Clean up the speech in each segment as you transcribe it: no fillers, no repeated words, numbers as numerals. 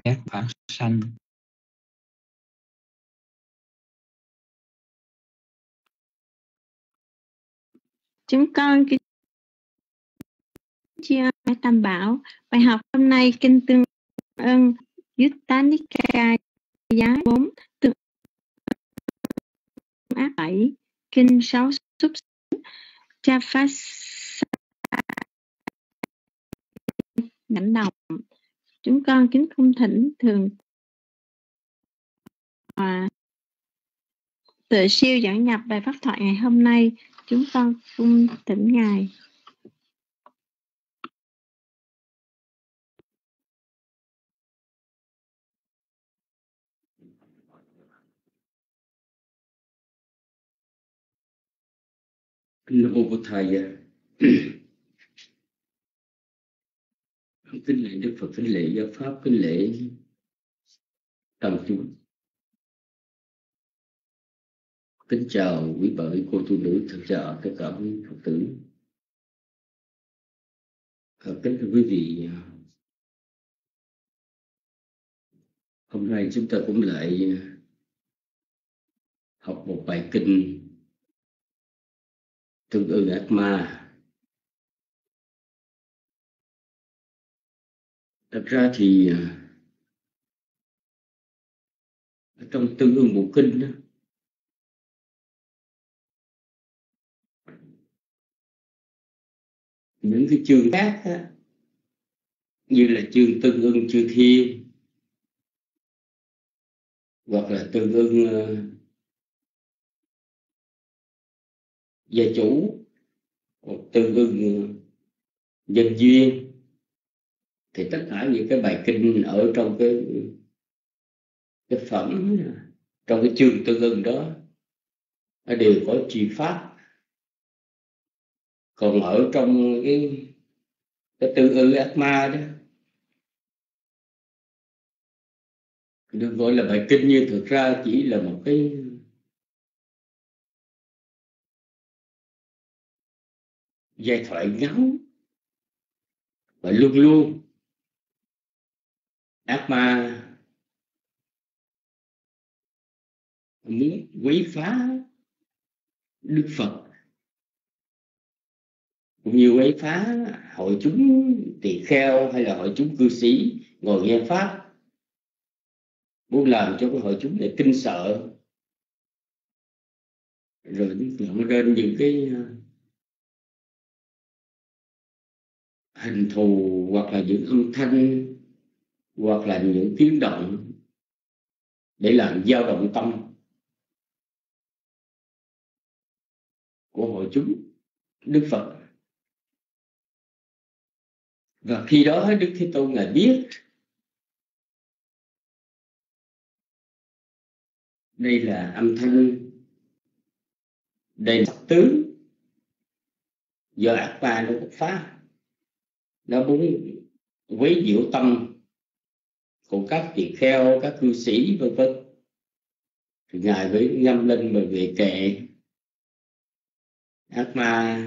vãng sanh. Chúng con kính tri ân Tam Bảo. Bài học hôm nay kinh Tương Ưng Yutta Nikaya giá 4 Tương ác 7 kinh 6 xúc cha phát lãnh đồng. Chúng con kính cung thỉnh thường hòa tự siêu dẫn nhập bài pháp thoại ngày hôm nay. Chúng con cung thỉnh ngài. Nam mô Bổn Thầy. Kính lễ Đức Phật, kính lễ giáo pháp, kính lễ tăng chúng. Kính chào quý bà, quý cô tu nữ, thân chào tất cả quý Phật tử. Kính thưa quý vị, hôm nay chúng ta cũng lại học một bài kinh Tương Ưng Ác Ma. Thật ra thì trong Tương Ưng Bộ Kinh đó, những cái chương khác đó, như là chương Tương Ưng Chư Thiên, hoặc là Tương Ưng Gia Chủ, hoặc Tương Ưng Nhân Duyên, thì tất cả những cái bài kinh ở trong cái phẩm, trong cái chương Tương Ưng đó đều có chi pháp. Còn ở trong cái Tương Ưng Ác Ma đó, được gọi là bài kinh, nhưng thực ra chỉ là một cái giai thoại ngắn, và luôn luôn ác ma muốn quấy phá Đức Phật, cũng như quấy phá hội chúng tỳ kheo hay là hội chúng cư sĩ ngồi nghe pháp, muốn làm cho cái hội chúng này kinh sợ, rồi nó lên những cái hình thù, hoặc là những âm thanh, hoặc là những tiếng động để làm dao động tâm của hội chúng Đức Phật. Và khi đó Đức Thế Tôn Ngài biết đây là âm thanh, đây là sắc tướng do ác ma nó bộc phá, nó muốn quấy nhiễu tâm của các tỳ kheo, các cư sĩ vân vân. Thì Ngài mới ngâm lên mà về kệ ác ma.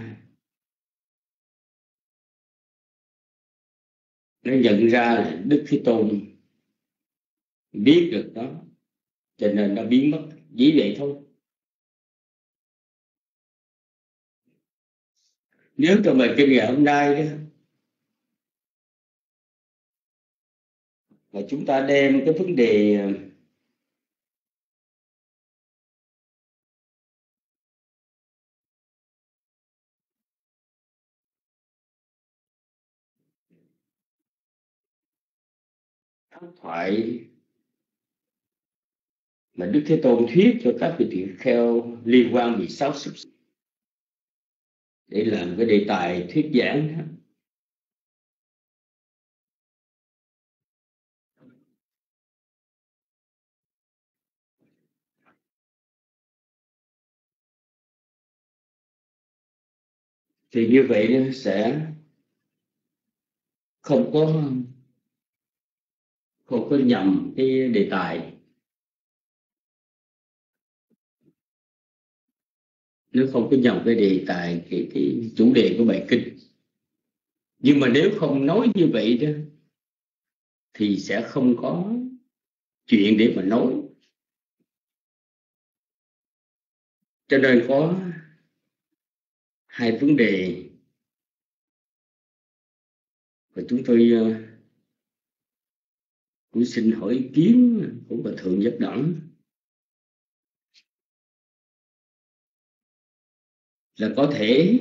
Nó nhận ra là Đức Thế Tôn biết được đó, cho nên nó biến mất, chỉ vậy thôi. Nếu trong bài kinh ngày hôm nay đó, mà chúng ta đem cái vấn đề pháp thoại mà Đức Thế Tôn thuyết cho các vị tỳ kheo liên quan 16 súc sinh để làm cái đề tài thuyết giảng đó, thì như vậy nó sẽ không có nhầm cái đề tài. Nó không có nhầm cái đề tài, cái chủ đề của bài kinh. Nhưng mà nếu không nói như vậy đó, thì sẽ không có chuyện để mà nói. Cho nên có hai vấn đề và chúng tôi cũng xin hỏi ý kiến của bà Thượng Giác Đẳng là có thể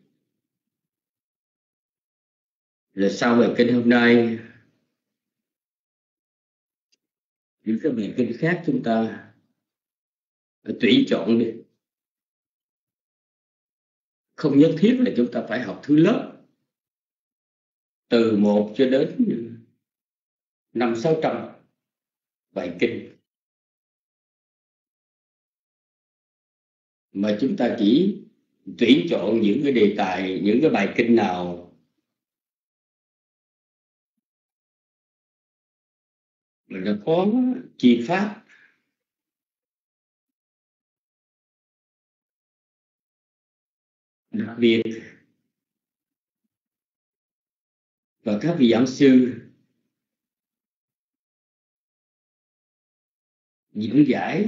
là sau bài kinh hôm nay những cái bài kinh khác chúng ta tùy chọn đi, không nhất thiết là chúng ta phải học thứ lớp từ 1 cho đến 500-600 bài kinh, mà chúng ta chỉ tuyển chọn những cái đề tài, những cái bài kinh nào mà nó có chi pháp đặc biệt và các vị giảng sư diễn giải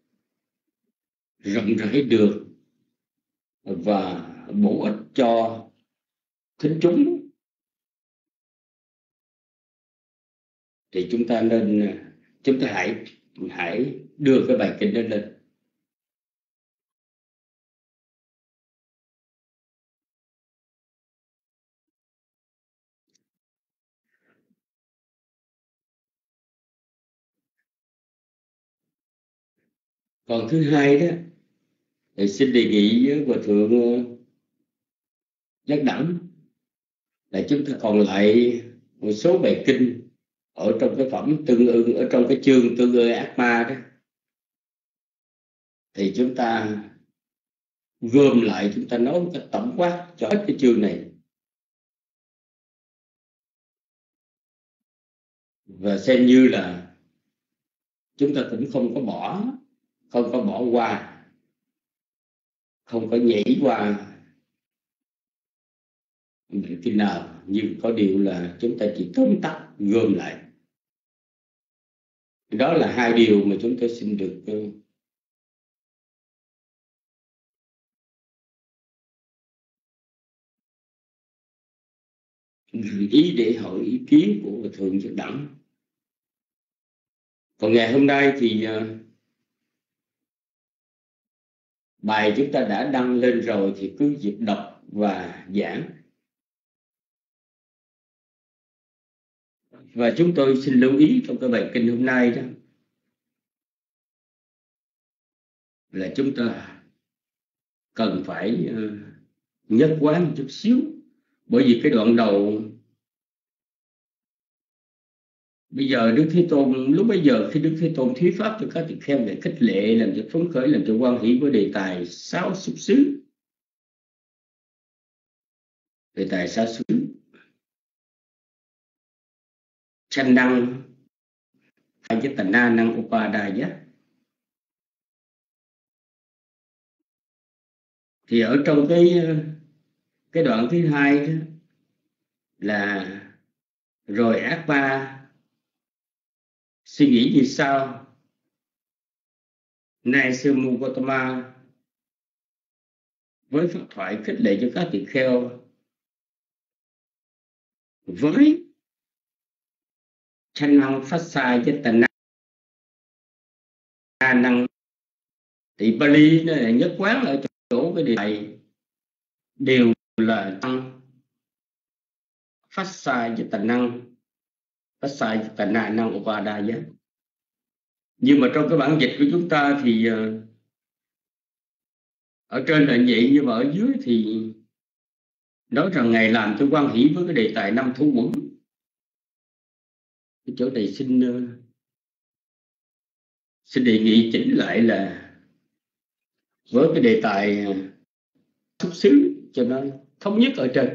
rộng rãi được và bổ ích cho thính chúng, thì chúng ta hãy đưa cái bài kinh đó lên. Còn thứ hai đó thì xin đề nghị với Hòa Thượng Giác Đẳng là chúng ta còn lại một số bài kinh ở trong cái phẩm tương ưng, ở trong cái chương tương ưng ác ma đó, thì chúng ta gom lại, chúng ta nói một cái tổng quát cho hết cái chương này và xem như là chúng ta cũng không có bỏ qua, không có nhảy qua kinh nào, nhưng có điều là chúng ta chỉ tóm tắt gom lại. Đó là hai điều mà chúng tôi xin được ý để hỏi ý kiến của Thượng Giác Đẳng. Còn ngày hôm nay thì bài chúng ta đã đăng lên rồi thì cứ việc đọc và giảng. Và chúng tôi xin lưu ý trong cái bài kinh hôm nay đó là chúng ta cần phải nhất quán một chút xíu, bởi vì cái đoạn đầu bây giờ Đức Thế Tôn, lúc bây giờ khi Đức Thế Tôn thuyết pháp cho các tỳ kheo để khích lệ, làm cho phấn khởi, làm cho hoan hỷ với đề tài 6 xúc xứ, đề tài 6 xứ sanh năng hay với tần na năng upadaya, thì ở trong cái đoạn thứ hai đó là rồi ác ma suy nghĩ như sau: này sư Mu Gautama, với pháp thoại khích lệ cho các tỳ kheo với sanh năng phát sai với tần na năng, thì Bali nó là nhất quán ở chỗ cái điều này đều là tăng phát sai với tần năng, phát sai với tần na năng upadaya. Nhưng mà trong cái bản dịch của chúng ta thì ở trên là vậy, nhưng mà ở dưới thì nói rằng Ngài làm cho hoan hỷ với cái đề tài 5 thú quẩn. Cái chỗ này xin đề nghị chỉnh lại là với cái đề tài xúc xứ cho nó thống nhất ở trên.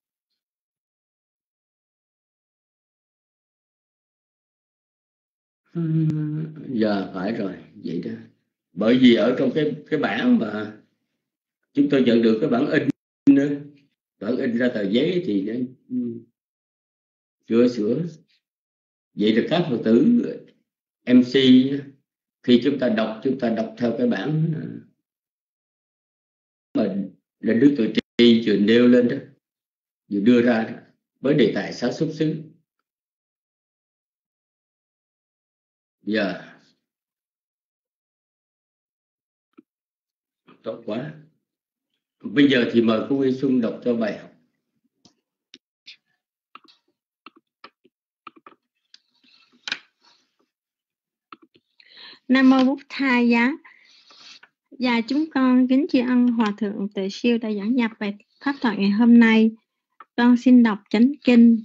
Giờ phải rồi, vậy đó. Bởi vì ở trong cái bản mà chúng tôi nhận được, cái bản in nữa, bản in ra tờ giấy thì nó chưa sửa, Vậy là các Phật tử MC, khi chúng ta đọc theo cái bản mà là Đức Tuệ Trì vừa nêu lên đó, vừa đưa ra đó, với đề tài xá xuất xứ. Dạ, tốt quá. Bây giờ thì mời cô Huy Xuân đọc cho bài học. Nam mô Bụt Tha Giá. Dạ, chúng con kính tri ân Hòa Thượng Tuệ Siêu đã dẫn nhập bài pháp thoại ngày hôm nay. Con xin đọc chánh kinh.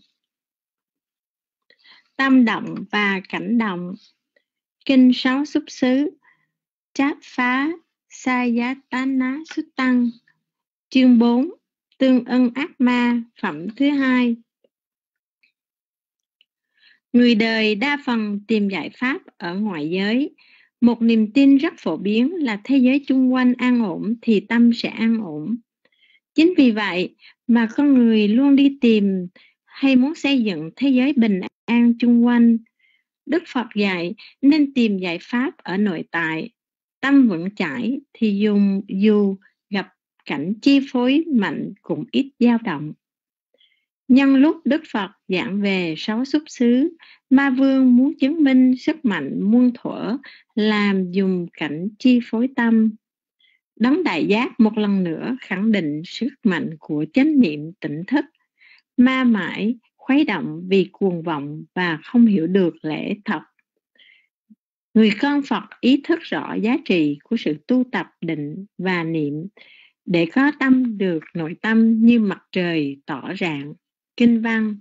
Tâm động và cảnh động. Kinh 6 xúc xứ. Cháp phá Sa Giá Tá Ná Xuất Tăng. Chương 4. Tương ưng ác ma. Phẩm thứ 2. Người đời đa phần tìm giải pháp ở ngoại giới. Một niềm tin rất phổ biến là thế giới chung quanh an ổn thì tâm sẽ an ổn. Chính vì vậy mà con người luôn đi tìm hay muốn xây dựng thế giới bình an chung quanh. Đức Phật dạy nên tìm giải pháp ở nội tại. Tâm vững chãi thì dù gặp cảnh chi phối mạnh cũng ít dao động. Nhân lúc Đức Phật giảng về 6 xúc xứ, Ma Vương muốn chứng minh sức mạnh muôn thuở làm dùng cảnh chi phối tâm. Đấng Đại Giác một lần nữa khẳng định sức mạnh của chánh niệm tỉnh thức. Ma mãi khuấy động vì cuồng vọng và không hiểu được lẽ thật. Người con Phật ý thức rõ giá trị của sự tu tập định và niệm để có tâm được nội tâm như mặt trời tỏ rạng. Kinh văn.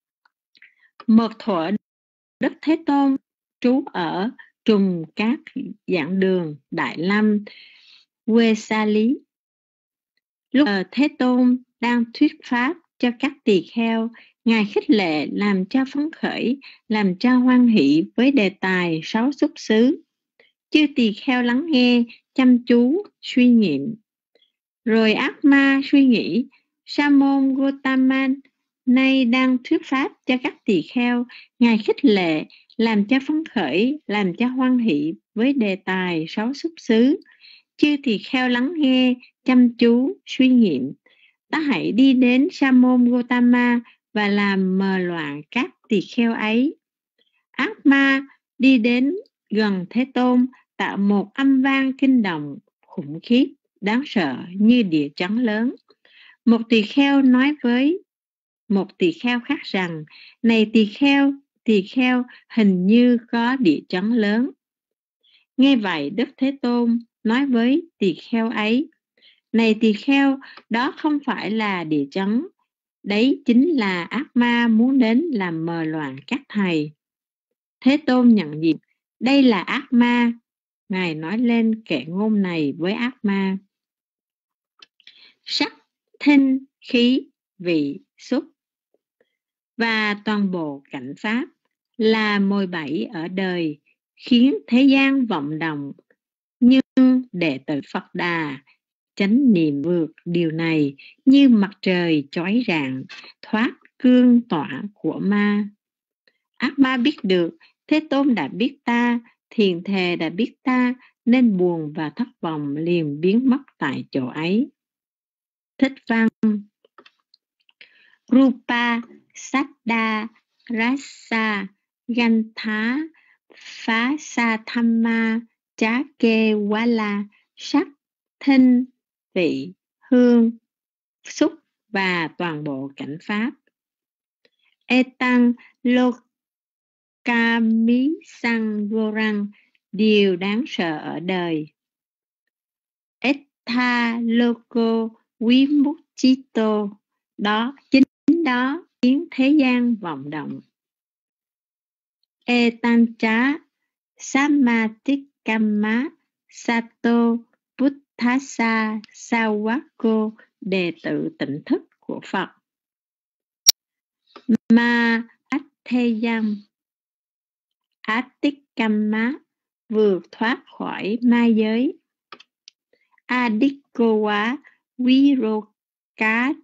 Một thuở Đức Thế Tôn trú ở trùng các giảng đường Đại Lâm, quê Sa Lý. Lúc Thế Tôn đang thuyết pháp cho các tỳ kheo, Ngài khích lệ làm cho phấn khởi, làm cho hoan hỷ với đề tài 6 xúc xứ. Chư tỳ kheo lắng nghe, chăm chú, suy nghiệm. Rồi ác ma suy nghĩ, Sa môn Gotama nay đang thuyết pháp cho các tỳ kheo, Ngài khích lệ, làm cho phấn khởi, làm cho hoan hỷ với đề tài 6 xúc xứ. Chư tỳ kheo lắng nghe, chăm chú, suy nghiệm. Ta hãy đi đến Sa môn Gotama và làm mờ loạn các tỳ kheo ấy. Ác ma đi đến gần Thế Tôn, tạo một âm vang kinh động, khủng khiếp, đáng sợ như địa chấn lớn. Một tỳ kheo nói với một tỳ kheo khác rằng, này tỳ kheo hình như có địa chấn lớn. Nghe vậy Đức Thế Tôn nói với tỳ kheo ấy, này tỳ kheo, đó không phải là địa chấn, đấy chính là ác ma muốn đến làm mờ loạn các thầy. Thế Tôn nhận diện, đây là ác ma. Ngài nói lên kệ ngôn này với ác ma. Sắc, thinh, khí, vị, xúc và toàn bộ cảnh pháp là mồi bẫy ở đời, khiến thế gian vọng động. Nhưng đệ tử Phật Đà chánh niệm vượt điều này như mặt trời chói rạng, thoát cương tỏa của ma. Ác ma biết được, Thế Tôn đã biết ta, thiền thề đã biết ta, nên buồn và thất vọng liền biến mất tại chỗ ấy. Thích văn. Rupa Saddha Rasa Gantha Phá Sa Thamma Chá Kê Quá La. Sắc, thinh, vị, hương, xúc và toàn bộ cảnh pháp. Etang Lokami Sang Gorang, điều đáng sợ ở đời. Etha Loko Vimuchito, chính đó khiến thế gian vọng động. Etancha Samatikama Sato Buddhasa Sawako, đệ tử tỉnh thức của Phật. Ma Attheyam Atikama, vượt thoát khỏi ma giới. Adikowa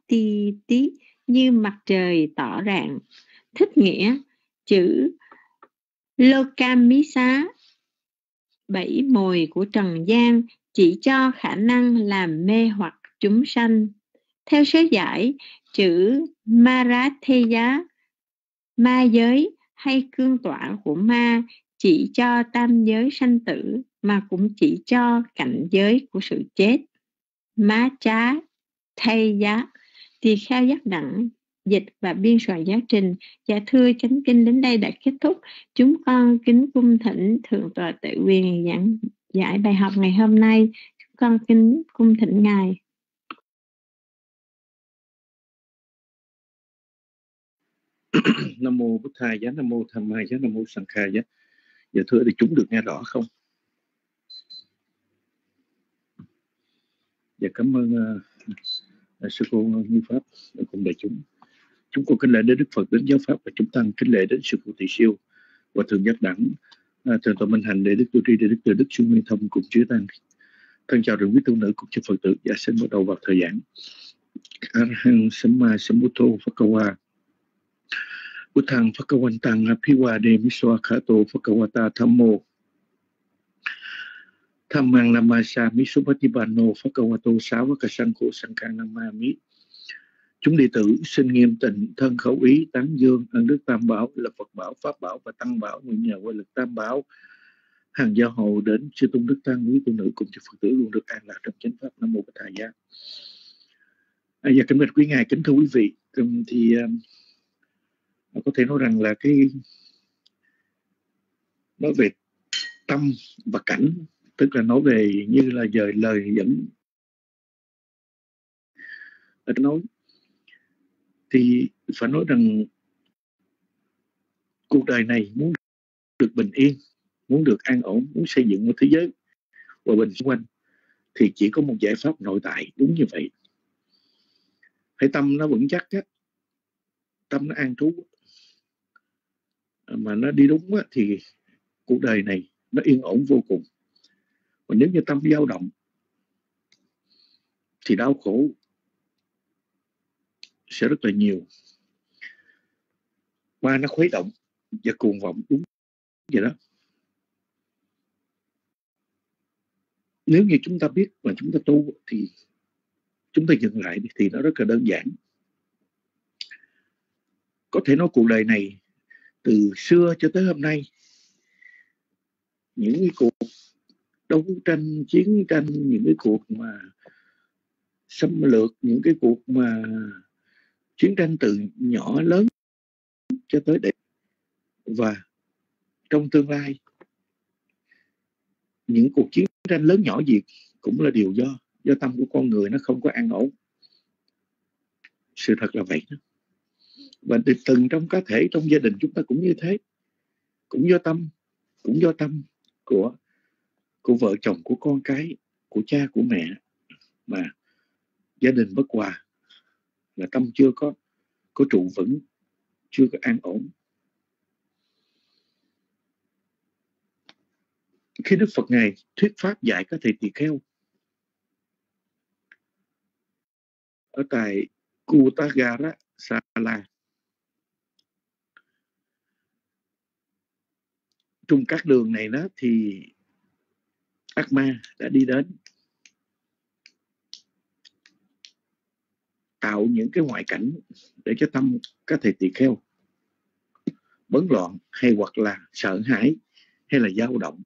Virokatiti, như mặt trời tỏ rạng. Thích nghĩa, chữ Lokamisa, 7 mùi của trần gian, chỉ cho khả năng làm mê hoặc chúng sanh. Theo sớ giải, chữ Maratheya, ma giới hay cương tọa của ma, chỉ cho tam giới sanh tử, mà cũng chỉ cho cảnh giới của sự chết. Má chá thay giá, tỳ kheo giác đẳng dịch và biên soạn giáo trình. Dạ thưa chánh kinh đến đây đã kết thúc. Chúng con kính cung thỉnh Thượng tọa Tuệ Quyền giảng giải bài học ngày hôm nay. Chúng con kính cung thỉnh ngài. Nam mô Bụt Thầy giá, Nam mô Tham Mai giá, Nam mô Sanh Khai giá. Dạ thưa thì chúng được nghe rõ không? Dạ cảm ơn sư cô Như Pháp cùng đại chúng. Chúng con kính lễ đến Đức Phật, đến giáo pháp, và chúng tăng kính lễ đến sư cô Tỳ Siêu và Thượng giác đẳng, Thượng tọa Minh Hạnh, Đệ đức Tu Tri, Đệ đức Từ Đức Sư Nguyên Thông cùng chư tăng. Thân chào đồng quý tu nữ cùng chư Phật tử. Dạ xin bắt đầu vào thời giảng. Arahang Samma Sambuddho Phakawa Buddhang Phakawantang Apiwade Miswa Khato Phakawata Thammo Thammang Namasa Misupatibano Phakawato Sávaka Sankho Sankang Namami. Chúng đệ tử xin nghiêm tịnh thân khẩu ý tán dương ân đức Tam Bảo là Phật Bảo, Pháp Bảo và Tăng Bảo, nguyện nhờ qua lực Tam Bảo hàng gia hộ đến chư tôn đức tăng quý tu nữ cùng chư Phật tử luôn được an lạc trong chánh pháp. Nam mô Bổn Thầy Giá. Dạ kính bạch quý ngài, kính thưa quý vị, thì có thể nói rằng là nói về tâm và cảnh, tức là nói về như là lời dẫn nói, thì phải nói rằng cuộc đời này muốn được bình yên, muốn được an ổn, muốn xây dựng một thế giới hòa bình xung quanh, thì chỉ có một giải pháp nội tại đúng như vậy. Hãy tâm nó vững chắc á, tâm nó an trú mà nó đi đúng á, thì cuộc đời này nó yên ổn vô cùng. Còn nếu như tâm dao động thì đau khổ sẽ rất là nhiều, và nó khuấy động và cuồng vọng, đúng vậy đó. Nếu như chúng ta biết và chúng ta tu thì chúng ta dừng lại thì nó rất là đơn giản. Có thể nói cuộc đời này từ xưa cho tới hôm nay, những cái cuộc đấu tranh, chiến tranh, những cái cuộc mà xâm lược, những cái cuộc mà chiến tranh từ nhỏ lớn cho tới đây, và trong tương lai những cuộc chiến tranh lớn nhỏ gì cũng là điều do tâm của con người nó không có an ổn. Sự thật là vậy đó. Và từng trong cá thể, trong gia đình chúng ta cũng như thế, cũng do tâm của vợ chồng, của con cái, của cha, của mẹ, mà gia đình bất hòa, là tâm chưa có trụ vững, chưa có an ổn. Khi Đức Phật Ngài thuyết pháp dạy các thầy tỳ kheo ở tại Kutagara Sala, trung các đường này đó, thì ác ma đã đi đến tạo những cái ngoại cảnh để cho tâm các thầy tỳ kheo bấn loạn, hay hoặc là sợ hãi, hay là dao động.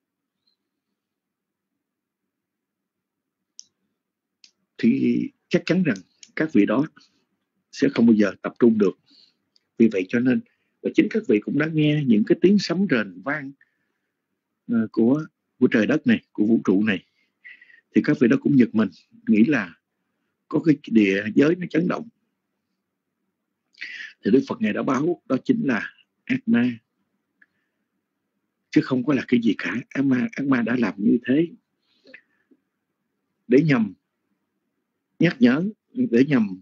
Thì chắc chắn rằng các vị đó sẽ không bao giờ tập trung được. Vì vậy cho nên, và chính các vị cũng đã nghe những cái tiếng sấm rền vang của trời đất này, của vũ trụ này, thì các vị đó cũng giật mình, nghĩ là có cái địa giới nó chấn động. Thì Đức Phật Ngài đã báo đó chính là ác ma, chứ không có là cái gì cả. Ác ma đã làm như thế để nhằm nhắc nhở, để nhằm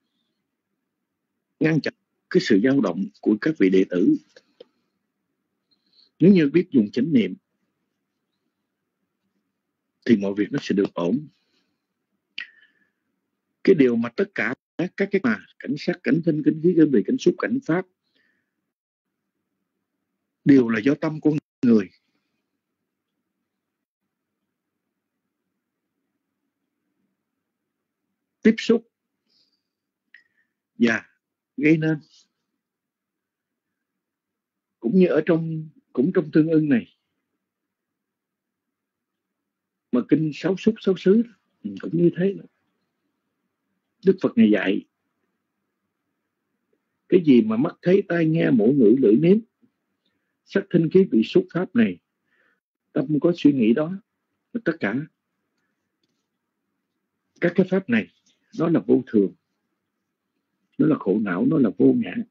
ngăn chặn cái sự dao động của các vị đệ tử. Nếu như biết dùng chánh niệm thì mọi việc nó sẽ được ổn. Cái điều mà tất cả các cái mà cảnh sắc, cảnh tinh, cảnh khí, cảnh vị, cảnh xúc, cảnh pháp đều là do tâm con người. Tiếp xúc và gây nên. Cũng như ở trong tương ưng này, mà kinh sáu xúc sáu xứ cũng như thế. Đức Phật Ngài dạy cái gì mà mắt thấy tai nghe mũi ngửi lưỡi nếm sắc thinh khí vị xúc pháp này, tâm có suy nghĩ đó, tất cả các cái pháp này nó là vô thường, nó là khổ não, nó là vô ngã.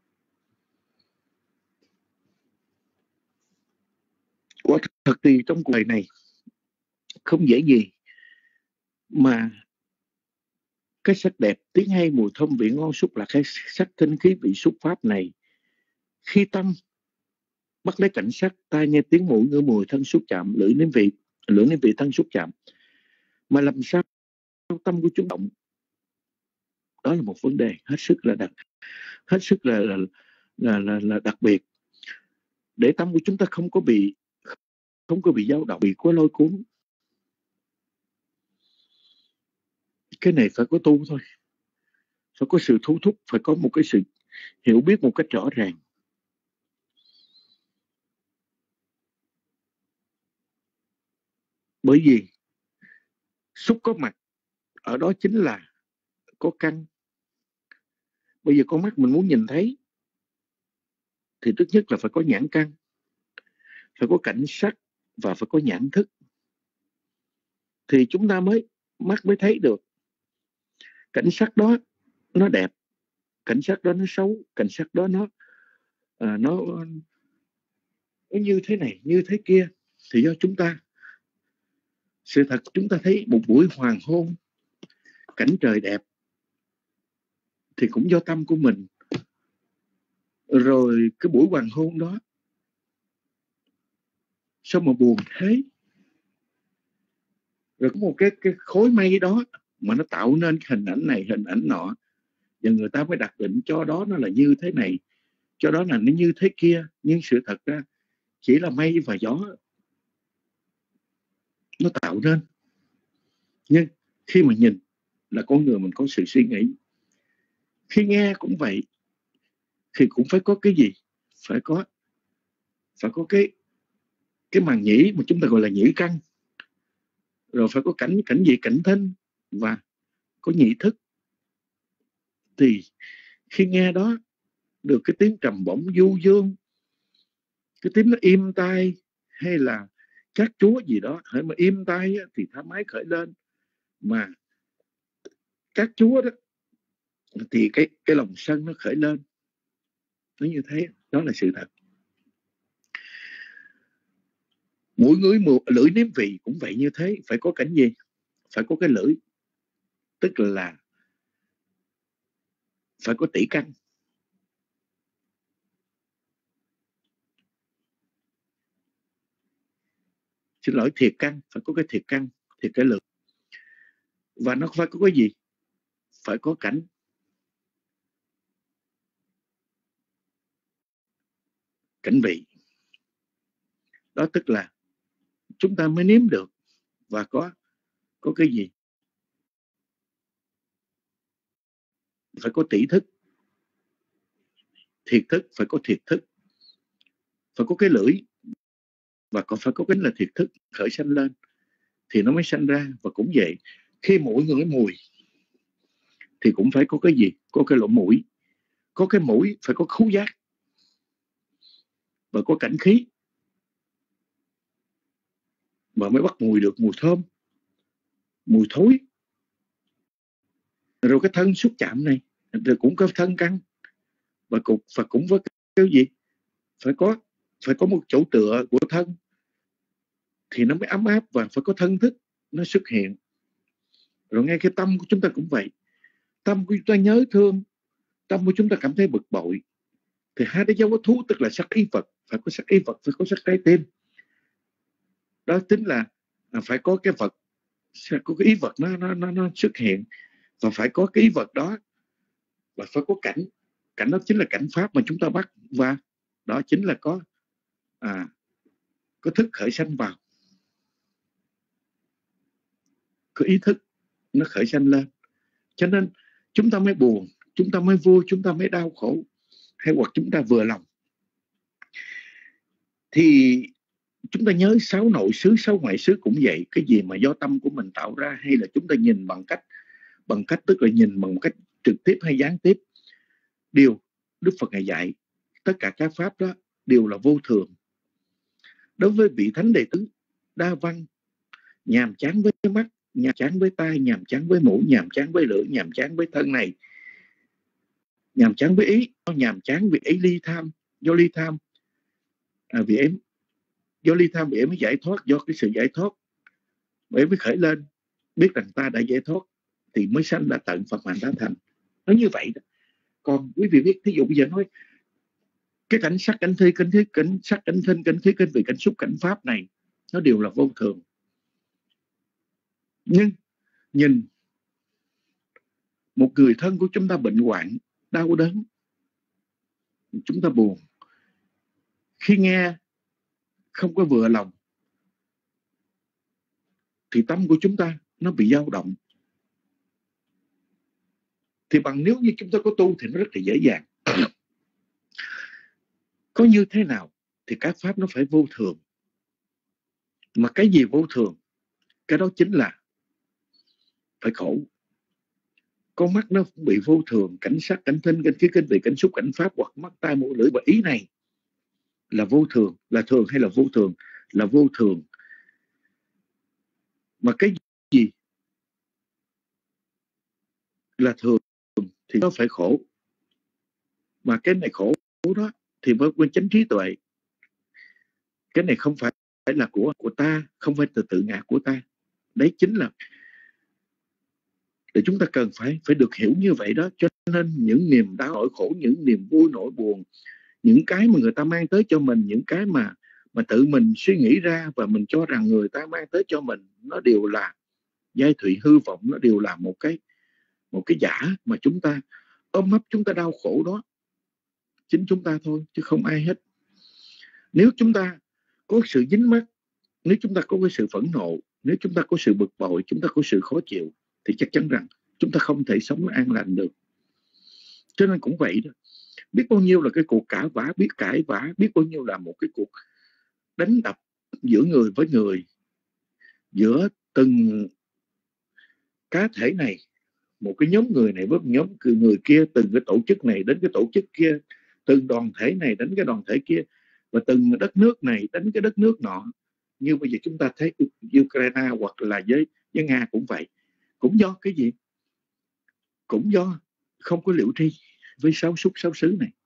Quả thật thì trong cuộc đời này không dễ gì mà cái sắc đẹp, tiếng hay, mùi thơm, vị ngon, xúc là cái sắc thinh khí vị xúc pháp này, khi tâm bắt lấy cảnh sắc, tai nghe tiếng, mũi ngửi mùi, thân xúc chạm, lưỡi nếm vị, thân xúc chạm, mà làm sao tâm của chúng động, đó là một vấn đề hết sức là đặc biệt, để tâm của chúng ta không có bị dao động, bị có lôi cuốn. Cái này phải có tu thôi, phải có sự thu thúc, phải có một cái sự hiểu biết một cách rõ ràng. Bởi vì xúc có mặt, ở đó chính là có căn. Bây giờ con mắt mình muốn nhìn thấy thì thứ nhất là phải có nhãn căn, phải có cảnh sắc và phải có nhãn thức, thì chúng ta mắt mới thấy được cảnh sắc đó nó đẹp, cảnh sắc đó nó xấu, cảnh sắc đó nó như thế này như thế kia. Thì do chúng ta, sự thật chúng ta thấy một buổi hoàng hôn, cảnh trời đẹp, thì cũng do tâm của mình. Rồi cái buổi hoàng hôn đó sao mà buồn thế, rồi có một cái khối mây đó mà nó tạo nên hình ảnh này hình ảnh nọ, và người ta mới đặt định cho đó nó là như thế này, cho đó là nó như thế kia. Nhưng sự thật ra chỉ là mây và gió nó tạo nên. Nhưng khi mà nhìn là con người mình có sự suy nghĩ, khi nghe cũng vậy, thì cũng phải có cái gì, phải có cái màng nhĩ mà chúng ta gọi là nhĩ căn, rồi phải có cảnh gì, cảnh thinh và có nhị thức. Thì khi nghe đó được cái tiếng trầm bổng du dương, cái tiếng nó im tai, hay là các chúa gì đó, hễ mà im tai thì tha mái khởi lên, mà các chúa đó thì cái lòng sân nó khởi lên. Nó như thế, đó là sự thật. Mũi ngửi lưỡi nếm vị cũng vậy như thế. Phải có cảnh gì? Phải có cái lưỡi, tức là phải có tỷ căn. Xin lỗi, thiệt căn, phải có cái thiệt căn, thiệt cái lưỡi. Và nó phải có cái gì? Phải có cảnh vị. Đó tức là chúng ta mới nếm được. Và có cái gì? Phải có tỷ thức, thiệt thức, phải có thiệt thức, phải có cái lưỡi, và còn phải có cái là thiệt thức khởi sanh lên thì nó mới sanh ra. Và cũng vậy, khi mũi ngửi mùi thì cũng phải có cái gì? Có cái lỗ mũi, có cái mũi phải có khứu giác, và có cảnh khí, và mới bắt mùi được mùi thơm, mùi thối. Rồi cái thân xúc chạm này rồi cũng có thân căn, và cũng có cái gì? Phải có một chỗ tựa của thân thì nó mới ấm áp, và phải có thân thức nó xuất hiện. Rồi ngay cái tâm của chúng ta cũng vậy. Tâm của chúng ta nhớ thương, tâm của chúng ta cảm thấy bực bội, thì hai cái dấu có thú, tức là sắc ý Phật. Phải có sắc ý Phật, phải có sắc trái tim. Đó chính là phải có cái vật, có cái ý vật nó xuất hiện, và phải có cái ý vật đó, và phải có cảnh đó chính là cảnh pháp mà chúng ta bắt, và đó chính là có có thức khởi sanh vào, có ý thức nó khởi sanh lên, cho nên chúng ta mới buồn, chúng ta mới vui, chúng ta mới đau khổ, hay hoặc chúng ta vừa lòng. Thì chúng ta nhớ 6 nội xứ, 6 ngoại xứ cũng vậy. Cái gì mà do tâm của mình tạo ra, hay là chúng ta nhìn bằng cách tức là nhìn bằng một cách trực tiếp hay gián tiếp, điều Đức Phật Ngài dạy tất cả các pháp đó đều là vô thường. Đối với vị thánh đệ tử đa văn, nhàm chán với mắt, nhàm chán với tai, nhàm chán với mũi, nhàm chán với lưỡi, nhàm chán với thân này, nhàm chán với ý, nhàm chán vì ý ly tham, do ly tham vì em, do ly tham vì em mới giải thoát, do cái sự giải thoát em mới khởi lên, biết rằng ta đã giải thoát thì mới sanh đã tận, Phật hạnh đã thành. Nó như vậy đó. Còn quý vị biết, thí dụ bây giờ nói cái cảnh sắc, cảnh thi, cảnh sắc, cảnh thinh, cảnh thí, cảnh vị, cảnh xúc, cảnh pháp này nó đều là vô thường. Nhưng nhìn một người thân của chúng ta bệnh hoạn, đau đớn, chúng ta buồn, khi nghe không có vừa lòng thì tâm của chúng ta nó bị dao động. Thì bằng nếu như chúng ta có tu thì nó rất là dễ dàng. Có như thế nào thì các pháp nó phải vô thường. Mà cái gì vô thường? Cái đó chính là phải khổ. Con mắt nó cũng bị vô thường, cảnh sắc, cảnh thinh, cảnh khí, cảnh vị, cảnh xúc, cảnh pháp, hoặc mắt, tai, mũi, lưỡi. Và ý này là vô thường, là thường hay là vô thường? Là vô thường. Mà cái gì là thường thì nó phải khổ. Mà cái này khổ đó thì với quên chánh trí tuệ. Cái này không phải là của ta, không phải từ tự ngã của ta. Đấy chính là để chúng ta cần phải được hiểu như vậy đó. Cho nên những niềm đau nỗi khổ, những niềm vui nỗi buồn, những cái mà người ta mang tới cho mình, những cái mà tự mình suy nghĩ ra và mình cho rằng người ta mang tới cho mình, nó đều là giai thụy hư vọng, nó đều là một cái giả mà chúng ta ôm ấp, chúng ta đau khổ đó chính chúng ta thôi, chứ không ai hết. Nếu chúng ta có sự dính mắc, nếu chúng ta có cái sự phẫn nộ, nếu chúng ta có sự bực bội, chúng ta có sự khó chịu, thì chắc chắn rằng chúng ta không thể sống an lành được. Cho nên cũng vậy đó. Biết bao nhiêu là cái cuộc cãi vã, biết cãi vã, biết bao nhiêu là một cái cuộc đánh đập giữa người với người, giữa từng cá thể này, một cái nhóm người này với nhóm người kia, từng cái tổ chức này đến cái tổ chức kia, từng đoàn thể này đến cái đoàn thể kia, và từng đất nước này đến cái đất nước nọ. Như bây giờ chúng ta thấy Ukraine hoặc là với Nga cũng vậy. Cũng do cái gì? Cũng do không có liễu tri với sáu xúc sáu xứ này.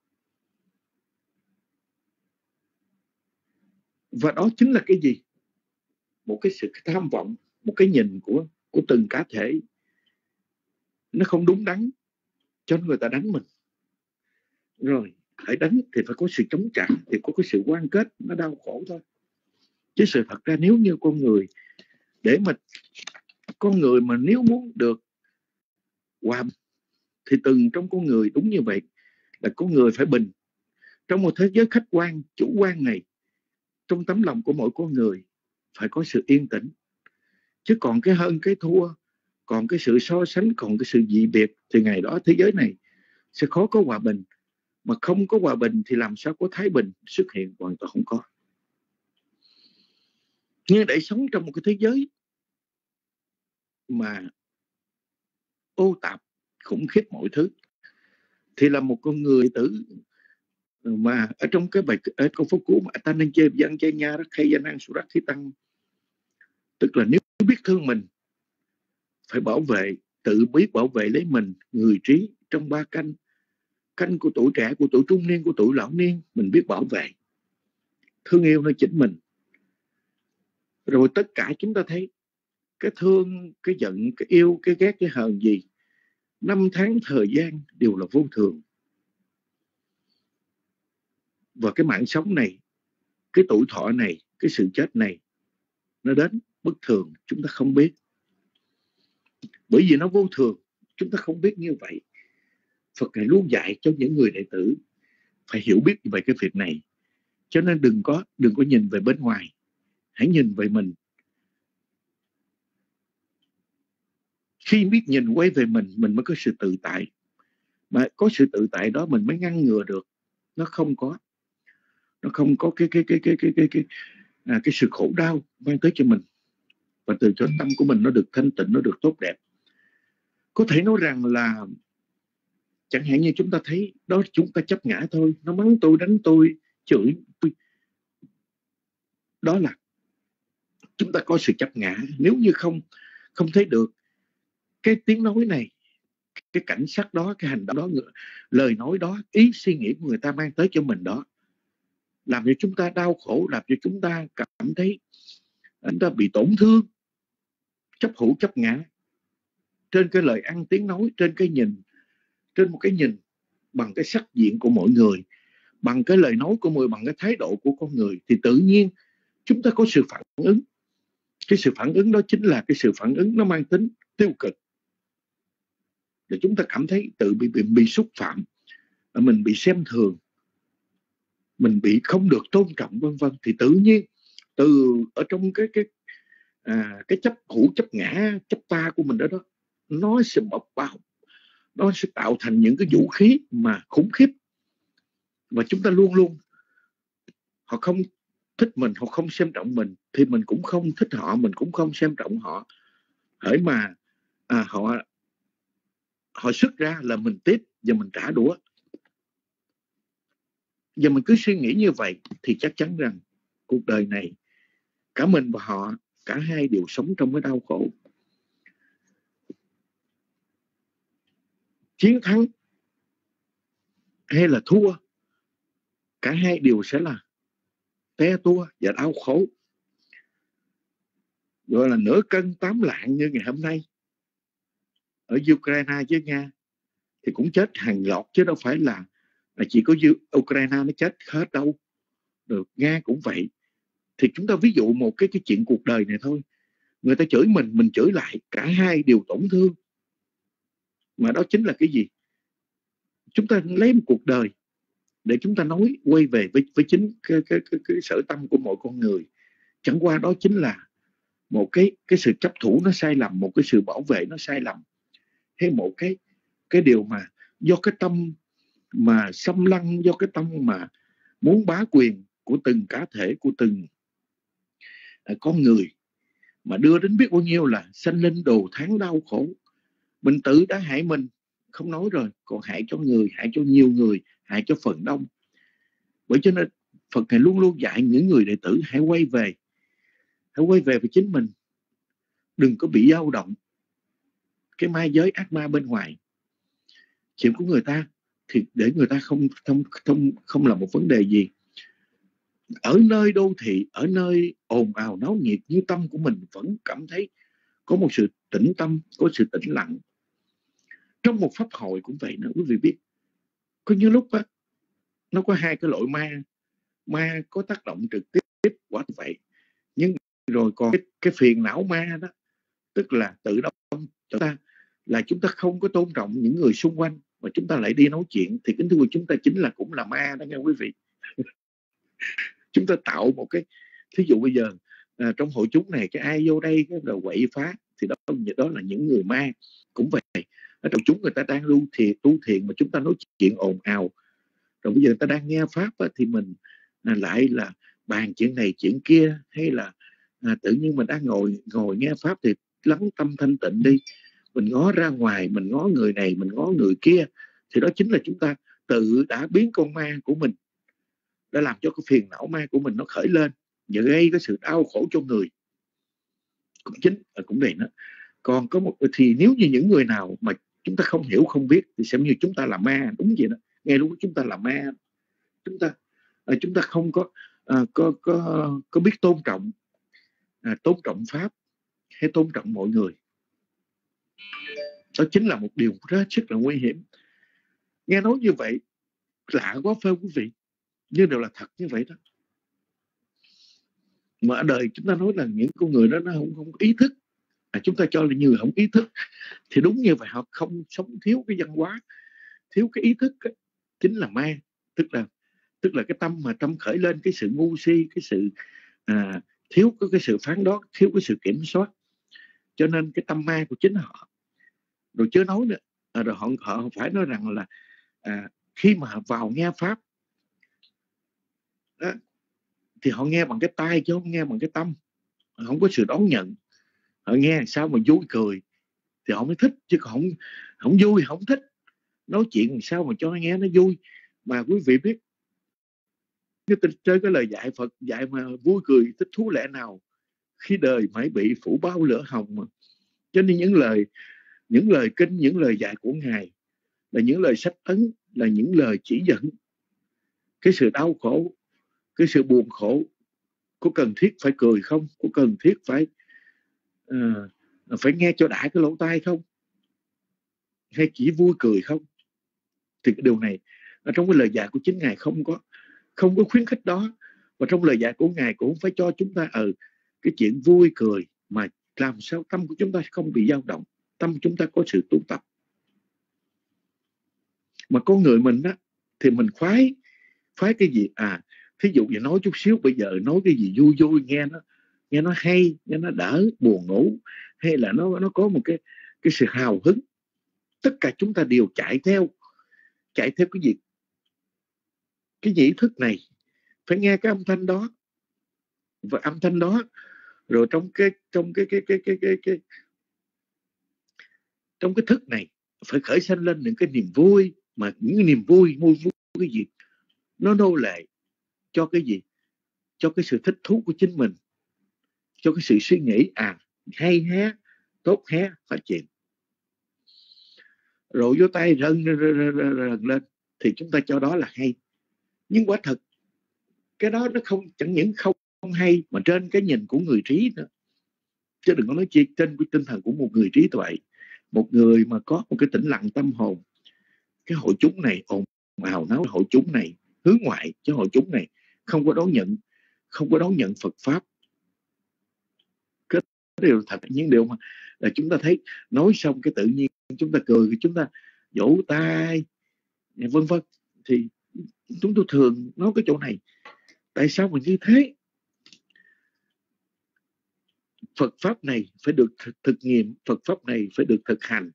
Và đó chính là cái gì? Một cái sự tham vọng, một cái nhìn của từng cá thể nó không đúng đắn, cho nên người ta đánh mình. Rồi phải đánh thì phải có sự chống trả, thì có cái sự quan kết, nó đau khổ thôi. Chứ sự thật ra nếu như con người, để mà con người mà nếu muốn được hòa bình thì từng trong con người đúng như vậy, là con người phải bình. Trong một thế giới khách quan, chủ quan này, trong tấm lòng của mỗi con người phải có sự yên tĩnh. Chứ còn cái hơn cái thua, còn cái sự so sánh, còn cái sự dị biệt, thì ngày đó thế giới này sẽ khó có hòa bình. Mà không có hòa bình thì làm sao có thái bình xuất hiện? Hoàn toàn không có. Nhưng để sống trong một cái thế giới mà ô tạp, khủng khiếp mọi thứ, thì là một con người tử mà ở trong cái bài ở câu phố cũ mà ta nên chơi dân chơi nha rất hay danh năng surat khí tăng, tức là nếu biết thương mình phải bảo vệ, tự biết bảo vệ lấy mình, người trí trong ba canh của tuổi trẻ, của tuổi trung niên, của tuổi lão niên, mình biết bảo vệ, thương yêu nơi chính mình. Rồi tất cả chúng ta thấy cái thương, cái giận, cái yêu, cái ghét, cái hờn gì, năm tháng thời gian đều là vô thường. Và cái mạng sống này, cái tuổi thọ này, cái sự chết này, nó đến bất thường, chúng ta không biết. Bởi vì nó vô thường, chúng ta không biết như vậy. Phật Ngài luôn dạy cho những người đệ tử phải hiểu biết về cái việc này. Cho nên đừng có nhìn về bên ngoài, hãy nhìn về mình. Khi biết nhìn quay về mình mới có sự tự tại. Mà có sự tự tại đó mình mới ngăn ngừa được. Nó không có cái sự khổ đau mang tới cho mình, và từ cho tâm của mình nó được thanh tịnh, nó được tốt đẹp. Có thể nói rằng là chẳng hạn như chúng ta thấy đó, chúng ta chấp ngã thôi, nó mắng tôi, đánh tôi, chửi tôi, đó là chúng ta có sự chấp ngã. Nếu như không thấy được cái tiếng nói này, cái cảnh sắc đó, cái hành động đó, lời nói đó, ý suy nghĩ của người ta mang tới cho mình đó, làm cho chúng ta đau khổ, làm cho chúng ta cảm thấy chúng ta bị tổn thương, chấp hữu chấp ngã trên cái lời ăn tiếng nói, trên cái nhìn, trên một cái nhìn bằng cái sắc diện của mọi người, bằng cái lời nói của mọi người, bằng cái thái độ của con người, thì tự nhiên chúng ta có sự phản ứng. Cái sự phản ứng đó chính là cái sự phản ứng nó mang tính tiêu cực, để chúng ta cảm thấy tự bị xúc phạm, mình bị xem thường, mình bị không được tôn trọng, vân vân. Thì tự nhiên từ ở trong cái chấp hữu, chấp ngã, chấp ta của mình đó, nó sẽ bộc bạo, nó sẽ tạo thành những cái vũ khí mà khủng khiếp. Và chúng ta luôn luôn, họ không thích mình, họ không xem trọng mình, thì mình cũng không thích họ, mình cũng không xem trọng họ. Hễ mà họ xuất ra là mình tiếp và mình trả đũa. Và mình cứ suy nghĩ như vậy thì chắc chắn rằng cuộc đời này cả mình và họ, cả hai đều sống trong cái đau khổ. Chiến thắng hay là thua, cả hai đều sẽ là te tua và đau khổ. Gọi là nửa cân 8 lạng như ngày hôm nay ở Ukraine với Nga thì cũng chết hàng loạt, chứ đâu phải là chỉ có Ukraine nó chết hết đâu. Rồi Nga cũng vậy. Thì chúng ta ví dụ một cái chuyện cuộc đời này thôi. Người ta chửi mình chửi lại, cả hai đều tổn thương. Mà đó chính là cái gì? Chúng ta lấy một cuộc đời để chúng ta nói quay về với chính cái sở tâm của mỗi con người. Chẳng qua đó chính là một cái sự chấp thủ nó sai lầm, một cái sự bảo vệ nó sai lầm, hay một cái điều mà do cái tâm mà xâm lăng, do cái tâm mà muốn bá quyền của từng cá thể, của từng con người, mà đưa đến biết bao nhiêu là sanh linh đồ tháng đau khổ. Mình tự đã hại mình không nói rồi, còn hại cho người, hại cho nhiều người, hại cho phần đông. Bởi cho nên Phật Thầy luôn luôn dạy những người đệ tử hãy quay về với chính mình. Đừng có bị dao động cái ma giới ác ma bên ngoài. Chuyện của người ta thì để người ta không là một vấn đề gì. Ở nơi đô thị, ở nơi ồn ào náo nhiệt, như tâm của mình vẫn cảm thấy có một sự tĩnh tâm, có sự tĩnh lặng. Trong một pháp hội cũng vậy nữa, quý vị biết. Có những lúc á, nó có hai cái loại ma có tác động trực tiếp quả vậy. Nhưng rồi còn cái phiền não ma đó, tức là tự động chúng ta là chúng ta không có tôn trọng những người xung quanh mà chúng ta lại đi nói chuyện, thì kính thưa chúng ta chính là cũng là ma đó nha quý vị. Chúng ta tạo một cái, thí dụ bây giờ trong hội chúng này cái ai vô đây cái rồi quậy phá thì đó là những người ma. Cũng vậy, ở trong chúng người ta đang tu thiền mà chúng ta nói chuyện ồn ào, rồi bây giờ người ta đang nghe pháp thì mình lại là bàn chuyện này chuyện kia, hay là tự nhiên mình đang ngồi nghe pháp thì lắng tâm thanh tịnh đi, mình ngó ra ngoài, mình ngó người này, mình ngó người kia, thì đó chính là chúng ta tự đã biến con ma của mình, đã làm cho cái phiền não ma của mình nó khởi lên và gây cái sự đau khổ cho người. Cũng vậy đó. Còn có một thì nếu như những người nào mà chúng ta không hiểu không biết thì xem như chúng ta là ma, đúng vậy đó. Ngay lúc chúng ta là ma, chúng ta không có biết tôn trọng pháp hay tôn trọng mọi người. Đó chính là một điều rất là nguy hiểm. Nghe nói như vậy lạ quá phải không quý vị? Nhưng đều là thật như vậy đó. Mà ở đời chúng ta nói là những con người đó nó không ý thức, chúng ta cho là như không ý thức, thì đúng như vậy, họ không sống, thiếu cái văn hóa, thiếu cái ý thức, chính là ma. Tức là tức là cái tâm khởi lên cái sự ngu si, cái sự thiếu cái sự phán đoán, thiếu cái sự kiểm soát, cho nên cái tâm ma của chính họ. Rồi chưa nói nữa, rồi họ phải nói rằng là khi mà vào nghe pháp đó, thì họ nghe bằng cái tai chứ không nghe bằng cái tâm, không có sự đón nhận. Họ nghe sao mà vui cười thì họ mới thích, chứ còn không vui không thích. Nói chuyện sao mà cho nghe nó vui. Mà quý vị biết trên cái lời dạy Phật dạy mà vui cười thích thú lẽ nào khi đời mãi bị phủ bao lửa hồng mà. Cho nên những lời kinh, những lời dạy của Ngài là những lời sách ấn, là những lời chỉ dẫn. Cái sự đau khổ, cái sự buồn khổ, có cần thiết phải cười không? Có cần thiết phải nghe cho đã cái lỗ tai không? Hay chỉ vui cười không? Thì cái điều này ở trong cái lời dạy của chính Ngài không có khuyến khích đó. Và trong lời dạy của Ngài cũng phải cho chúng ta cái chuyện vui cười, mà làm sao tâm của chúng ta không bị dao động, tâm chúng ta có sự tu tập. Mà con người mình á thì mình khoái cái gì? Thí dụ như nói chút xíu, bây giờ nói cái gì vui vui nghe nó hay, nghe nó đỡ buồn ngủ, hay là nó có một cái sự hào hứng. Tất cả chúng ta đều chạy theo cái gì? Cái nhĩ thức này, phải nghe cái âm thanh đó. Và âm thanh đó rồi trong cái thức này phải khởi sanh lên những cái niềm vui. Mà những niềm vui cái gì? Nó nô lệ cho cái gì? Cho cái sự thích thú của chính mình, cho cái sự suy nghĩ hay hé, tốt hé, phát triển. Rồi vô tay rần lên thì chúng ta cho đó là hay. Nhưng quả thật cái đó nó chẳng những không hay, mà trên cái nhìn của người trí nữa. Chứ đừng có nói chi trên cái tinh thần của một người trí tuệ, một người mà có một cái tĩnh lặng tâm hồn. Cái hội chúng này ồn ào náo, hội chúng này hướng ngoại, chứ hội chúng này không có đón nhận Phật pháp. Cái điều thật, những điều mà là chúng ta thấy nói xong cái tự nhiên chúng ta cười, chúng ta vỗ tay vân vân. Thì chúng tôi thường nói cái chỗ này, tại sao mà như thế? Phật pháp này phải được thực nghiệm, Phật pháp này phải được thực hành.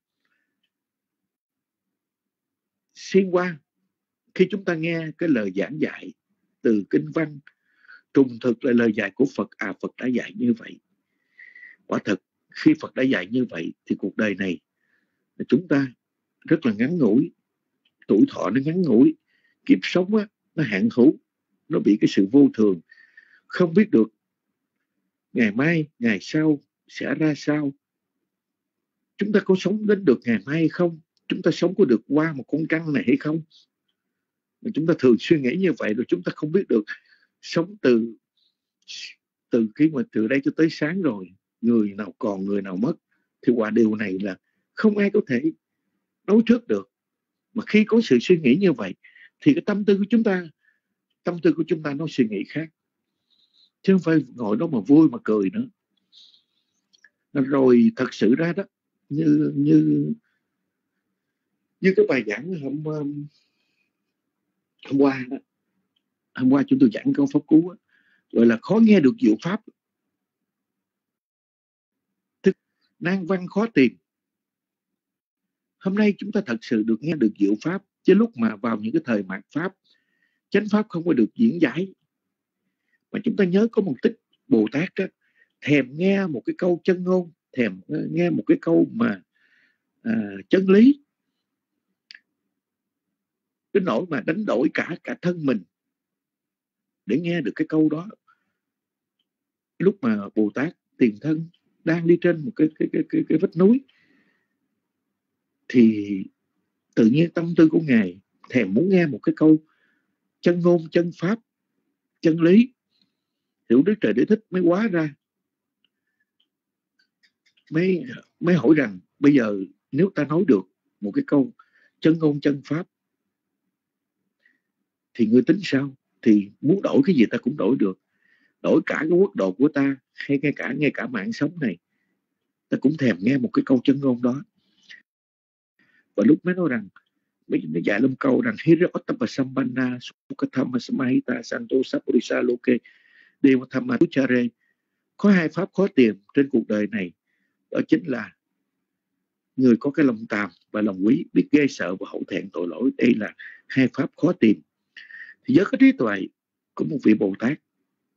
Xuyên qua khi chúng ta nghe cái lời giảng dạy từ kinh văn, trùng thực là lời dạy của Phật. Phật đã dạy như vậy. Quả thật khi Phật đã dạy như vậy thì cuộc đời này chúng ta rất là ngắn ngủi, tuổi thọ nó ngắn ngủi, kiếp sống nó hạn hữu, nó bị cái sự vô thường, không biết được ngày mai, ngày sau sẽ ra sao. Chúng ta có sống đến được ngày mai hay không? Chúng ta sống có được qua một con trăng này hay không? Mà chúng ta thường suy nghĩ như vậy, rồi chúng ta không biết được sống từ khi mà từ đây cho tới sáng rồi, người nào còn người nào mất. Thì quả điều này là không ai có thể nói trước được. Mà khi có sự suy nghĩ như vậy thì cái tâm tư của chúng ta nó suy nghĩ khác, chứ không phải ngồi đó mà vui mà cười nữa. Rồi thật sự ra đó, như cái bài giảng hôm qua chúng tôi giảng câu pháp cú gọi là khó nghe được diệu pháp, tức nan văn khó tìm. Hôm nay chúng ta thật sự được nghe được diệu pháp, chứ lúc mà vào những cái thời mạt pháp, chánh pháp không có được diễn giải. Mà chúng ta nhớ có một tích Bồ Tát đó, thèm nghe một cái câu chân ngôn, thèm nghe một cái câu mà chân lý, đến nỗi mà đánh đổi cả thân mình để nghe được cái câu đó. Lúc mà Bồ Tát tiền thân đang đi trên một cái vách núi, thì tự nhiên tâm tư của Ngài thèm muốn nghe một cái câu chân ngôn, chân pháp, chân lý. Hiểu Đức Trời Đế Thích mới hóa ra, mới hỏi rằng bây giờ nếu ta nói được một cái câu chân ngôn, chân pháp thì ngươi tính sao? Thì muốn đổi cái gì ta cũng đổi được, đổi cả cái quốc độ của ta, hay ngay cả mạng sống này, ta cũng thèm nghe một cái câu chân ngôn đó. Và lúc mới nói rằng nó dạy lâm câu rằng Hira Ottapasambana Sukathama Samahita Santo Sapurisa Loke Devatama Tuchare. Có hai pháp khó tìm trên cuộc đời này, đó chính là người có cái lòng tàm và lòng quý, biết ghê sợ và hổ thẹn tội lỗi. Đây là hai pháp khó tìm. Thì với cái trí tuệ của một vị Bồ Tát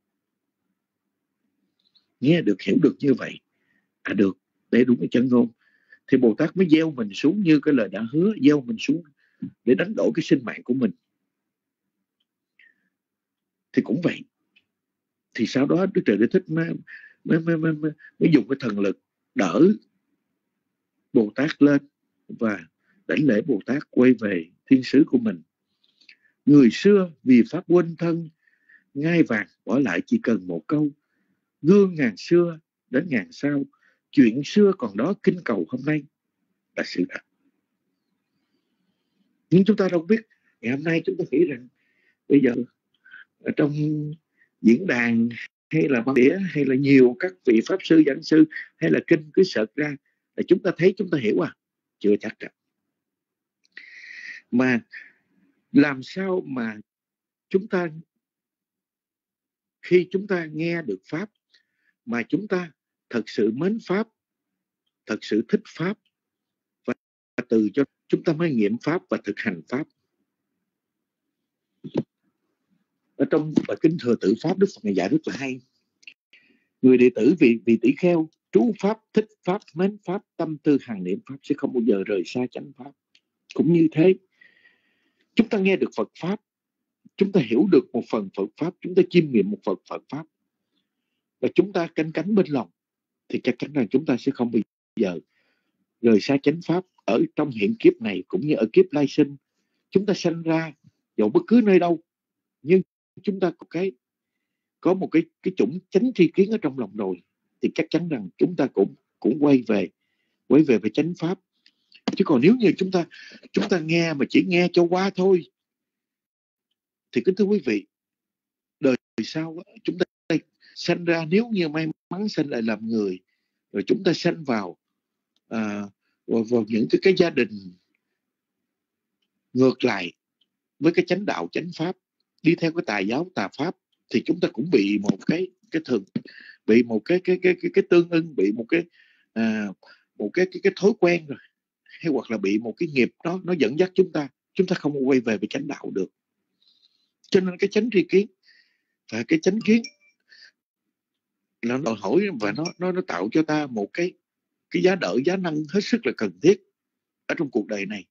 nghe được, hiểu được như vậy, được, để đúng cái chân ngôn, thì Bồ Tát mới gieo mình xuống như cái lời đã hứa, gieo mình xuống để đánh đổi cái sinh mạng của mình. Thì cũng vậy. Thì sau đó Đức Trời Đế Thích mới dùng cái thần lực đỡ Bồ Tát lên và đảnh lễ Bồ Tát quay về thiên sứ của mình. Người xưa vì pháp quên thân, ngai vàng bỏ lại chỉ cần một câu. Gương ngàn xưa đến ngàn sau, chuyện xưa còn đó kinh cầu hôm nay, là sự thật. Nhưng chúng ta đâu biết, ngày hôm nay chúng ta nghĩ rằng bây giờ ở trong diễn đàn hay là băng đĩa hay là nhiều các vị pháp sư, giảng sư hay là kinh cứ sợt ra là chúng ta thấy, chúng ta hiểu chưa chắc đâu. Mà làm sao mà chúng ta khi chúng ta nghe được pháp mà chúng ta thật sự mến pháp, thật sự thích pháp, và từ cho chúng ta mới nghiệm pháp và thực hành pháp. Ở trong bài kinh Thừa Tự Pháp, Đức Phật Ngài dạy rất là hay. Người đệ tử vì tỷ kheo, trú pháp, thích pháp, mến pháp, tâm tư hằng niệm pháp sẽ không bao giờ rời xa chánh pháp. Cũng như thế, chúng ta nghe được Phật pháp, chúng ta hiểu được một phần Phật pháp, chúng ta chiêm nghiệm một phần Phật pháp, và chúng ta canh cánh bên lòng, thì chắc chắn rằng chúng ta sẽ không bao giờ rời xa chánh pháp. Ở trong hiện kiếp này cũng như ở kiếp lai sinh, chúng ta sanh ra dẫu bất cứ nơi đâu, nhưng chúng ta có một cái chủng chánh tri kiến ở trong lòng rồi, thì chắc chắn rằng chúng ta cũng quay về với chánh pháp. Chứ còn nếu như chúng ta nghe mà chỉ nghe cho qua thôi, thì kính thưa quý vị, đời sau chúng ta sanh ra, nếu như may mắn sanh lại làm người, rồi chúng ta sanh vào những cái gia đình ngược lại với cái chánh đạo chánh pháp, đi theo cái tà giáo tà pháp, thì chúng ta cũng bị một cái bị một cái tương ưng, bị một cái thói quen rồi, hay hoặc là bị một cái nghiệp nó dẫn dắt chúng ta không quay về với chánh đạo được. Cho nên cái chánh tri kiến và cái chánh kiến là đòi hỏi, và nó tạo cho ta một cái giá đỡ, giá năng hết sức là cần thiết ở trong cuộc đời này.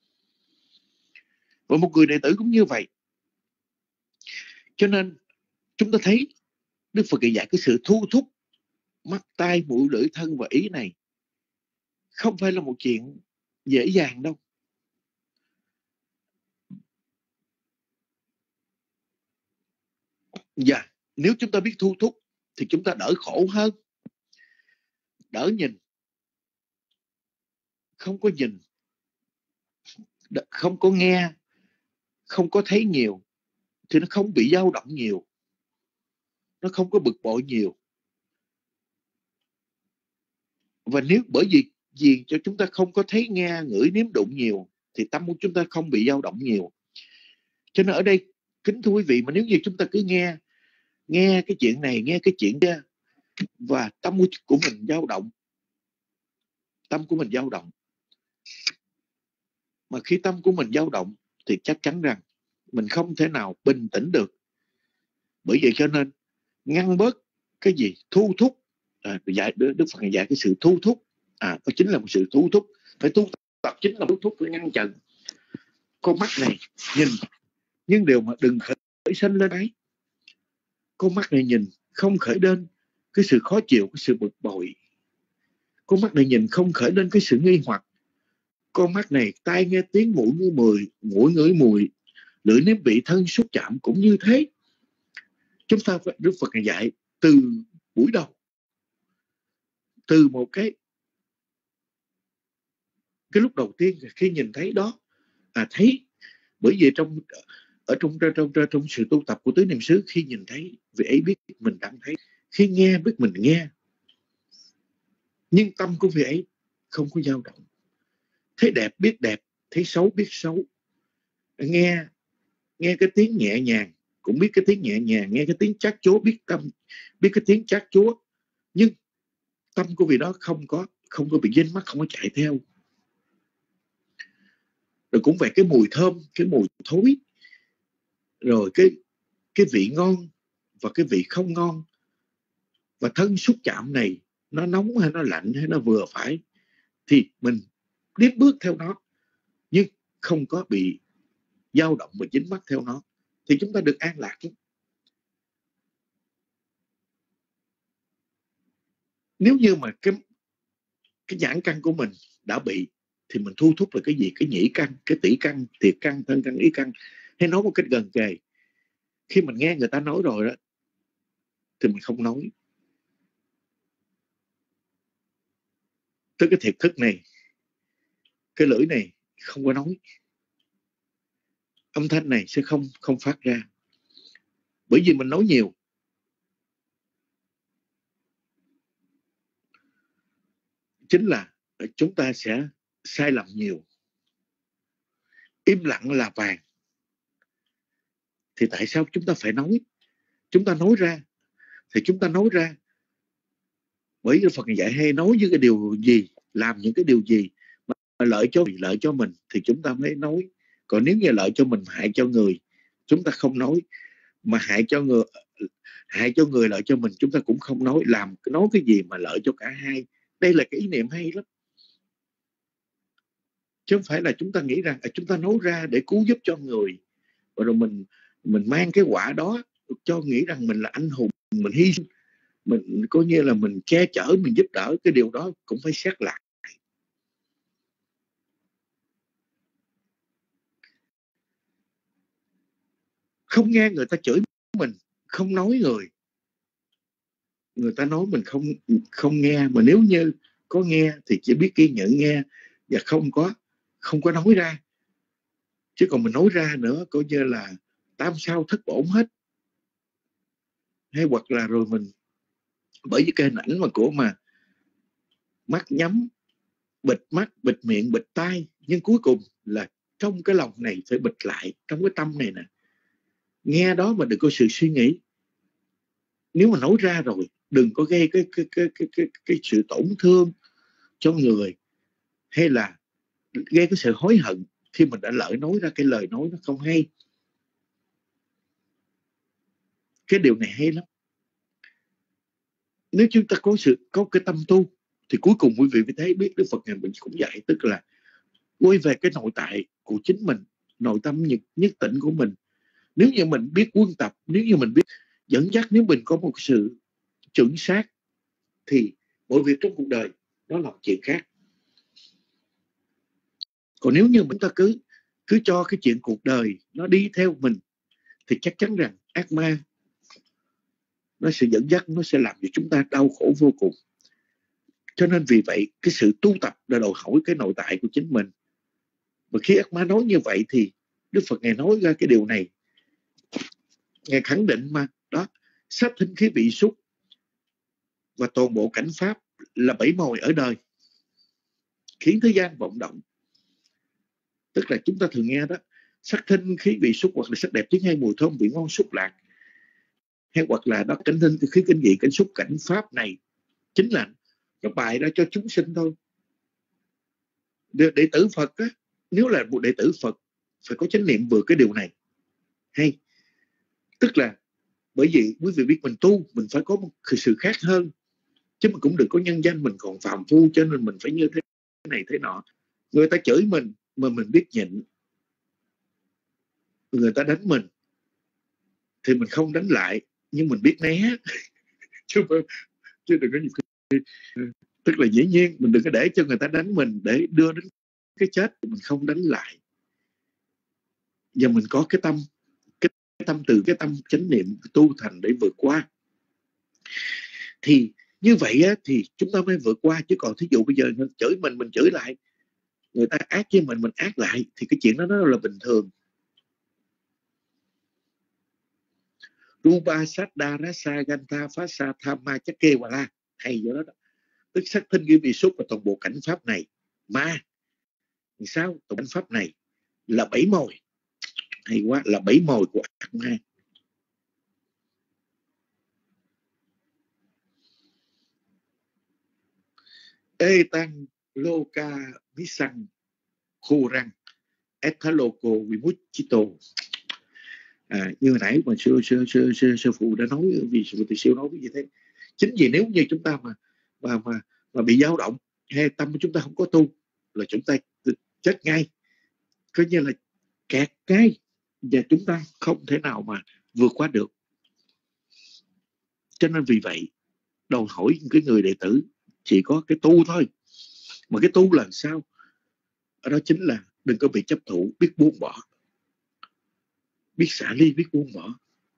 Và một người đệ tử cũng như vậy. Cho nên chúng ta thấy Đức Phật dạy cái sự thu thúc mắt, tai, mũi, lưỡi, thân và ý này không phải là một chuyện dễ dàng đâu. Và nếu chúng ta biết thu thúc thì chúng ta đỡ khổ hơn. Đỡ nhìn, không có nhìn, không có nghe, không có thấy nhiều, thì nó không bị dao động nhiều, nó không có bực bội nhiều. Và nếu bởi vì cho chúng ta không có thấy, nghe, ngửi, nếm, đụng nhiều, thì tâm của chúng ta không bị dao động nhiều. Cho nên ở đây, kính thưa quý vị, mà nếu như chúng ta cứ nghe cái chuyện này, nghe cái chuyện kia, và tâm của mình dao động, mà khi tâm của mình dao động thì chắc chắn rằng mình không thể nào bình tĩnh được. Bởi vậy cho nên ngăn bớt cái gì? Thu thúc. Đức Phật dạy cái sự thu thúc. Đó chính là một sự thu thúc. Phải tu tập chính là thu thúc, phải ngăn chặn. Con mắt này nhìn, nhưng điều mà đừng khởi sanh lên ấy. Con mắt này nhìn không khởi lên cái sự khó chịu, cái sự bực bội. Con mắt này nhìn không khởi lên cái sự nghi hoặc. Con mắt này tai nghe tiếng, mũi ngửi mùi, lưỡi nếm vị, thân xúc chạm cũng như thế. Chúng ta phải, Đức Phật dạy từ buổi đầu, từ một cái lúc đầu tiên khi nhìn thấy đó, thấy. Bởi vì trong sự tu tập của tứ niệm xứ, khi nhìn thấy vị ấy biết mình đang thấy, khi nghe biết mình nghe, nhưng tâm của vị ấy không có dao động. Thấy đẹp biết đẹp thấy xấu biết xấu, nghe cái tiếng nhẹ nhàng cũng biết cái tiếng nhẹ nhàng, nghe cái tiếng chát chúa biết cái tiếng chát chúa, nhưng tâm của vị đó không có bị dính mắc, không có chạy theo. Rồi cũng về cái mùi thơm, cái mùi thối, rồi cái vị ngon và cái vị không ngon, và thân xúc chạm này nó nóng hay nó lạnh hay nó vừa phải, thì mình tiếp bước theo nó nhưng không có bị dao động và dính mắc theo nó, thì chúng ta được an lạc lắm. Nếu như mà cái nhãn căn của mình đã bị, thì mình thu thúc là cái gì? Cái nhĩ căn, cái tỷ căn, thiệt căn, thân căn, ý căn. Hay nói một cách gần kề, khi mình nghe người ta nói rồi đó thì mình không nói. Tới cái thiệt thức này, cái lưỡi này không có nói, âm thanh này sẽ không phát ra, bởi vì mình nói nhiều. Chính là chúng ta sẽ sai lầm nhiều. Im lặng là vàng. Thì tại sao chúng ta phải nói? Chúng ta nói ra, thì chúng ta nói ra bởi vì Phật dạy hay nói những cái điều gì, làm những cái điều gì mà lợi cho mình thì chúng ta mới nói. Còn nếu như lợi cho mình, hại cho người, chúng ta không nói. Mà hại cho người lợi cho mình, chúng ta cũng không nói. Nói cái gì mà lợi cho cả hai. Đây là cái ý niệm hay lắm, chứ không phải là chúng ta nghĩ rằng chúng ta nói ra để cứu giúp cho người, rồi mình mang cái quả đó cho nghĩ rằng mình là anh hùng, mình hy sinh, mình coi như là mình che chở, mình giúp đỡ. Cái điều đó cũng phải xét lại. Không nghe người ta chửi mình, không nói người ta nói mình không nghe. Mà nếu như có nghe thì chỉ biết ghi nhận nghe và không có nói ra. Chứ còn mình nói ra nữa coi như là tam sao thất bổn hết. Hay hoặc là rồi mình bởi vì cái hình ảnh mà mắt nhắm, bịt mắt, bịt miệng, bịt tai, nhưng cuối cùng là trong cái lòng này phải bịt lại, trong cái tâm này nè, nghe đó mà đừng có sự suy nghĩ. Nếu mà nói ra rồi đừng có gây cái sự tổn thương cho người, hay là gây cái sự hối hận khi mình đã lỡ nói ra cái lời nói nó không hay. Cái điều này hay lắm. Nếu chúng ta có cái tâm tu thì cuối cùng quý vị mới thấy biết Đức Phật ngài mình cũng dạy, tức là quay về cái nội tại của chính mình, nội tâm nhất tịnh của mình. Nếu như mình biết quân tập, nếu như mình biết dẫn dắt, nếu mình có một sự chuẩn xác thì mọi việc trong cuộc đời nó là một chuyện khác. Còn nếu như chúng ta cứ cho cái chuyện cuộc đời nó đi theo mình thì chắc chắn rằng ác ma nó sẽ dẫn dắt, nó sẽ làm cho chúng ta đau khổ vô cùng. Cho nên vì vậy cái sự tu tập là đòi hỏi cái nội tại của chính mình. Và khi ác ma nói như vậy thì Đức Phật ngài nói ra cái điều này, ngài khẳng định mà đó, sát thinh khí vị xúc và toàn bộ cảnh pháp là bảy mồi ở đời, khiến thế gian vọng động. Tức là chúng ta thường nghe đó, sắc thinh khí vị xúc, hoặc là sắc đẹp tiếng hay, mùi thơm vị ngon xúc lạc, hay hoặc là đó cảnh thinh khí kinh vị cảnh xúc cảnh pháp này chính là nó bày ra cho chúng sinh thôi. Đệ tử Phật á, nếu là một đệ tử Phật phải có chánh niệm vừa cái điều này hay. Tức là bởi vì quý vị biết mình tu, mình phải có một sự khác hơn, chứ mình cũng đừng có nhân danh mình còn phàm phu cho nên mình phải như thế này thế nọ. Người ta chửi mình mà mình biết nhịn, người ta đánh mình thì mình không đánh lại nhưng mình biết né. chứ đừng có nhiều khi, tức là dĩ nhiên mình đừng có để cho người ta đánh mình để đưa đến cái chết, mình không đánh lại. Và mình có cái tâm từ cái tâm chánh niệm tu thành để vượt qua. Thì như vậy á, thì chúng ta mới vượt qua. Chứ còn thí dụ bây giờ chửi mình chửi lại, người ta ác với mình ác lại, thì cái chuyện đó nó là bình thường. Rupa Saddha Rasa Gantha Phasa Thamma Chakke Wala, hay vậy đó. Tức sắc thinh ghi vị xúc và toàn bộ cảnh pháp này mà sao tụng pháp này là 7 mồi, hay quá, là 7 mồi của ác ma. Ê tăng lô ca mí xăng khô răng ethaloko vimuchito. Như hồi nãy mà sư phụ đã nói, vì sư phụ siêu nói cái gì thế, chính vì nếu như chúng ta mà bị dao động hay tâm của chúng ta không có tu là chúng ta chết ngay, coi như là kẹt ngay, và chúng ta không thể nào mà vượt qua được. Cho nên vì vậy đòi hỏi cái người đệ tử chỉ có cái tu thôi. Mà cái tu là sao? Đó chính là đừng có bị chấp thủ, biết buông bỏ, biết xả ly, biết buông bỏ.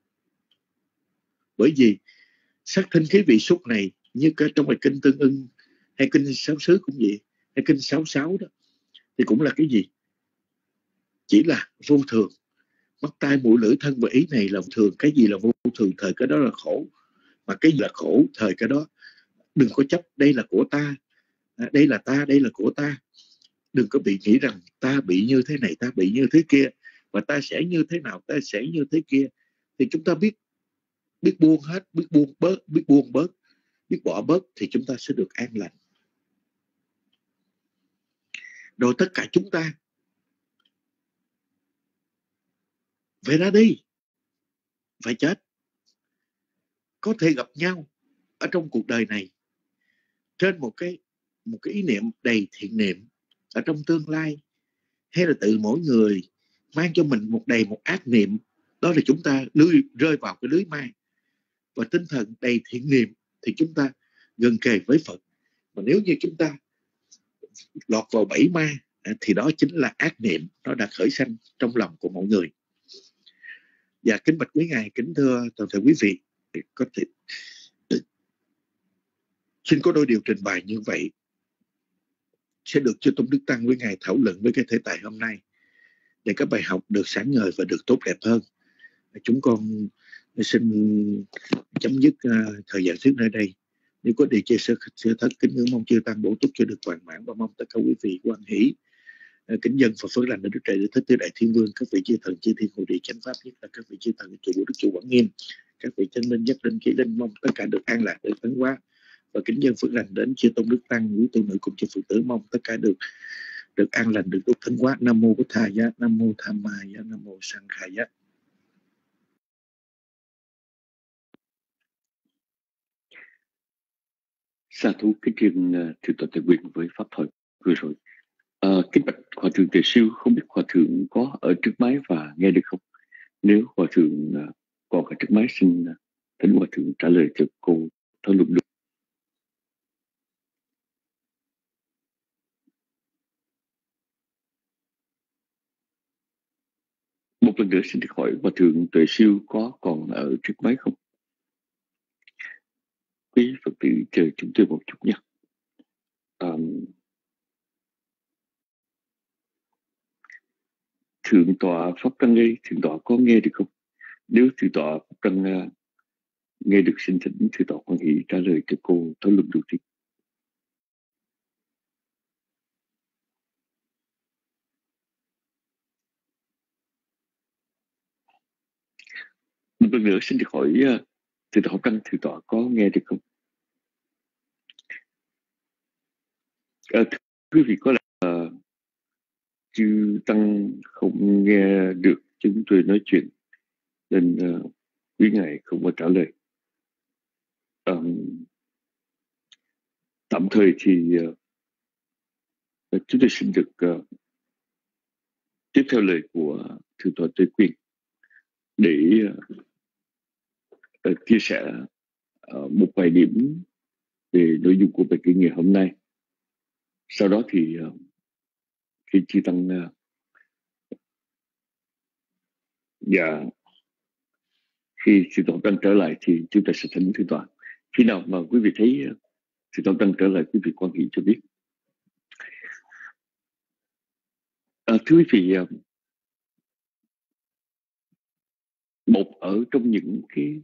Bởi vì sắc thân khí vị xúc này, như trong bài kinh Tương Ưng hay kinh Sáu Xứ cũng vậy, hay kinh 66 đó, thì cũng là cái gì? Chỉ là vô thường. Mắt tai mũi lưỡi thân và ý này là vô thường. Cái gì là vô thường? Thời cái đó là khổ. Mà cái gì là khổ? Thời cái đó đừng có chấp đây là của ta, đây là ta, đây là của ta. Đừng có bị nghĩ rằng ta bị như thế này, ta bị như thế kia, và ta sẽ như thế nào, ta sẽ như thế kia. Thì chúng ta biết buông hết, biết buông bớt, biết bỏ bớt, thì chúng ta sẽ được an lành. Rồi tất cả chúng ta phải ra đi, phải chết. Có thể gặp nhau ở trong cuộc đời này trên một cái ý niệm đầy thiện niệm ở trong tương lai, hay là tự mỗi người mang cho mình một ác niệm, đó là chúng ta rơi vào cái lưới ma. Và tinh thần đầy thiện niệm thì chúng ta gần kề với Phật. Mà nếu như chúng ta lọt vào bẫy ma thì đó chính là ác niệm, nó đã khởi sanh trong lòng của mọi người. Và kính bạch quý ngài, kính thưa toàn thể quý vị, có thể xin có đôi điều trình bày như vậy sẽ được chư tôn đức tăng với ngài thảo luận với cái thể tại hôm nay, để các bài học được sáng ngời và được tốt đẹp hơn. Chúng con xin chấm dứt thời gian thuyết nơi đây. Nếu có điều chia sẻ thất, kính ngưỡng mong chư tăng bổ túc cho được hoàn mãn, và mong tất cả quý vị quan hỷ kính dân và phước lành để Đức Trời Đức Thích Tứ Đại Thiên Vương, các vị chư thần chư thiên hộ địa chánh pháp, nhất là các vị chư thần chủ Đức Chủ Quảng Nghiêm, các vị chân linh nhất linh khí linh, mong tất cả được an lạc, được tấn hóa, và kính dân phước lành đến chư tôn đức tăng, quý tu nữ cùng chư Phật tử, mong tất cả được an lành, được tốt tấn hóa. Nam mô Bổn Thầy Giá, Nam mô Tham Ma Giá, Nam mô Sang Khai Giá. Sa thú kính riêng thượng tọa Tề Quyền với pháp thoại vừa rồi. Kính bạch hòa thượng Tề Siêu, không biết hòa thượng có ở trước máy và nghe được không? Nếu hòa thượng còn ở trước máy, xin thỉnh hòa thượng trả lời cho cô thảo luận được. Một lần nữa xin được hỏi hòa thượng Tề Siêu có còn ở trước máy không? Quý Phật tử chờ chúng tôi một chút nha. Thượng tọa Pháp Đăng ơi, thượng tọa có nghe được không? Nếu thượng tọa Pháp Đăng nghe được, xin thỉnh thượng tọa quan hệ trả lời cho cô thảo luận đầu tiên. Một lần nữa xin được hỏi thượng tọa Pháp Đăng, thượng tọa có nghe được không? Quý vị có là chư tăng không nghe được chúng tôi nói chuyện, nên quý ngài không có trả lời. Tạm thời thì chúng tôi xin được tiếp theo lời của thượng tọa Tề Quyền để chia sẻ một vài điểm về nội dung của bài kinh ngày hôm nay. Sau đó thì khi chư tăng và khi thượng tọa tăng trở lại thì chúng ta sẽ thỉnh thượng tọa. Khi nào mà quý vị thấy thượng tọa tăng trở lại, quý vị quan hệ cho biết. Thưa quý vị, một ở trong những cái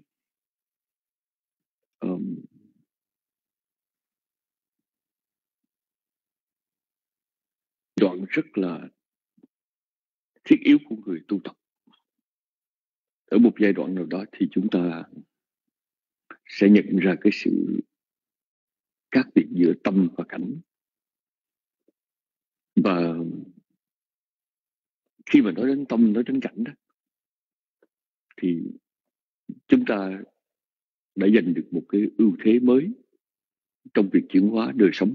đoạn rất là thiết yếu của người tu tập. Ở một giai đoạn nào đó thì chúng ta sẽ nhận ra cái sự khác biệt giữa tâm và cảnh. Và khi mà nói đến tâm, nói đến cảnh đó, thì chúng ta đã giành được một cái ưu thế mới trong việc chuyển hóa đời sống.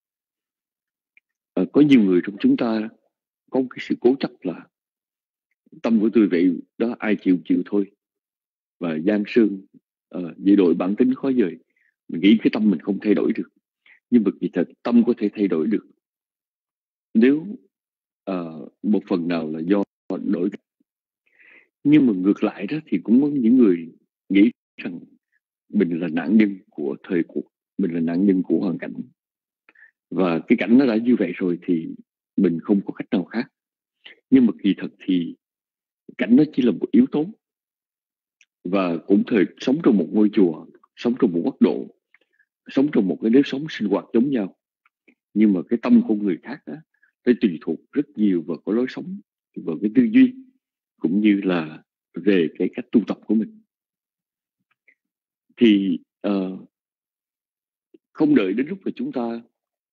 Có nhiều người trong chúng ta có một cái sự cố chấp là tâm của tôi vậy đó, ai chịu chịu thôi, và gian sơn dị đội bản tính khó dời. Mình nghĩ cái tâm mình không thay đổi được, nhưng mà kỳ thật tâm có thể thay đổi được nếu một phần nào là do đổi. Nhưng mà ngược lại đó thì cũng có những người nghĩ rằng mình là nạn nhân của thời cuộc, mình là nạn nhân của hoàn cảnh, và cái cảnh nó đã như vậy rồi thì mình không có cách nào khác. Nhưng mà kỳ thật thì cảnh nó chỉ là một yếu tố, và cũng thời sống trong một ngôi chùa, sống trong một quốc độ, sống trong một cái nếp sống sinh hoạt giống nhau, nhưng mà cái tâm của người khác đó, nó tùy thuộc rất nhiều vào cái lối sống, vào cái tư duy, cũng như là về cái cách tu tập của mình. Thì không đợi đến lúc mà chúng ta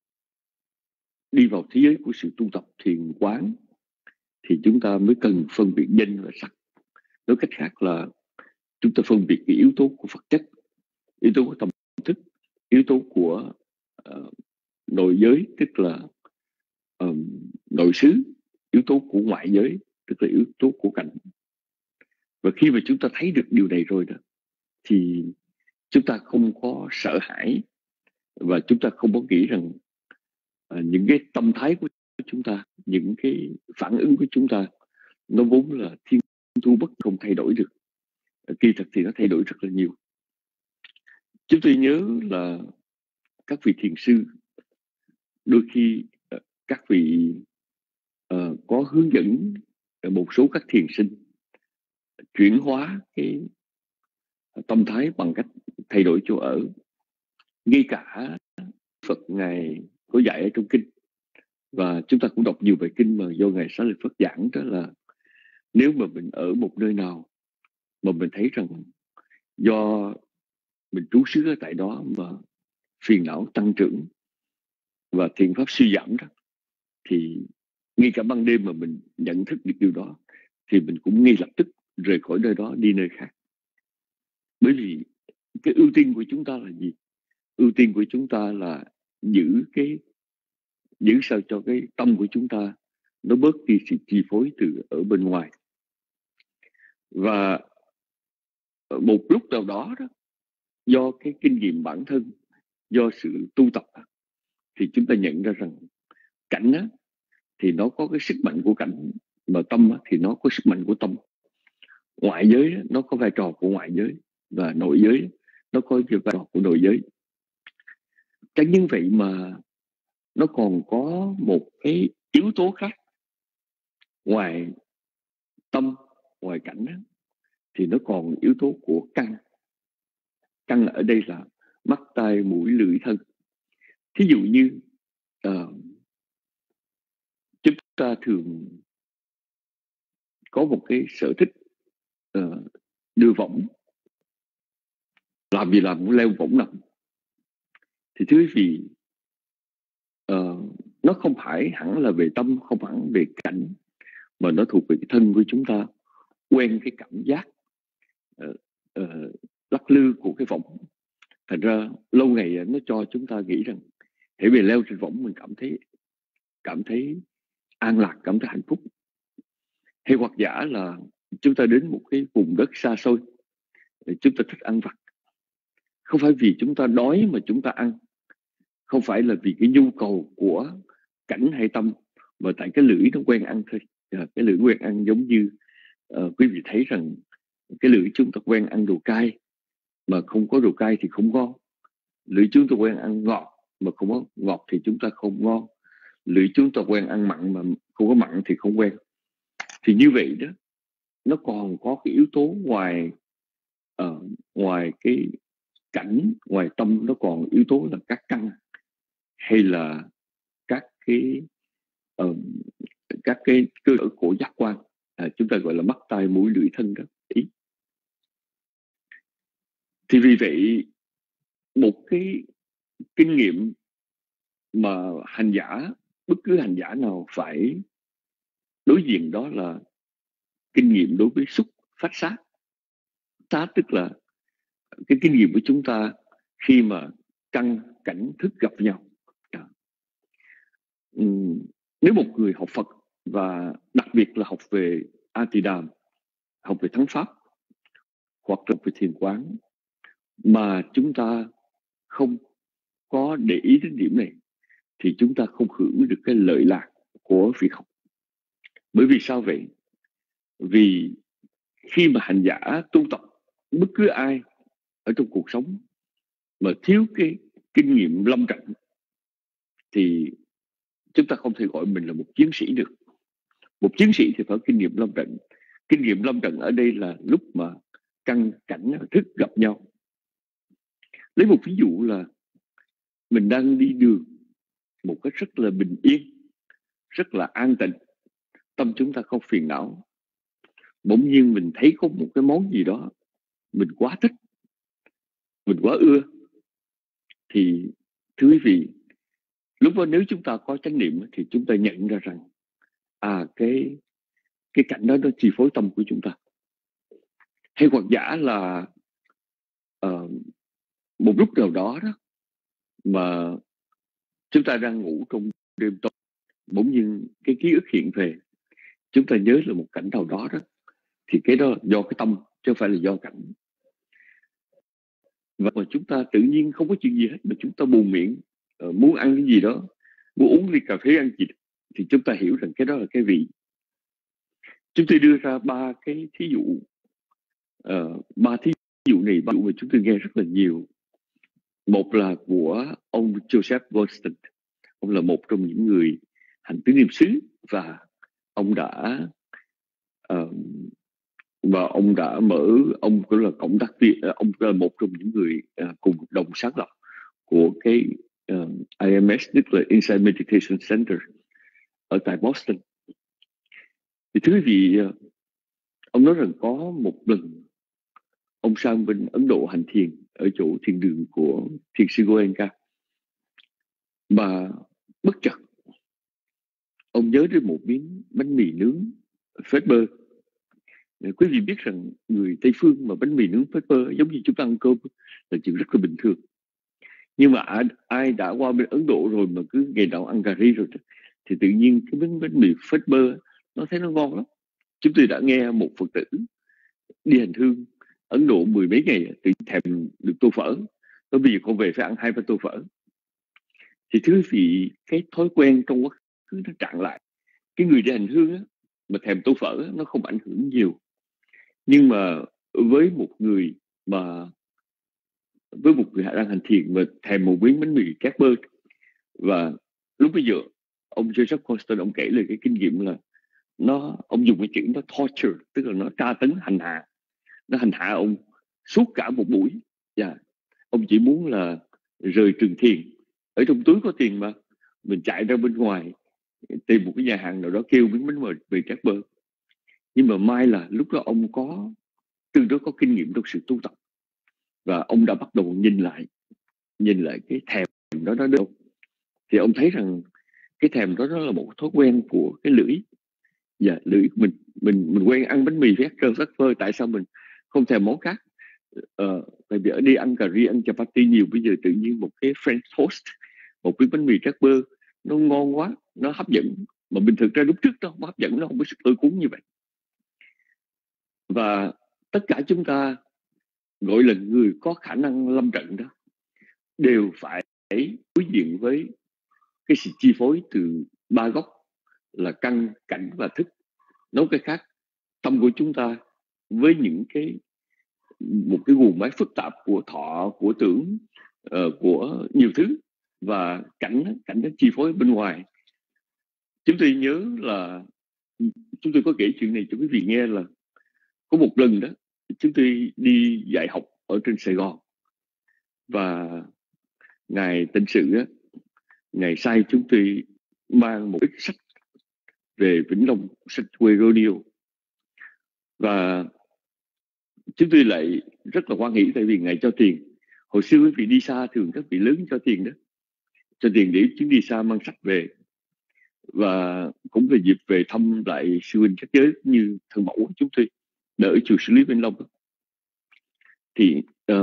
đi vào thế giới của sự tu tập thiền quán thì chúng ta mới cần phân biệt danh và sắc. Nói cách khác là chúng ta phân biệt cái yếu tố của vật chất, yếu tố của tâm thức, yếu tố của nội giới, tức là nội xứ, yếu tố của ngoại giới, tức là yếu tố của cảnh. Và khi mà chúng ta thấy được điều này rồi đó, thì chúng ta không có sợ hãi, và chúng ta không có nghĩ rằng những cái tâm thái của chúng ta, những cái phản ứng của chúng ta nó vốn là thiên tu bất không thay đổi được. Kỳ thật thì nó thay đổi rất là nhiều. Chúng tôi nhớ là các vị thiền sư đôi khi các vị có hướng dẫn một số các thiền sinh chuyển hóa cái tâm thái bằng cách thay đổi chỗ ở. Ngay cả Phật Ngài có dạy ở trong kinh, và chúng ta cũng đọc nhiều bài kinh mà do Ngài Xá Lợi Phất giảng, đó là nếu mà mình ở một nơi nào mà mình thấy rằng do mình trú xứ ở tại đó mà phiền não tăng trưởng và thiện pháp suy giảm đó, thì ngay cả ban đêm mà mình nhận thức được điều đó thì mình cũng ngay lập tức rời khỏi nơi đó đi nơi khác. Bởi vì cái ưu tiên của chúng ta là gì? Ưu tiên của chúng ta là giữ sao cho cái tâm của chúng ta nó bớt đi sự chi phối từ ở bên ngoài. Và một lúc nào đó đó, do cái kinh nghiệm bản thân, do sự tu tập, thì chúng ta nhận ra rằng cảnh á, thì nó có cái sức mạnh của cảnh, mà tâm á, thì nó có sức mạnh của tâm. Ngoại giới á, nó có vai trò của ngoại giới, và nội giới nó có vai trò của nội giới. Chẳng như vậy mà nó còn có một cái yếu tố khác ngoài tâm, ngoài cảnh á, thì nó còn yếu tố của căn. Căn ở đây là mắt, tai, mũi, lưỡi, thân. Thí dụ như chúng ta thường có một cái sở thích đưa võng, làm gì làm cũng leo võng nằm. Thì thưa quý vị, nó không phải hẳn là về tâm, không hẳn về cảnh, mà nó thuộc về cái thân của chúng ta, quen cái cảm giác lắc lư của cái võng. Thành ra lâu ngày nó cho chúng ta nghĩ rằng hãy về leo trên võng mình cảm thấy an lạc, cảm thấy hạnh phúc. Hay hoặc giả là chúng ta đến một cái vùng đất xa xôi, chúng ta thích ăn vặt, không phải vì chúng ta đói mà chúng ta ăn, không phải là vì cái nhu cầu của cảnh hay tâm, mà tại cái lưỡi nó quen ăn thôi. Cái lưỡi quen ăn giống như quý vị thấy rằng cái lưỡi chúng ta quen ăn đồ cay, mà không có đồ cay thì không ngon. Lưỡi chúng ta quen ăn ngọt, mà không có ngọt thì chúng ta không ngon. Lưỡi chúng ta quen ăn mặn, mà không có mặn thì không quen. Thì như vậy đó, nó còn có cái yếu tố ngoài cái cảnh, ngoài tâm, nó còn yếu tố là các căn, hay là các cái các cái cơ sở của giác quan, chúng ta gọi là mắt, tai, mũi, lưỡi, thân đó, ý. Thì vì vậy một cái kinh nghiệm mà hành giả, bất cứ hành giả nào phải đối diện, đó là kinh nghiệm đối với xúc phát sát. Sát tức là cái kinh nghiệm của chúng ta khi mà căn cảnh thức gặp nhau. Nếu một người học Phật, và đặc biệt là học về A Tỳ Đàm, học về thắng pháp, hoặc là về thiền quán, mà chúng ta không có để ý đến điểm này, thì chúng ta không hưởng được cái lợi lạc của việc học. Bởi vì sao vậy? Vì khi mà hành giả tu tập, bất cứ ai ở trong cuộc sống mà thiếu cái kinh nghiệm lâm trận, thì chúng ta không thể gọi mình là một chiến sĩ được. Một chiến sĩ thì phải kinh nghiệm lâm trận. Kinh nghiệm lâm trận ở đây là lúc mà căn cảnh thức gặp nhau. Lấy một ví dụ là mình đang đi đường một cách rất là bình yên, rất là an tịnh, tâm chúng ta không phiền não. Bỗng nhiên mình thấy có một cái món gì đó mình quá thích, mình quá ưa, thì thưa quý vị, lúc đó nếu chúng ta có chánh niệm thì chúng ta nhận ra rằng cái cảnh đó nó chi phối tâm của chúng ta. Hay hoặc giả là một lúc nào đó mà chúng ta đang ngủ trong đêm tối, bỗng nhiên cái ký ức hiện về, chúng ta nhớ là một cảnh nào đó, thì cái đó là do cái tâm, chứ không phải là do cảnh. Và mà chúng ta tự nhiên không có chuyện gì hết, mà chúng ta buồn miệng, muốn ăn cái gì đó, muốn uống ly cà phê, ăn gì, thì chúng ta hiểu rằng cái đó là cái vị. Chúng tôi đưa ra ba cái thí dụ, ba thí dụ này, ba dụ mà chúng tôi nghe rất là nhiều. Một là của ông Joseph Goldstein. Ông là một trong những người hành tứ niệm xứ, và ông đã ông cũng là cộng tác viên, ông là một trong những người cùng đồng sáng lập của cái IMS, tức là Insight Meditation Center ở tại Boston. Thì thưa quý vị, ông nói rằng có một lần ông sang bên Ấn Độ hành thiền ở chỗ thiền đường của thiền sư Goenka, mà bất chợt ông nhớ đến một miếng bánh mì nướng phết bơ. Quý vị biết rằng người Tây phương mà bánh mì nướng phết bơ giống như chúng ta ăn cơm là chuyện rất là bình thường. Nhưng mà ai đã qua bên Ấn Độ rồi mà cứ ngày nào ăn cà ri rồi, thì tự nhiên cái miếng bánh mì phết bơ nó thấy nó ngon lắm. Chúng tôi đã nghe một Phật tử đi hành hương Ấn Độ 10 mấy ngày tự thèm được tô phở. Nói bây giờ con về phải ăn 2-3 tô phở. Thì thưa quý vị, cái thói quen trong quá khứ nó trạng lại. Cái người đi hành hương mà thèm tô phở nó không ảnh hưởng nhiều. Nhưng mà với một người đang hành thiền mà thèm một miếng bánh mì két bơ, và lúc bây giờ ông Joseph Goldstein ông kể lời cái kinh nghiệm là ông dùng cái chữ nó torture, tức là nó tra tấn, hành hạ. Nó hành hạ ông suốt cả một buổi. Ông chỉ muốn là rời trường thiền, ở trong túi có tiền mà mình chạy ra bên ngoài tìm một cái nhà hàng nào đó kêu miếng bánh mì két bơ. Nhưng mà may là lúc đó ông tương đối có kinh nghiệm trong sự tu tập, và ông đã bắt đầu nhìn lại cái thèm đó đâu. Thì ông thấy rằng cái thèm đó là một thói quen của cái lưỡi. Lưỡi mình quen ăn bánh mì phét phơ, tại sao mình không thèm món khác? Tại vì ở đi ăn cà ri, ăn chapati nhiều, bây giờ tự nhiên một cái French toast, một cái bánh mì két bơ nó ngon quá, nó hấp dẫn, mà mình thực ra lúc trước nó không hấp dẫn, nó không có sức lôi cuốn như vậy. Và tất cả chúng ta gọi là người có khả năng lâm trận đó đều phải đối diện với cái sự chi phối từ ba góc là căn, cảnh và thức. Nói cái khác, tâm của chúng ta với một cái guồng máy phức tạp của thọ, của tưởng, của nhiều thứ, và cảnh nó chi phối bên ngoài. Chúng tôi nhớ là chúng tôi có kể chuyện này cho quý vị nghe, là có một lần đó chúng tôi đi dạy học ở trên Sài Gòn, và ngài tịnh sự Ngài sai chúng tôi mang một ít sách về Vĩnh Long, sách quê Rodeo. Và chúng tôi lại rất là hoan hỷ tại vì Ngài cho tiền. Hồi xưa quý vị đi xa thường các vị lớn cho tiền đó, cho tiền để chuyến đi xa mang sách về, và cũng là dịp về thăm lại sư huynh các giới như thân mẫu của chúng tôi đã ở chùa Xử Lý Vĩnh Long. Thì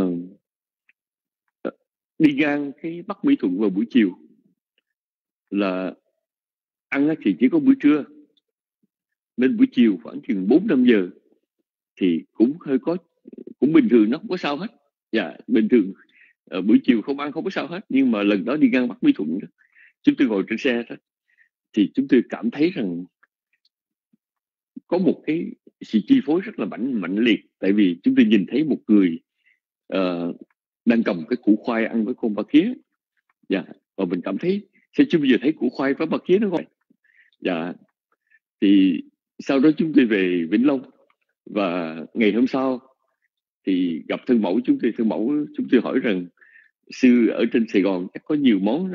đi ngang cái Bắc Mỹ Thuận vào buổi chiều là ăn thì chỉ có buổi trưa, nên buổi chiều khoảng chừng 4-5 giờ thì cũng hơi có, cũng bình thường, nó không có sao hết. Dạ, bình thường buổi chiều không ăn không có sao hết. Nhưng mà lần đó đi ngang Bắc Mỹ Thuận đó, chúng tôi ngồi trên xe đó, thì chúng tôi cảm thấy rằng có một cái sự chi phối rất là mạnh liệt. Tại vì chúng tôi nhìn thấy một người đang cầm cái củ khoai ăn với con ba khía. Dạ, và mình cảm thấy sao chưa bao giờ thấy củ khoai với ba khía nó ngon. Dạ, thì sau đó chúng tôi về Vĩnh Long, và ngày hôm sau thì gặp thân mẫu chúng tôi. Thân mẫu chúng tôi hỏi rằng sư ở trên Sài Gòn chắc có nhiều món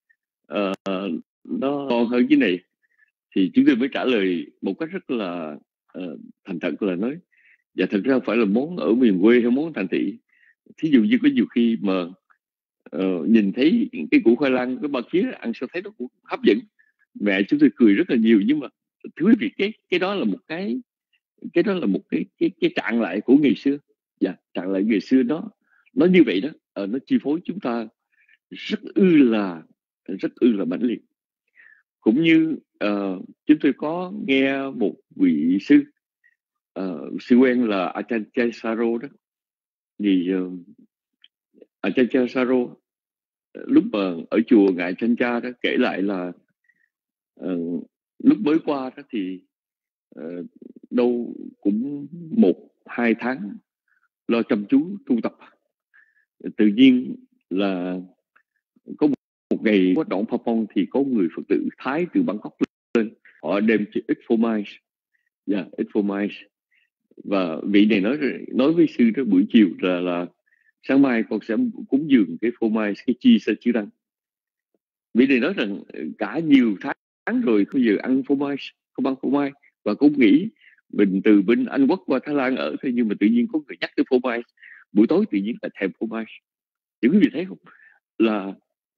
nó ngon hơn cái này. Thì chúng tôi mới trả lời một cách rất là thành thật là nói, dạ thật ra không phải là món ở miền quê hay món thành thị. Thí dụ như có nhiều khi mà nhìn thấy cái củ khoai lang cái ba khía ăn sao thấy nó cũng hấp dẫn, mẹ chúng tôi cười rất là nhiều. Nhưng mà thưa quý vị, cái đó là một cái đó là một cái trạng lại của ngày xưa. Dạ, trạng lại ngày xưa nó như vậy đó. Nó chi phối chúng ta rất là mãnh liệt. Cũng như chúng tôi có nghe một vị sư sư quen là Ajahn Chah Saro đó. Thì Ajahn Chah Saro lúc mà ở chùa Ngài Chanh Cha đó kể lại là lúc mới qua đó thì đâu cũng 1-2 tháng lo chăm chú tu tập. Tự nhiên là có một ngày có đoạn Phật Phong thì có người Phật tử Thái từ Bangkok lên, họ đem ít phô mai, ít phô mai. Và vị này nói với sư đó buổi chiều là sáng mai con sẽ cúng dường cái phô mai, cái chi sa chư đăng. Vị này nói rằng cả nhiều tháng rồi không giờ ăn phô mai, không ăn phô mai, và cũng nghĩ mình từ bên Anh Quốc qua Thái Lan ở thôi, nhưng mà tự nhiên có người nhắc tới phô mai, buổi tối tự nhiên là thèm phô mai. Những quý vị thấy không, là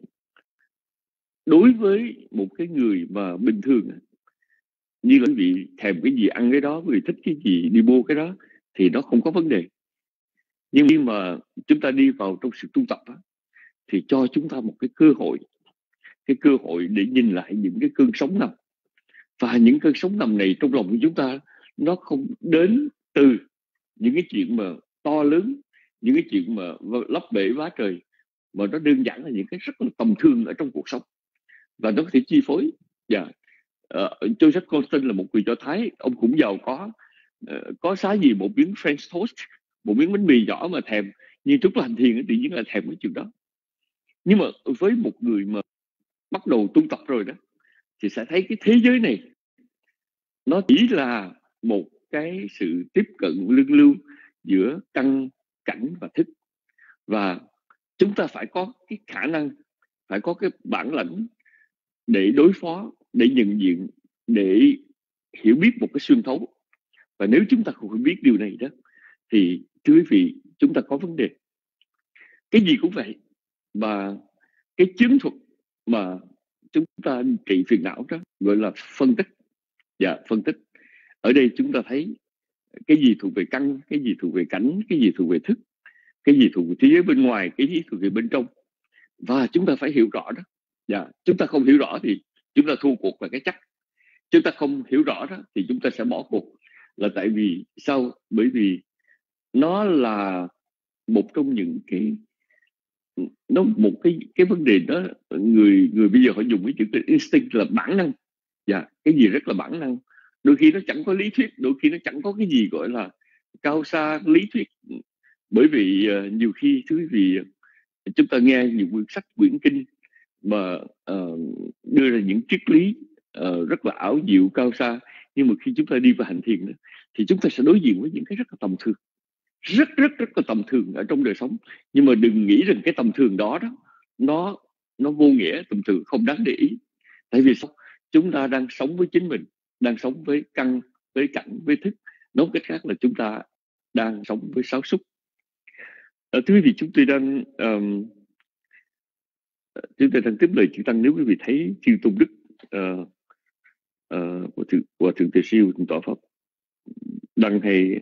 đối với một cái người mà bình thường như là quý vị thèm cái gì ăn cái đó, quý vị thích cái gì đi mua cái đó thì nó không có vấn đề. Nhưng khi mà chúng ta đi vào trong sự tu tập đó, thì cho chúng ta một cái cơ hội để nhìn lại những cái cơn sóng ngầm. Và những cơn sóng ngầm này trong lòng của chúng ta, nó không đến từ những cái chuyện mà to lớn, những cái chuyện mà lấp bể vá trời, mà nó đơn giản là những cái rất là tầm thường ở trong cuộc sống, và nó có thể chi phối. Joseph Constant là một người Do Thái, ông cũng giàu có xá gì một miếng French toast, một miếng bánh mì nhỏ mà thèm, nhưng lúc hành thiền tự nhiên là thèm cái chuyện đó. Nhưng mà với một người mà bắt đầu tu tập rồi đó, thì sẽ thấy cái thế giới này nó chỉ là một cái sự tiếp cận lương lưu giữa căn, cảnh và thức. Và chúng ta phải có cái khả năng, phải có cái bản lãnh để đối phó, để nhận diện, để hiểu biết một cái xuyên thấu. Và nếu chúng ta không biết điều này đó, thì thưa quý vị, chúng ta có vấn đề. Cái gì cũng vậy. Và cái chiến thuật mà chúng ta trị phiền não đó gọi là phân tích. Phân tích. Ở đây chúng ta thấy cái gì thuộc về căn, cái gì thuộc về cảnh, cái gì thuộc về thức, cái gì thuộc về thế giới bên ngoài, cái gì thuộc về bên trong. Và chúng ta phải hiểu rõ đó. Chúng ta không hiểu rõ thì chúng ta thua cuộc là cái chắc. Chúng ta không hiểu rõ đó thì chúng ta sẽ bỏ cuộc. Là tại vì sao? Bởi vì nó là một trong những cái vấn đề đó. Người bây giờ họ dùng cái chữ instinct là bản năng. Cái gì rất là bản năng. Đôi khi nó chẳng có lý thuyết, đôi khi nó chẳng có cái gì gọi là cao xa lý thuyết. Bởi vì nhiều khi thưa quý vị, chúng ta nghe nhiều quyển sách, quyển kinh mà đưa ra những triết lý rất là ảo diệu, cao xa, nhưng mà khi chúng ta đi vào hành thiền đó, thì chúng ta sẽ đối diện với những cái rất là tầm thường, rất là tầm thường ở trong đời sống. Nhưng mà đừng nghĩ rằng cái tầm thường đó nó vô nghĩa, tầm thường không đáng để ý. Tại vì sao? Chúng ta đang sống với chính mình, đang sống với căn, với cảnh, với thức. Nói cách khác là chúng ta đang sống với sáu xúc. Thưa quý vị, chúng tôi đang tiếp lời chư Tăng. Nếu quý vị thấy chư Tôn Đức của Thượng Tề Siêu Tọa Pháp đăng hay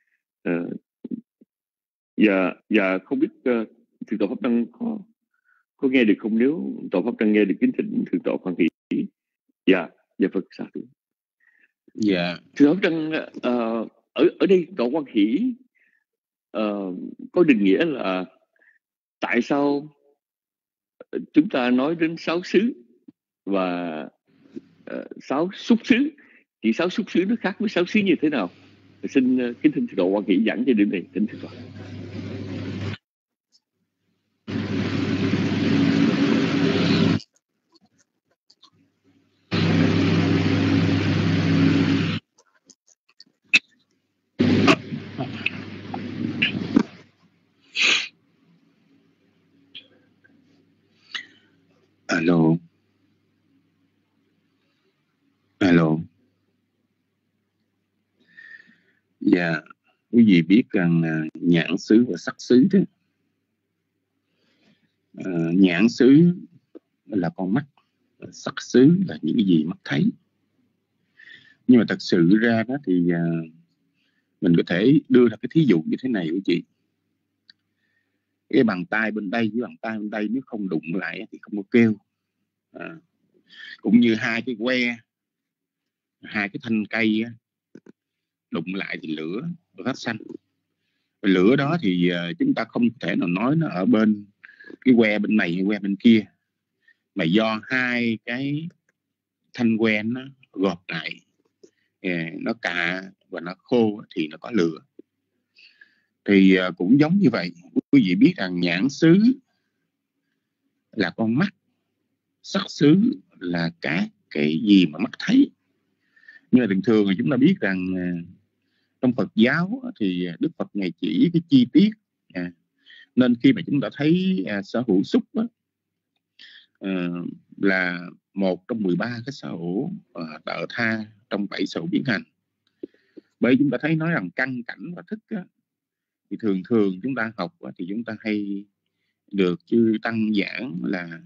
và không biết Thượng Tọa Pháp đăng có nghe được không? Nếu Tọa Pháp đăng nghe được, kính thỉnh Thượng Tọa Quan Hỷ. Dạ Phật xá thưa. Dạ. Thượng Tọa Pháp đăng ở đây Tọa Quan Hỷ có định nghĩa là tại sao chúng ta nói đến sáu xứ và sáu xúc xứ, thì sáu xúc xứ nó khác với sáu xứ như thế nào? Xin kính thỉnh Thượng Tọa Quan Hỷ giảng cho điểm này. Kính thưa Tọa. Alo. Dạ, quý vị biết rằng nhãn xứ và sắc xứ đó. Nhãn xứ là con mắt, sắc xứ là những cái gì mắt thấy. Nhưng mà thật sự ra đó thì mình có thể đưa ra cái thí dụ như thế này quý chị. Cái bàn tay bên đây với bàn tay bên đây nếu không đụng lại thì không có kêu. Cũng như hai cái que, hai cái thanh cây đụng lại thì lửa phát xanh. Lửa đó thì chúng ta không thể nào nói nó ở bên cái que bên này hay que bên kia, mà do hai cái thanh que nó gọt lại, nó cạ và nó khô thì nó có lửa. Thì cũng giống như vậy, quý vị biết rằng nhãn xứ là con mắt, sắc xứ là các cái gì mà mắt thấy. Nhưng mà thường thường chúng ta biết rằng trong Phật giáo thì Đức Phật Ngài chỉ cái chi tiết, nên khi mà chúng ta thấy sở hữu xúc là một trong 13 cái sở hữu tạo tha trong 7 sở hữu biến hành. Bởi chúng ta thấy nói rằng căn, cảnh và thức thì thường thường chúng ta học thì chúng ta hay được chư Tăng giảng là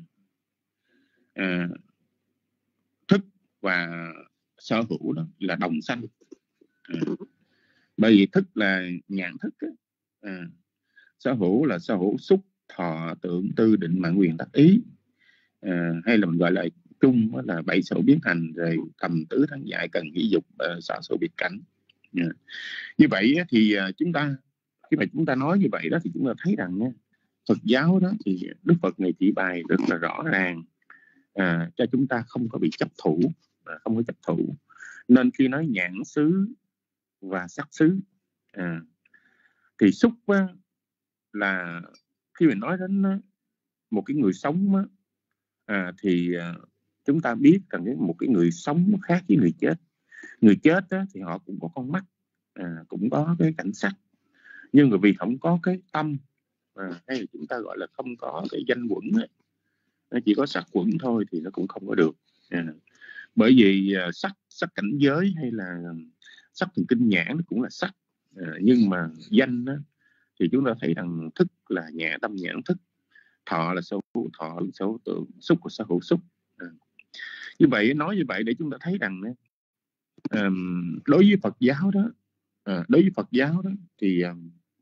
thức và sở hữu đó là đồng sanh. Bởi vì thức là nhãn thức, sở hữu là sở hữu xúc, thọ, tưởng, tư, định, mạng, quyền, tác, ý, hay là mình gọi là chung là 7 sở hữu biến hành, rồi thầm, tứ, thắng, giải, cần, hỷ, dục, sở hữu biệt cảnh. Như vậy thì chúng ta khi mà chúng ta nói như vậy đó thì chúng ta thấy rằng Phật giáo đó thì Đức Phật này chỉ bày rất là rõ ràng cho chúng ta không có bị chấp thủ, không có chấp thủ. Nên khi nói nhãn xứ và sắc xứ thì xúc là khi mình nói đến một cái người sống thì chúng ta biết rằng một cái người sống khác với người chết. Người chết thì họ cũng có con mắt, cũng có cái cảnh sắc, nhưng mà vì không có cái tâm, hay chúng ta gọi là không có cái danh quẩn, nó chỉ có sắc quẩn thôi thì nó cũng không có được. Bởi vì sắc cảnh giới hay là sắc thần kinh nhãn nó cũng là sắc, nhưng mà danh thì chúng ta thấy rằng thức là nhã tâm nhãn thức, thọ là sở hữu thọ, sở hữu tưởng, xúc là sở hữu xúc. Như vậy nói như vậy để chúng ta thấy rằng đối với Phật giáo đó, thì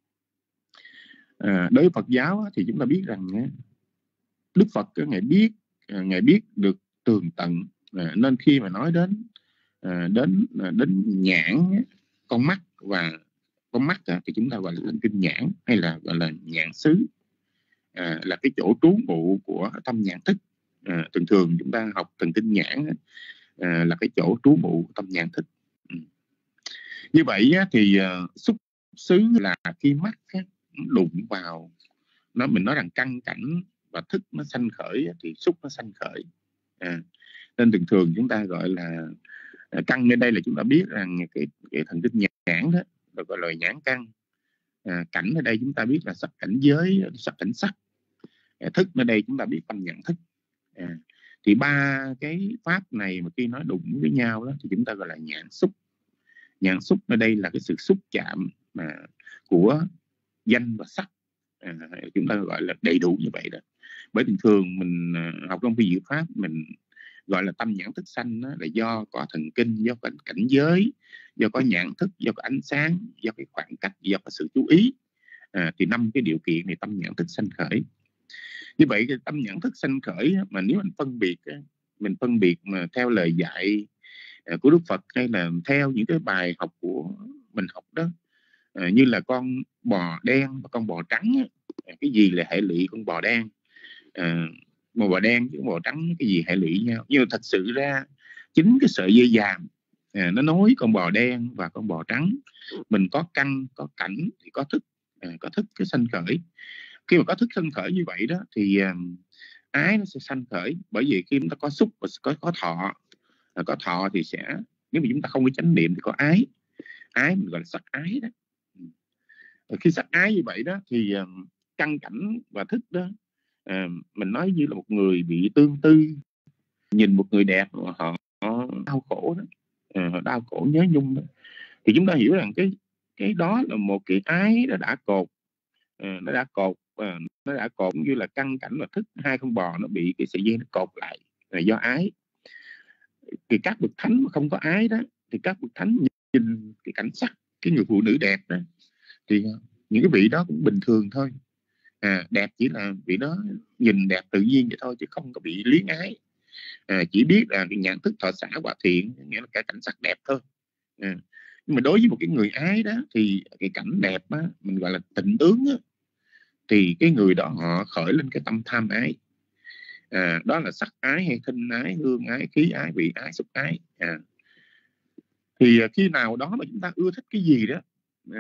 đối với Phật giáo thì chúng ta biết rằng Đức Phật ngài biết được tường tận, nên khi mà nói đến nhãn, con mắt và con mắt thì chúng ta gọi là thần kinh nhãn hay là gọi là nhãn xứ, là cái chỗ trú ngụ của tâm nhãn thức. Thường thường chúng ta học thần kinh nhãn là cái chỗ trú ngụ của tâm nhãn thức. Như vậy thì xúc xứ là khi mắt đụng vào nó, mình nói rằng căn, cảnh và thức nó sanh khởi thì xúc nó sanh khởi. Nên thường thường chúng ta gọi là căn, bên đây là chúng ta biết rằng cái thần kinh nhãn đó được gọi là nhãn căn. Cảnh ở đây chúng ta biết là sắc cảnh giới, sắc cảnh sắc. Thức ở đây chúng ta biết tâm nhãn thức. Thì ba cái pháp này mà khi nói đụng với nhau đó thì chúng ta gọi là nhãn xúc. Nhãn xúc ở đây là cái sự xúc chạm của danh và sắc, chúng ta gọi là đầy đủ như vậy đó. Bởi thường thường mình học trong phi diệu pháp mình gọi là tâm nhãn thức sanh đó, là do có thần kinh, do có cảnh giới, do có nhãn thức, do có ánh sáng, do cái khoảng cách, do có sự chú ý. Thì 5 cái điều kiện này tâm nhãn thức sanh khởi. Như vậy cái tâm nhãn thức sanh khởi mà nếu mình phân biệt mà theo lời dạy của Đức Phật hay là theo những cái bài học của mình học đó, như là con bò đen và con bò trắng, cái gì là hệ lụy con bò đen, con bò đen với con bò trắng cái gì hệ lụy nhau. Nhưng mà thật sự ra chính cái sợi dây vàng nó nối con bò đen và con bò trắng. Mình có căn, có cảnh thì có thức, có thức cái sanh khởi. Khi mà có thức sanh khởi như vậy đó thì ái nó sẽ sanh khởi. Bởi vì khi chúng ta có xúc và có thọ, có thọ thì sẽ, nếu mà chúng ta không có chánh niệm thì có ái. Ái mình gọi là sắc ái đó. Khi sắc ái như vậy đó thì căn cảnh và thức đó, mình nói như là một người bị tương tư, nhìn một người đẹp họ đau khổ đó, họ đau khổ nhớ nhung đó, thì chúng ta hiểu rằng cái đó là một cái ái nó đã cột, nó đã cột như là căn cảnh và thức, hai con bò nó bị cái sợi dây nó cột lại là do ái. Thì các bậc thánh mà không có ái đó thì các bậc thánh nhìn cái cảnh sắc, cái người phụ nữ đẹp đó thì những cái vị đó cũng bình thường thôi. Đẹp chỉ là vị đó nhìn đẹp tự nhiên vậy thôi, chứ không có bị luyến ái. Chỉ biết là cái nhận thức thọ xả hòa thiện, nghĩa là cái cảnh sắc đẹp thôi. Nhưng mà đối với một cái người ái đó thì cái cảnh đẹp á, mình gọi là tịnh tướng á, thì cái người đó họ khởi lên cái tâm tham ái. Đó là sắc ái hay thinh ái, hương ái, khí ái, vị ái, xúc ái. Thì khi nào đó mà chúng ta ưa thích cái gì đó,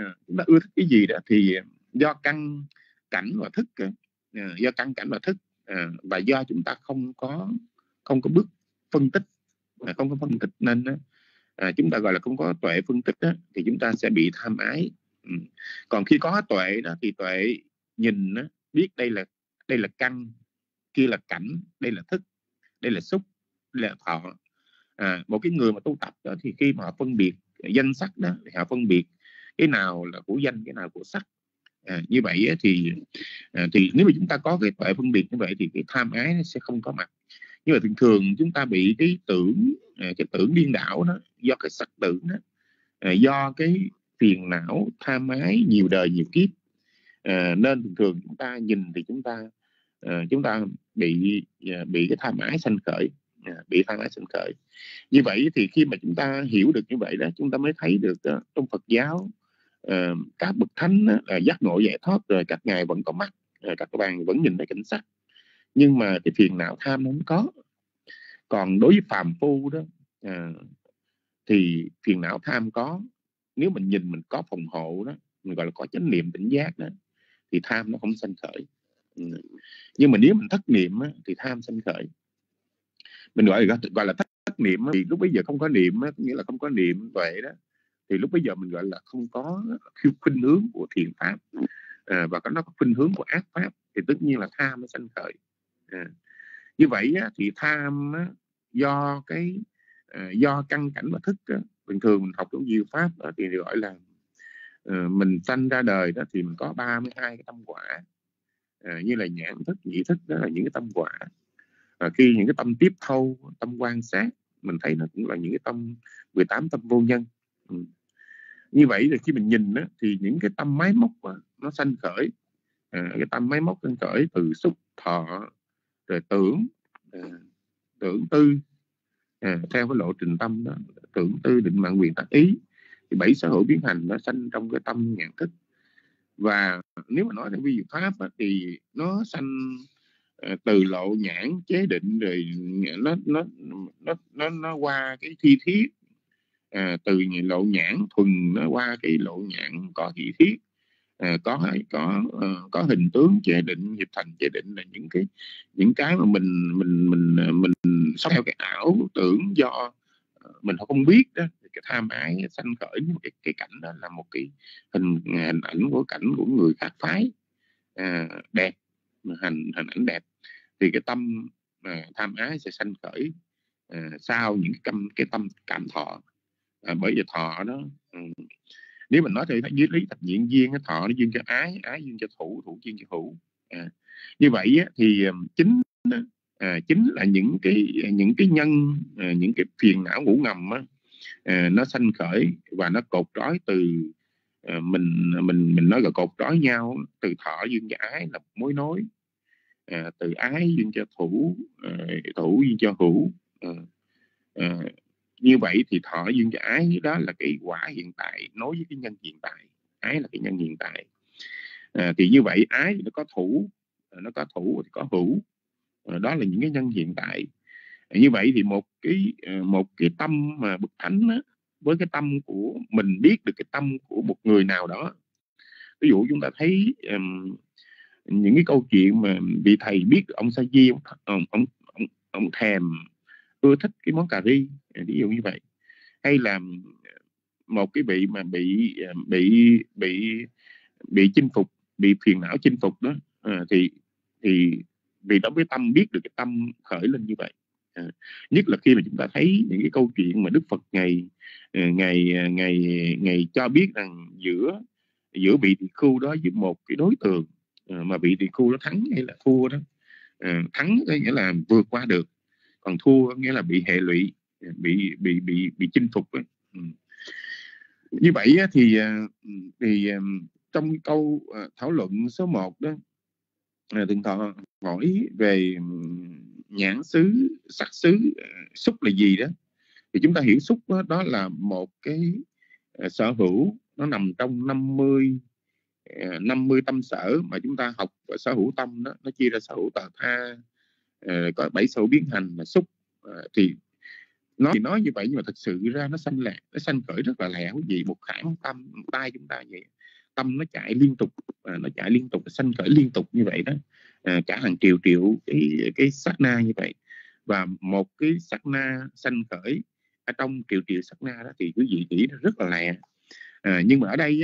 thì do căn cảnh và thức, do căn cảnh và thức, và do chúng ta không có bước phân tích, nên chúng ta gọi là không có tuệ phân tích đó, thì chúng ta sẽ bị tham ái. Còn khi có tuệ đó thì tuệ nhìn đó, biết đây là căn, kia là cảnh, đây là thức, đây là xúc, đây là thọ. Một cái người mà tu tập đó thì khi mà họ phân biệt danh sắc đó thì họ phân biệt cái nào là của danh, cái nào của sắc. Như vậy thì nếu mà chúng ta có cái tuệ phân biệt như vậy thì cái tham ái nó sẽ không có mặt. Nhưng mà thường thường chúng ta bị cái tưởng điên đảo đó, do cái sắc tưởng đó, do cái phiền não tham ái nhiều đời nhiều kiếp, nên thường thường chúng ta nhìn thì chúng ta bị cái tham ái sanh khởi, Như vậy thì khi mà chúng ta hiểu được như vậy đó, chúng ta mới thấy được trong Phật giáo các bậc thánh giác ngộ giải thoát rồi, các ngài vẫn có mắt, các bạn vẫn nhìn thấy cảnh sắc, nhưng mà cái phiền não tham nó không có. Còn đối với phàm phu đó thì phiền não tham có. Nếu mình nhìn mình có phòng hộ đó, mình gọi là có chánh niệm tỉnh giác đó, thì tham nó không sanh khởi. Nhưng mà nếu mình thất niệm á, thì tham sanh khởi. Mình gọi là thất niệm á, thì lúc bấy giờ không có niệm á, nghĩa là không có niệm tuệ đó, thì lúc bấy giờ mình gọi là không có khuynh hướng của thiện pháp, và nó có khuynh hướng của ác pháp, thì tất nhiên là tham nó sanh khởi. Như vậy á, thì tham á, do căn cảnh và thức á, bình thường mình học trong diệu pháp đó, thì gọi là mình sanh ra đời đó thì mình có 32 cái tâm quả, như là nhãn thức, nhị thức, đó là những cái tâm quả. Khi những cái tâm tiếp thâu, tâm quan sát, mình thấy nó cũng là những cái tâm 18 tâm vô nhân. Như vậy thì khi mình nhìn đó, thì những cái tâm máy móc nó sanh khởi. Cái tâm máy móc sanh khởi từ xúc, thọ, rồi tưởng tư, theo cái lộ trình tâm đó, tưởng tư định mạng quyền tác ý, thì 7 sở hữu biến hành nó sanh trong cái tâm nhãn thức. Và nếu mà nói theo vi diệu pháp thì nó sanh từ lộ nhãn chế định, rồi nó qua cái thi thiết, từ lộ nhãn thuần nó qua cái lộ nhãn có thi thiết, có hình tướng chế định, nghiệp thành chế định, là những cái mà mình sống theo cái ảo tưởng do mình không biết đó. Cái tham ái sanh khởi, cái cảnh đó là một cái hình ảnh của cảnh của người khác phái đẹp, hình ảnh đẹp, thì cái tâm tham ái sẽ sanh khởi sau những cái tâm cảm thọ. Bởi vì thọ đó, nếu mình nói theo dưới lý thập diện duyên, cái thọ nó duyên cho ái, ái duyên cho thủ, thủ duyên cho hữu. Như vậy thì chính là những cái nhân, những cái phiền não ngủ ngầm nó sanh khởi và nó cột trói từ mình nói là cột trói nhau từ thọ duyên cho ái là mối nối, từ ái duyên cho thủ, thủ duyên cho hữu. Như vậy thì thọ duyên cho ái đó là cái quả hiện tại nối với cái nhân hiện tại, ái là cái nhân hiện tại. Thì như vậy ái nó có thủ thì có hữu, đó là những cái nhân hiện tại. Như vậy thì một cái tâm mà bậc thánh á, với cái tâm của mình biết được cái tâm của một người nào đó. Ví dụ chúng ta thấy những cái câu chuyện mà vị thầy biết ông Sa Di, ông thèm ưa thích cái món cà ri, ví dụ như vậy. Hay là một cái vị mà bị chinh phục, bị phiền não chinh phục đó, thì vì đó với tâm biết được cái tâm khởi lên như vậy. Nhất là khi mà chúng ta thấy những cái câu chuyện mà Đức Phật ngày cho biết rằng giữa vị tỳ khưu đó với một cái đối tượng, mà vị tỳ khưu đó thắng hay là thua đó, thắng nghĩa là vượt qua được, còn thua nghĩa là bị hệ lụy, bị chinh phục ấy. Như vậy thì trong câu thảo luận số 1 đó, Thượng Tọa hỏi về nhãn xứ, sắc xứ, xúc là gì đó, thì chúng ta hiểu xúc đó là một cái sở hữu, nó nằm trong 50 tâm sở mà chúng ta học sở hữu tâm đó, nó chia ra sở hữu tà tha, có 7 sở hữu biến hành là xúc. Thì nói như vậy nhưng mà thực sự ra nó sanh khởi rất là lẹ quý vị. Một khảm tâm tay chúng ta vậy, tâm nó chạy liên tục, sanh khởi liên tục như vậy đó, cả hàng triệu cái sát na như vậy. Và một cái sát na sanh khởi ở trong triệu sát na đó thì quý vị nghĩ nó rất là lẹ. Nhưng mà ở đây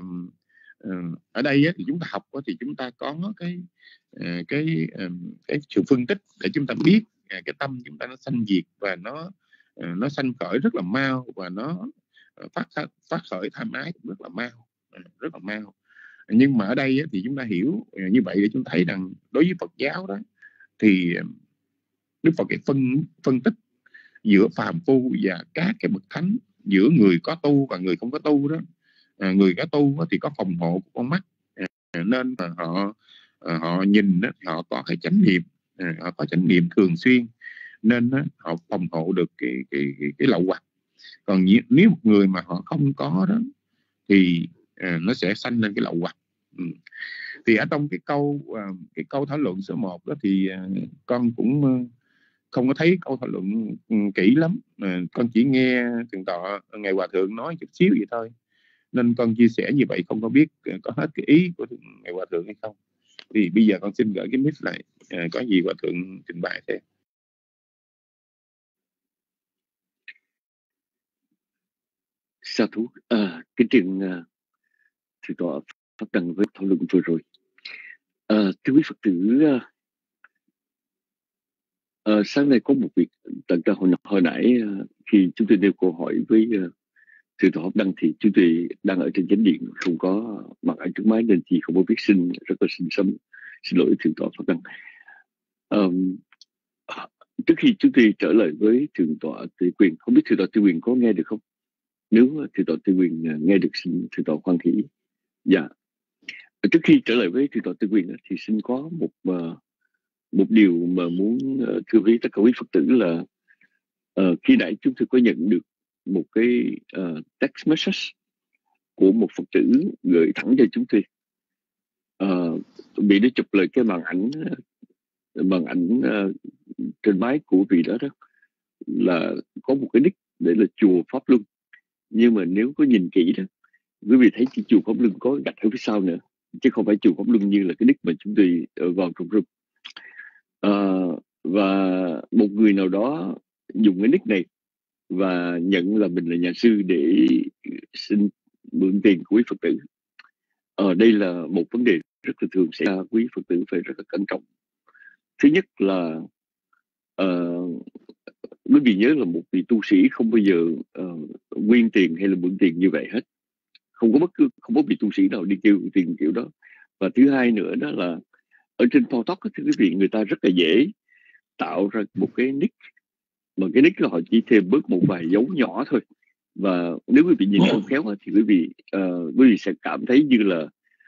thì chúng ta học thì chúng ta có cái sự phân tích để chúng ta biết cái tâm chúng ta nó sanh diệt và nó sanh khởi rất là mau, và nó phát khởi tham ái cũng rất là mau. Nhưng mà ở đây thì chúng ta hiểu như vậy để chúng ta thấy rằng đối với Phật giáo đó thì Đức Phật cái phân tích giữa phàm phu và các cái bậc thánh, giữa người có tu và người không có tu đó. Người có tu thì có phòng hộ của con mắt, nên họ nhìn đó, họ có cái chánh niệm thường xuyên, nên họ phòng hộ được cái lậu hoặc. Còn nếu một người mà họ không có đó thì nó sẽ sanh lên cái lậu hoặc. Thì ở trong cái câu thảo luận số 1 đó thì con cũng không có thấy câu thảo luận kỹ lắm, con chỉ nghe Thượng Tọa Ngài Hòa Thượng nói chút xíu vậy thôi, nên con chia sẻ như vậy, không có biết có hết cái ý của Ngài Hòa Thượng hay không. Thì bây giờ con xin gửi cái mic lại, có gì Hòa Thượng trình bày thêm. Sa thú, cái chuyện Thượng Tọa phát đăng với thảo luận vừa rồi. Thưa quý Phật tử, sáng nay có một việc tận ra hồi nãy khi chúng tôi nêu câu hỏi với Thượng Tọa Pháp Đăng thì chúng tôi đang ở trên chánh điện, không có mặt ở trước máy nên chị không có biết, rất là xin lỗi Thượng Tọa Pháp Đăng. Trước khi chúng tôi trở lại với Thượng Tọa Tư Quyền, không biết Thượng Tọa Tư Quyền có nghe được không? Nếu Thượng Tọa Tư Quyền nghe được, xin Thượng Tọa khoan hỷ. Dạ. Trước khi trở lại với Thượng Tọa Tư Quyền thì xin có một điều mà muốn thưa với tất cả quý Phật tử là khi nãy chúng tôi có nhận được một cái text message của một Phật tử gửi thẳng cho chúng tôi. Bị nó chụp lại cái màn ảnh trên máy của vị đó là có một cái nick để là chùa Pháp Luân, nhưng mà nếu có nhìn kỹ đó, quý vị thấy cái chùa Pháp Luân có gạch ở phía sau nữa, chứ không phải chùa Pháp Luân như là cái nick mà chúng tôi vào trong room. Và một người nào đó dùng cái nick này và nhận là mình là nhà sư để xin mượn tiền của quý Phật tử. Đây là một vấn đề rất là thường xảy ra, quý Phật tử phải rất là cẩn trọng. Thứ nhất là quý vị nhớ là một vị tu sĩ không bao giờ quyên tiền hay là mượn tiền như vậy hết. Không có vị tu sĩ nào đi kêu tiền kiểu đó. Và thứ hai nữa đó là ở trên TikTok thưa quý vị, người ta rất là dễ tạo ra một cái nick, mà cái nick là họ chỉ thêm bớt một vài dấu nhỏ thôi. Và nếu quý vị nhìn không khéo thì quý vị sẽ cảm thấy như là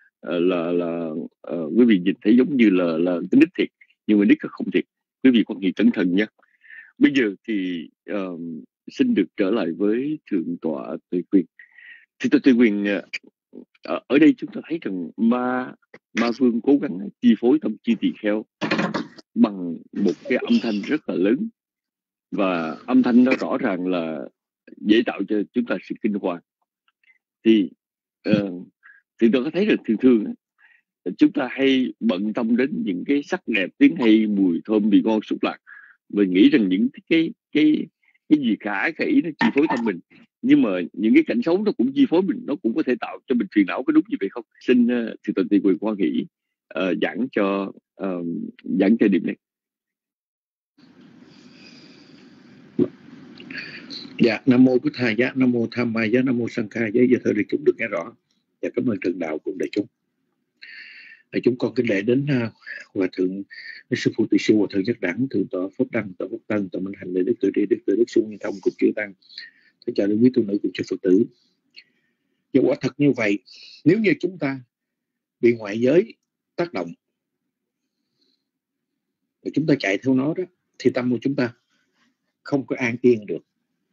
quý vị nhìn thấy giống như là cái nick thiệt, nhưng mà nick không thiệt. Quý vị quan hệ cẩn thận nha. Bây giờ thì xin được trở lại với Thượng tọa Tuệ Quyền. Thượng tọa Tuệ Quyền, ở đây chúng ta thấy rằng ma vương cố gắng chi phối tâm trí tỳ kheo bằng một cái âm thanh rất là lớn, và âm thanh đó rõ ràng là dễ tạo cho chúng ta sự kinh hoàng. Thì tôi có thấy được thường chúng ta hay bận tâm đến những cái sắc đẹp, tiếng hay, mùi thơm, vị ngon, xúc lạc, và nghĩ rằng những cái gì khả khỉ nó chi phối tâm mình. Nhưng mà những cái cảnh xấu nó cũng chi phối mình, nó cũng có thể tạo cho mình phiền não, có đúng như vậy không? Xin Thượng tọa Tuệ Quyền quan hỷ giảng cho điểm này. Dạ, Nam mô Bụt Thầy Giá, Nam mô Tham Ma Giá, Nam mô Sang Kha Giá. Giờ thưa đại chúng được nghe rõ. Dạ, cảm ơn Trần Đạo cùng đại chúng. Đại chúng con kính lễ đến Hòa thượng Sư Phụ Tỳ Sư Hòa thượng Nhất Đẳng, Thượng tọa Pháp Đăng, tọa Pháp Tân, tọa Minh Hành, Đức Từ Tri, Đức Từ Đức Xuân Nhân Thông cùng chư tăng, tất cả quý tu nữ cùng chư Phật tử. Và quả thật như vậy, nếu như chúng ta bị ngoại giới tác động và chúng ta chạy theo nó đó, thì tâm của chúng ta không có an yên được.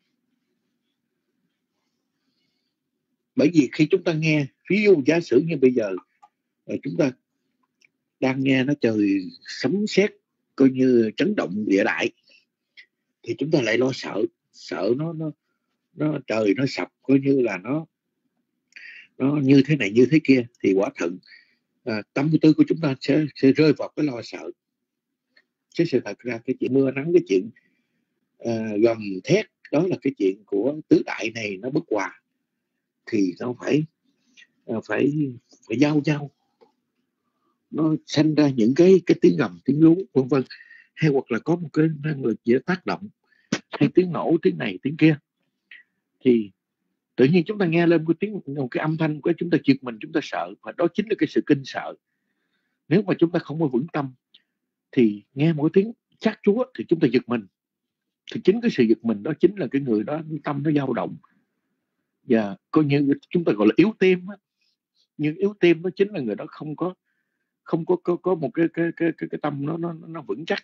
Bởi vì khi chúng ta nghe, ví dụ giả sử như bây giờ chúng ta đang nghe nó trời sấm sét coi như chấn động địa đại, thì chúng ta lại lo sợ nó trời nó sập, coi như là nó như thế này như thế kia, thì quả thật tâm tư của chúng ta sẽ rơi vào cái lo sợ. Chứ sự thật ra cái chuyện mưa nắng, cái chuyện gầm thét, đó là cái chuyện của tứ đại này nó bất hòa, thì nó phải giao nó sanh ra những cái tiếng gầm, tiếng rú vân vân, hay hoặc là có một cái năng lực gì tác động, hay tiếng nổ, tiếng này tiếng kia, thì tự nhiên chúng ta nghe lên một cái âm thanh của chúng ta giật mình, chúng ta sợ, và đó chính là cái sự kinh sợ. Nếu mà chúng ta không có vững tâm thì nghe một tiếng chát chúa thì chúng ta giật mình, thì chính cái sự giật mình đó chính là cái người đó tâm nó dao động, và coi như chúng ta gọi là yếu tim á. Nhưng yếu tim đó chính là người đó không có một cái tâm nó vững chắc,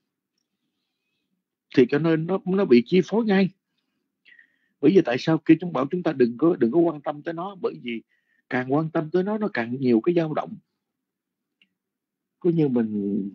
thì cho nên nó bị chi phối ngay. Bởi vì tại sao khi chúng bảo chúng ta đừng có quan tâm tới nó, bởi vì càng quan tâm tới nó càng nhiều cái dao động. Có như mình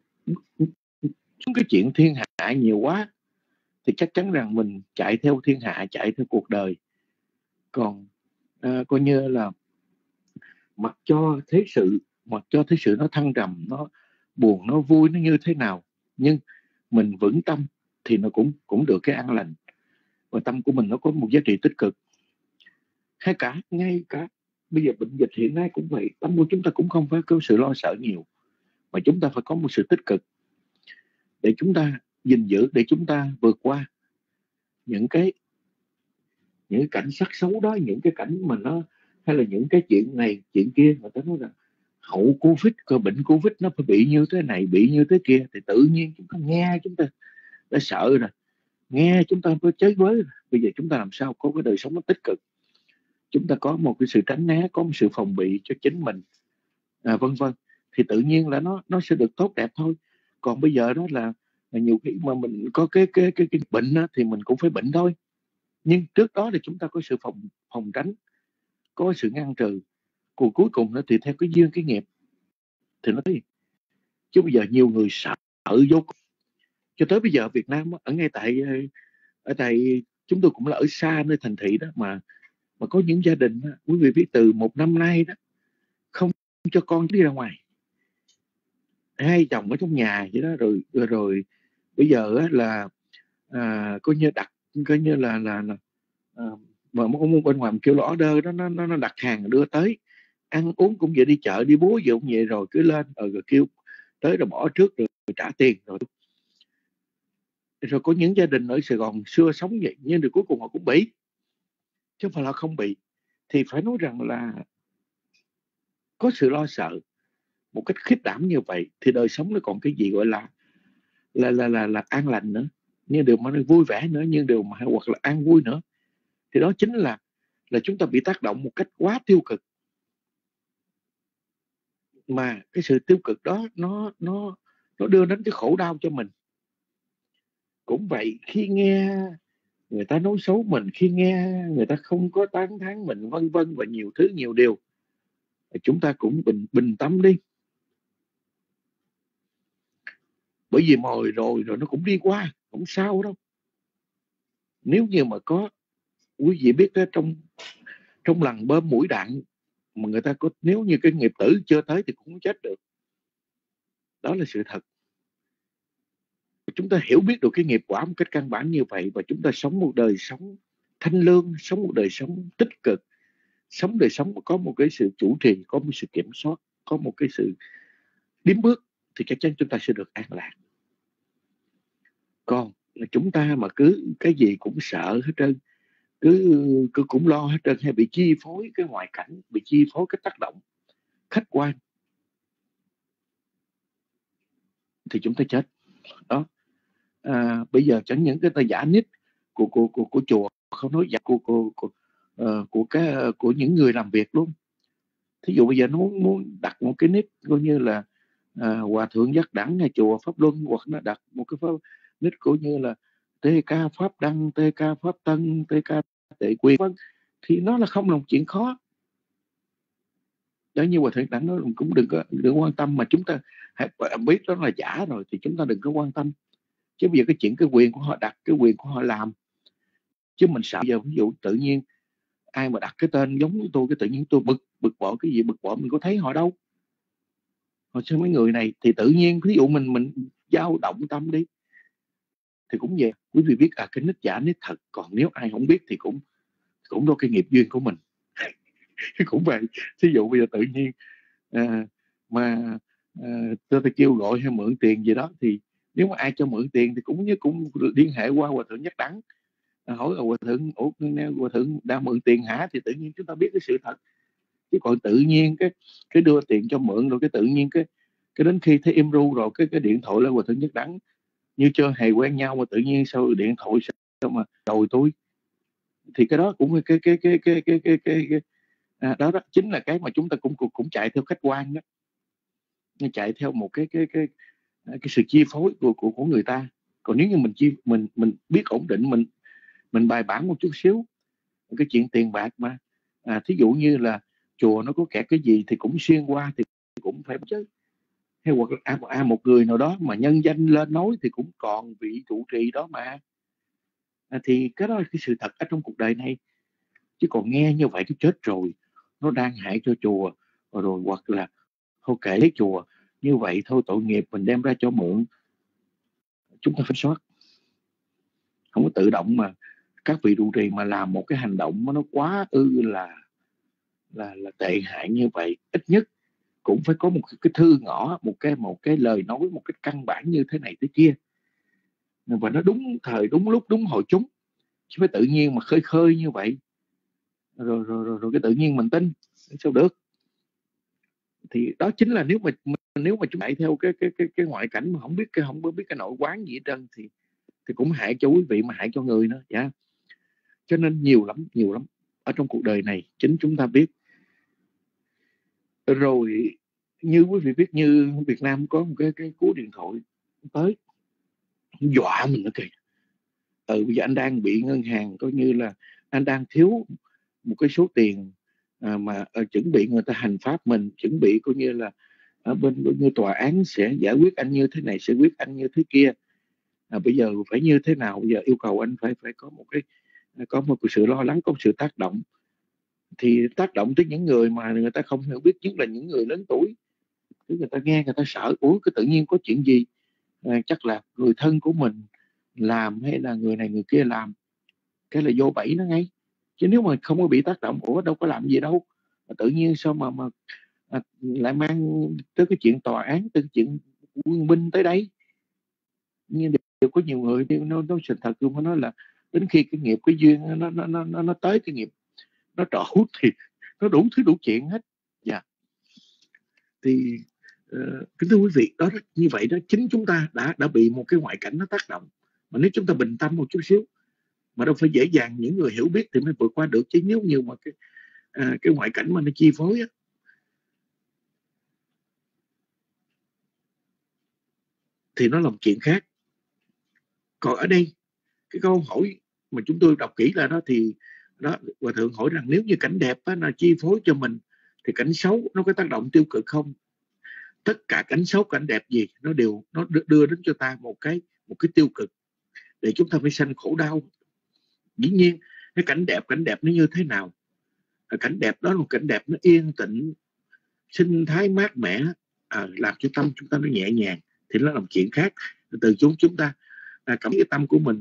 cái chuyện thiên hạ nhiều quá thì chắc chắn rằng mình chạy theo thiên hạ, chạy theo cuộc đời. Còn coi như là mặc cho thế sự nó thăng trầm, nó buồn, nó vui, nó như thế nào, nhưng mình vững tâm thì nó cũng được cái an lành, và tâm của mình nó có một giá trị tích cực. Ngay cả bây giờ bệnh dịch hiện nay cũng vậy, tâm của chúng ta cũng không phải có sự lo sợ nhiều, mà chúng ta phải có một sự tích cực để chúng ta gìn giữ, để chúng ta vượt qua những cái cảnh sắc xấu đó, những cái cảnh mà nó, hay là những cái chuyện này chuyện kia. Người ta nói rằng hậu Covid, bệnh Covid nó phải bị như thế này, bị như thế kia, thì tự nhiên chúng ta nghe, chúng ta đã sợ rồi, nghe chúng ta phải chới với rồi. Bây giờ chúng ta làm sao có cái đời sống nó tích cực, chúng ta có một cái sự tránh né, có một sự phòng bị cho chính mình, vân vân, thì tự nhiên là nó sẽ được tốt đẹp thôi. Còn bây giờ đó là nhiều khi mà mình có cái bệnh đó, thì mình cũng phải bệnh thôi, nhưng trước đó thì chúng ta có sự phòng tránh, có sự ngăn trừ, cuối cùng nó thì theo cái duyên cái nghiệp thì nó thấy. Chứ bây giờ nhiều người sợ vô cùng. Cho tới bây giờ Việt Nam ở ngay tại chúng tôi cũng là ở xa nơi thành thị đó, mà có những gia đình quý vị biết từ 1 năm nay đó không cho con đi ra ngoài, hai chồng ở trong nhà vậy đó, rồi bây giờ là coi như đặt, coi như là mà ông bên ngoài kêu là order đó, nó đặt hàng đưa tới, ăn uống cũng vậy, đi chợ đi búa gì cũng vậy, rồi cứ lên rồi kêu tới rồi bỏ trước rồi trả tiền rồi. Rồi có những gia đình ở Sài Gòn xưa sống vậy nhưng rồi cuối cùng họ cũng bị, chứ không phải là không bị. Thì phải nói rằng là có sự lo sợ một cách khiếp đảm như vậy thì đời sống nó còn cái gì gọi là an lành nữa, nhưng điều mà nó vui vẻ nữa, nhưng điều mà hoặc là an vui nữa. Thì đó chính là chúng ta bị tác động một cách quá tiêu cực, mà cái sự tiêu cực đó nó đưa đến cái khổ đau cho mình. Cũng vậy, khi nghe người ta nói xấu mình, khi nghe người ta không có tán thán mình, vân vân và nhiều thứ nhiều điều, chúng ta cũng bình tâm đi, bởi vì rồi nó cũng đi qua, không sao đâu. Nếu như mà có, quý vị biết đó, trong lần bơm mũi đạn mà người ta có, nếu như cái nghiệp tử chưa tới thì cũng không chết được, đó là sự thật. Chúng ta hiểu biết được cái nghiệp quả một cách căn bản như vậy, và chúng ta sống một đời sống thanh lương, sống một đời sống tích cực, sống đời sống có một cái sự chủ trì, có một sự kiểm soát, có một cái sự điếm bước, thì chắc chắn chúng ta sẽ được an lạc. Còn là chúng ta mà cứ cái gì cũng sợ hết trơn, cứ cũng lo hết trơn, hay bị chi phối cái ngoại cảnh, bị chi phối cái tác động khách quan, thì chúng ta chết đó. Bây giờ chẳng những cái giả nít của chùa, không nói giả của những người làm việc luôn. Thí dụ bây giờ nó muốn đặt một cái nick coi như là Hòa Thượng Giác Đẳng hay chùa Pháp Luân, hoặc nó đặt một cái nick coi như là TK Pháp Đăng, TK Pháp Tân, TK Tệ Quyền, thì nó là không là một chuyện khó. Nếu như Hòa Thượng Đẳng nói cũng đừng quan tâm, mà chúng ta hãy biết đó là giả rồi thì chúng ta đừng có quan tâm. Chứ bây giờ cái chuyện cái quyền của họ đặt, cái quyền của họ làm, chứ mình sợ giờ ví dụ tự nhiên ai mà đặt cái tên giống tôi, cái tự nhiên tôi bực bội cái gì, bực bội mình có thấy họ đâu. Hồi xưa mấy người này thì tự nhiên ví dụ mình dao động tâm đi thì cũng vậy. Quý vị biết cái nick giả nick thật, còn nếu ai không biết thì cũng do cái nghiệp duyên của mình. Cũng vậy. Ví dụ bây giờ tự nhiên tôi kêu gọi hay mượn tiền gì đó, thì nếu mà ai cho mượn tiền thì cũng liên hệ qua Hòa Thượng Nhất Đẳng, hỏi Hòa Thượng, Hòa Thượng đang mượn tiền hả, thì tự nhiên chúng ta biết cái sự thật. Chứ còn tự nhiên cái đưa tiền cho mượn rồi cái tự nhiên cái đến khi thấy im ru rồi cái điện thoại lên Hòa Thượng Nhất Đẳng, như chưa hề quen nhau mà tự nhiên sao điện thoại sao mà đòi tôi, thì cái đó cũng đó chính là cái mà chúng ta cũng chạy theo khách quan đó, chạy theo một cái sự chi phối của người ta. Còn nếu như mình biết ổn định, mình bài bản một chút xíu cái chuyện tiền bạc mà thí dụ như là chùa nó có kẹt cái gì thì cũng xuyên qua thì cũng phải chứ, hay hoặc là một người nào đó mà nhân danh lên nói thì cũng còn vị trụ trì đó mà. Thì cái đó là cái sự thật ở trong cuộc đời này. Chứ còn nghe như vậy cái chết rồi, nó đang hại cho chùa rồi hoặc là thôi kệ lấy chùa như vậy thôi, tội nghiệp mình đem ra cho mượn, chúng ta phải soát. Không có tự động mà các vị trụ trì mà làm một cái hành động nó quá là tệ hại như vậy. Ít nhất cũng phải có một cái thư ngõ, một cái lời nói một cái căn bản như thế này thế kia, và nó đúng thời đúng lúc đúng hội chúng, chứ phải tự nhiên mà khơi như vậy rồi cái tự nhiên mình tin sao được. Thì đó chính là nếu mà chúng chạy theo cái ngoại cảnh mà không biết cái nội quán gì hết trơn thì cũng hại cho quý vị mà hại cho người nữa. Yeah. Cho nên nhiều lắm ở trong cuộc đời này, chính chúng ta biết. Rồi như quý vị biết, như Việt Nam có một cái cú điện thoại tới dọa mình nữa kìa. Bây giờ anh đang bị ngân hàng coi như là anh đang thiếu một cái số tiền mà chuẩn bị người ta hành pháp mình, chuẩn bị coi như là ở bên như tòa án sẽ giải quyết anh như thế này, sẽ quyết anh như thế kia. Bây giờ phải như thế nào, bây giờ yêu cầu anh phải có một cái sự lo lắng, có một sự tác động. Thì tác động tới những người mà người ta không hiểu biết, nhất là những người lớn tuổi. Người ta nghe người ta sợ, cái tự nhiên có chuyện gì, chắc là người thân của mình làm hay là người này người kia làm, cái là vô bẫy nó ngay. Chứ nếu mà không có bị tác động, đâu có làm gì đâu, tự nhiên sao mà lại mang tới cái chuyện tòa án, tới cái chuyện quân binh tới đây. Nhưng có nhiều người nó sự thật luôn, nó nói là đến khi cái nghiệp, cái duyên nó tới, cái nghiệp nó trổ thì nó đủ thứ đủ chuyện hết. Dạ. Thì kính thưa quý vị, đó như vậy đó, chính chúng ta đã bị một cái ngoại cảnh nó tác động, mà nếu chúng ta bình tâm một chút xíu, mà đâu phải dễ dàng những người hiểu biết thì mới vượt qua được, chứ nếu như mà cái ngoại cảnh mà nó chi phối á, thì nó làm chuyện khác. Còn ở đây cái câu hỏi mà chúng tôi đọc kỹ là đó, thì đó, Hòa Thượng hỏi rằng nếu như cảnh đẹp á, là chi phối cho mình, thì cảnh xấu nó có tác động tiêu cực không? Tất cả cảnh xấu, cảnh đẹp gì nó đều nó đưa đến cho ta một cái tiêu cực để chúng ta phải sanh khổ đau. Dĩ nhiên cái cảnh đẹp nó như thế nào? Cảnh đẹp đó là một cảnh đẹp nó yên tĩnh, sinh thái mát mẻ, làm cho tâm chúng ta nó nhẹ nhàng, thì nó làm chuyện khác. Từ chúng ta cảm cái tâm của mình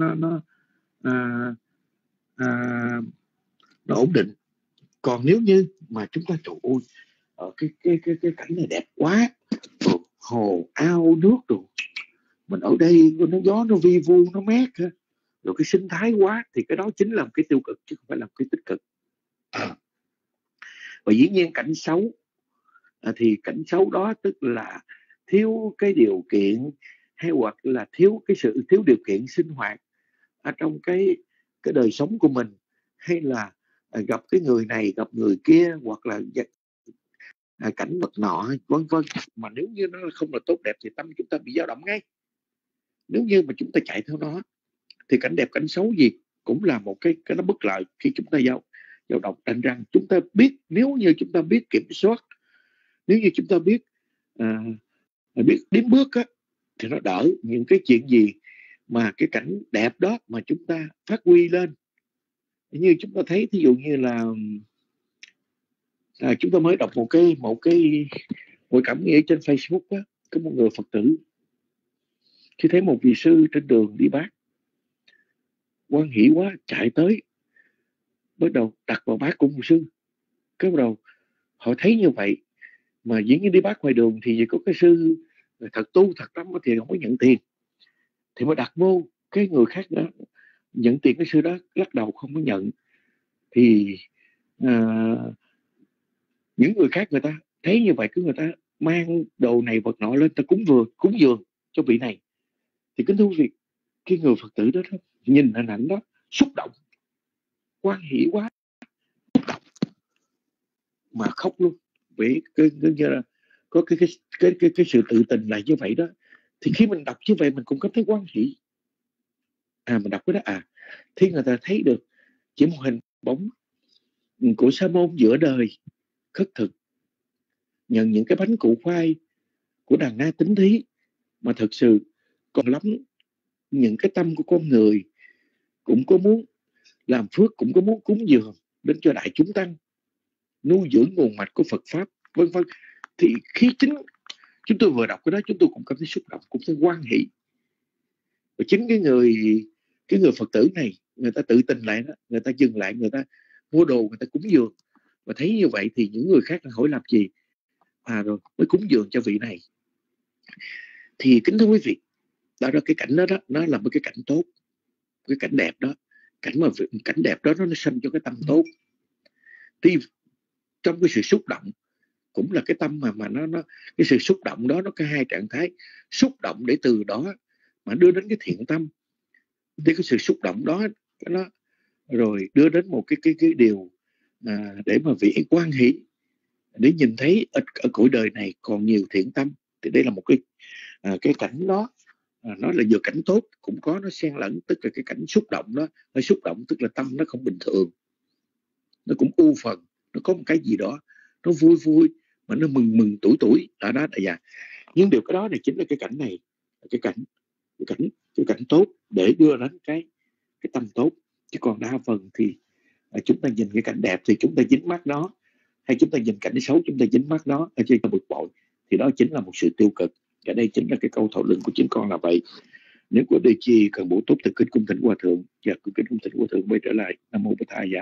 nó ổn định. Còn nếu như mà chúng ta trời ơi, cái cảnh này đẹp quá, hồ ao nước rồi, mình ở đây nó gió nó vi vu nó mát ha, rồi cái sinh thái quá, thì cái đó chính là một cái tiêu cực chứ không phải là một cái tích cực. Và dĩ nhiên cảnh xấu, thì cảnh xấu đó tức là thiếu cái điều kiện, hay hoặc là thiếu điều kiện sinh hoạt ở trong cái đời sống của mình, hay là gặp cái người này gặp người kia, hoặc là cảnh vật nọ vân vân. Mà nếu như nó không là tốt đẹp thì tâm chúng ta bị dao động ngay. Nếu như mà chúng ta chạy theo nó thì cảnh đẹp cảnh xấu gì cũng là một cái nó bất lợi khi chúng ta dao động. Đành rằng chúng ta biết, nếu như chúng ta biết kiểm soát, nếu như chúng ta biết biết đếm bước á, thì nó đỡ những cái chuyện gì mà cái cảnh đẹp đó mà chúng ta phát huy lên. Như chúng ta thấy, thí dụ như là chúng ta mới đọc một cảm nghĩ trên Facebook á, có một người Phật tử khi thấy một vị sư trên đường đi bát, hoan hỷ quá chạy tới, bắt đầu đặt vào bát của một sư. Cái bắt đầu họ thấy như vậy, mà dĩ nhiên đi bát ngoài đường thì chỉ có cái sư thật tu thật tâm thì không có nhận tiền, thì mới đặt vô, cái người khác đó nhận tiền, cái sư đó lắc đầu không có nhận. Thì những người khác người ta thấy như vậy, cứ người ta mang đồ này vật nọ lên, ta cúng dường cho vị này. Thì kính thưa quý vị, cái người Phật tử đó nhìn hình ảnh đó xúc động, hoan hỷ quá, xúc động mà khóc luôn. Vì có cái sự tự tình là như vậy đó. Thì khi mình đọc như vậy mình cũng cảm thấy hoan hỷ. Mình đọc cái đó thì người ta thấy được chỉ một hình bóng của Sa môn giữa đời khất thực, nhận những cái bánh củ khoai của đàn na tính thí, mà thật sự còn lắm những cái tâm của con người cũng có muốn làm phước, cũng có muốn cúng dường đến cho đại chúng tăng, nuôi dưỡng nguồn mạch của Phật pháp, vân vân. Thì khi chính chúng tôi vừa đọc cái đó, chúng tôi cũng cảm thấy xúc động, cũng thấy hoan hỷ. Và chính cái người Phật tử này, người ta tự tình lại đó, người ta dừng lại, người ta mua đồ, người ta cúng dường. Và thấy như vậy thì những người khác hỏi làm gì, rồi mới cúng dường cho vị này. Thì kính thưa quý vị, đó cái cảnh đó nó là một cái cảnh tốt, cái cảnh đẹp đó, cảnh đẹp đó nó sinh cho cái tâm tốt. Thì trong cái sự xúc động cũng là cái tâm mà nó cái sự xúc động đó nó có hai trạng thái. Xúc động để từ đó mà đưa đến cái thiện tâm, thì cái sự xúc động đó nó rồi đưa đến một cái điều để mà vị quan hỷ, để nhìn thấy ở cõi đời này còn nhiều thiện tâm. Thì đây là một cái cảnh đó, nó là vừa cảnh tốt cũng có, nó xen lẫn, tức là cái cảnh xúc động đó. Hơi xúc động tức là tâm nó không bình thường, nó cũng u phần, nó có một cái gì đó nó vui mà nó mừng tuổi ở đó là nhưng điều cái đó này chính là cái cảnh này, cái cảnh tốt để đưa đến cái tâm tốt. Chứ còn đa phần thì chúng ta nhìn cái cảnh đẹp thì chúng ta dính mắc nó, hay chúng ta nhìn cảnh xấu chúng ta dính mắc nó, ở trên bực bội, thì đó chính là một sự tiêu cực. Và đây chính là cái câu thảo luận của chính con là vậy. Nếu có điều chi cần bổ túc thì kính cung thỉnh Hòa Thượng, và kính cung thỉnh Hòa Thượng quay trở lại. Nam mô Bổn Thầy Giá.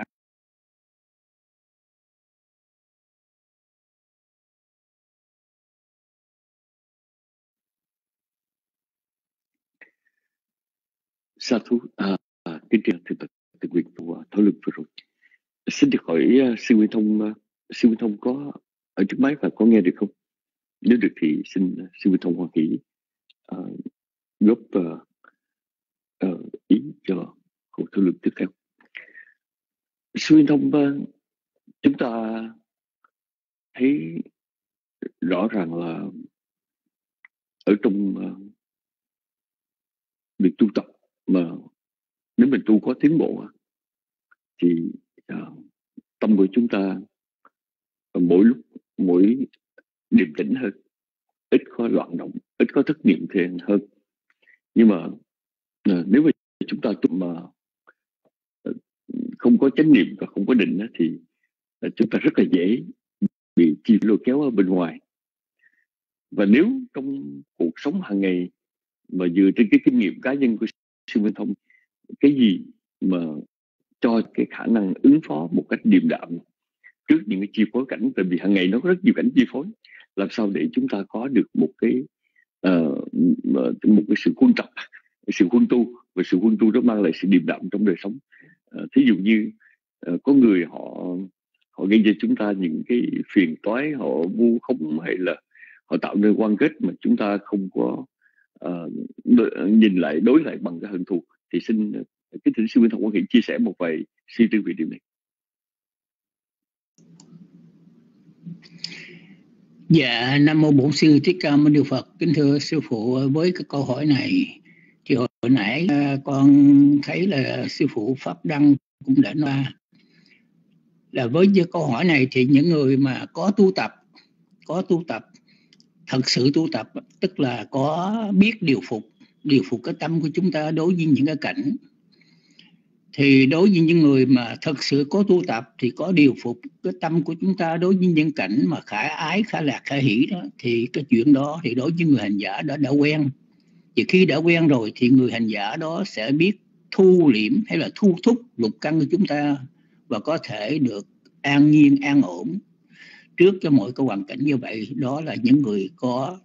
Sa thú kính thưa thượng tọa Tịnh Nguyện và thảo luận vừa rồi. Xin được hỏi sư Nguyên Thông có ở trước máy và có nghe được không? Nếu được thì xin sư Nguyên Thông Hoa Kỳ góp ý cho cuộc thảo luận tiếp theo. Sư Nguyên Thông, chúng ta thấy rõ ràng là ở trong việc tu tập mà nếu mình tu có tiến bộ thì tâm của chúng ta mỗi lúc mỗi điềm tĩnh hơn, ít có loạn động, ít có thất niệm hơn. Nhưng mà nếu mà chúng ta tu mà không có chánh niệm và không có định thì chúng ta rất là dễ bị chi lôi kéo ở bên ngoài. Và nếu trong cuộc sống hàng ngày mà dựa trên cái kinh nghiệm cá nhân của sư Nguyên Thông, cái gì mà cho cái khả năng ứng phó một cách điềm đạm trước những cái chi phối cảnh, tại vì hàng ngày nó có rất nhiều cảnh chi phối, làm sao để chúng ta có được một cái sự quân tập, sự quân tu, và sự quân tu đó mang lại sự điềm đạm trong đời sống. Thí dụ như có người họ gây cho chúng ta những cái phiền toái, họ vu khống hay là họ tạo nên quan kết mà chúng ta không có nhìn lại, đối lại bằng cái hận thù, thì xin kính thỉnh sư Nguyên Thông Hoa Kỳ chia sẻ một vài suy tư về điều này. Dạ, Nam Mô Bổn Sư Thích Ca Mâu Ni Phật. Kính thưa sư phụ, với cái câu hỏi này thì hồi nãy con thấy là sư phụ Pháp Đăng cũng đã nói là với cái câu hỏi này thì những người mà có tu tập, thật sự tu tập, tức là có biết điều phục cái tâm của chúng ta đối với những cái cảnh. Thì đối với những người mà thật sự có tu tập thì có điều phục cái tâm của chúng ta đối với những cảnh mà khả ái, khả lạc, khả hỷ đó, thì cái chuyện đó thì đối với người hành giả đã quen. Và khi đã quen rồi thì người hành giả đó sẽ biết thu liễm hay là thu thúc lục căn của chúng ta và có thể được an nhiên, an ổn trước cho mọi cái hoàn cảnh như vậy. Đó là những người có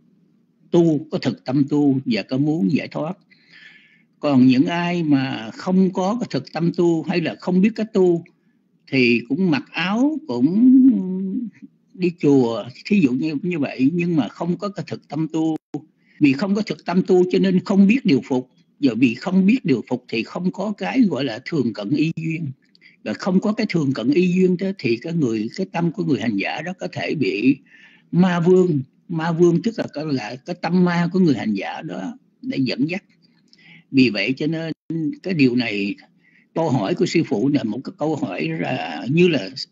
thực tâm tu và có muốn giải thoát. Còn những ai mà không có cái thực tâm tu hay là không biết cách tu thì cũng mặc áo, cũng đi chùa, thí dụ như vậy, nhưng mà không có cái thực tâm tu. Vì không có thực tâm tu cho nên không biết điều phục. Và vì không biết điều phục thì không có cái gọi là thường cận y duyên. Và không có cái thường cận y duyên đó thì cái tâm của người hành giả đó có thể bị ma vương, tức là cái tâm ma của người hành giả đó để dẫn dắt. Vì vậy cho nên cái điều này, câu hỏi của sư phụ là một cái câu hỏi như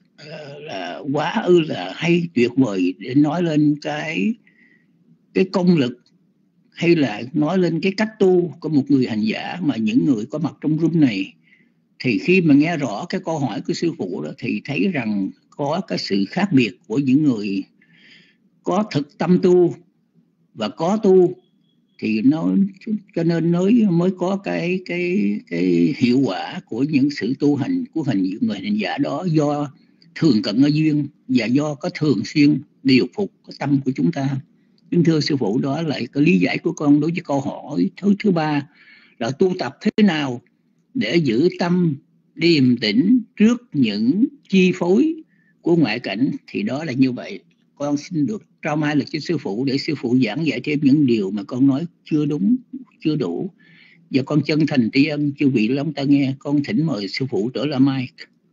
là quá là hay, tuyệt vời để nói lên cái công lực hay là nói lên cái cách tu của một người hành giả. Mà những người có mặt trong room này thì khi mà nghe rõ cái câu hỏi của sư phụ đó thì thấy rằng có cái sự khác biệt của những người có thực tâm tu và có tu, thì nó cho nên mới có cái hiệu quả của những sự tu hành của người hành giả đó, do thường cận ở duyên và do có thường xuyên điều phục cái tâm của chúng ta. Kính thưa sư phụ, đó là cái lý giải của con đối với câu hỏi thứ ba là tu tập thế nào để giữ tâm điềm tĩnh trước những chi phối của ngoại cảnh. Thì đó là như vậy. Con xin được trao mai lực cho sư phụ để sư phụ giảng dạy thêm những điều mà con nói chưa đúng, chưa đủ. Và con chân thành tri ân chư vị lắng tai nghe. Con thỉnh mời sư phụ trở lại mic.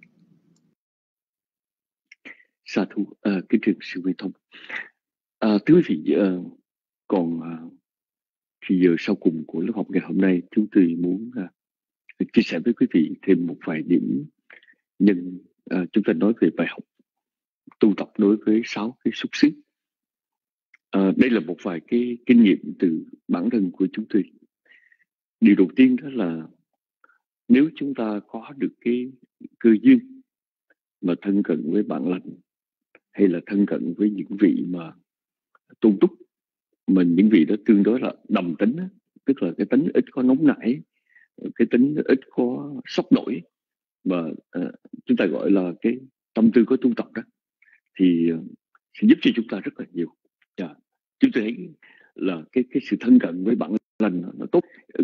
Sa thú, kính thưa sư Nguyên Thông. Thưa quý vị, còn thì giờ sau cùng của lớp học ngày hôm nay, chúng tôi muốn chia sẻ với quý vị thêm một vài điểm nhân chúng ta nói về bài học tu tập đối với 6 cái xúc xứ. Đây là một vài cái kinh nghiệm từ bản thân của chúng tôi. Điều đầu tiên đó là nếu chúng ta có được cái cơ duyên mà thân cận với bạn lành, hay là thân cận với những vị mà tu túc, mà những vị đó tương đối là đầm tính, tức là cái tính ít có nóng nảy, cái tính ít có sốc nổi, mà chúng ta gọi là cái tâm tư có tu tập đó, thì sẽ giúp cho chúng ta rất là nhiều. Chúng tôi thấy là cái sự thân cận với bạn lành nó tốt. Cái bạn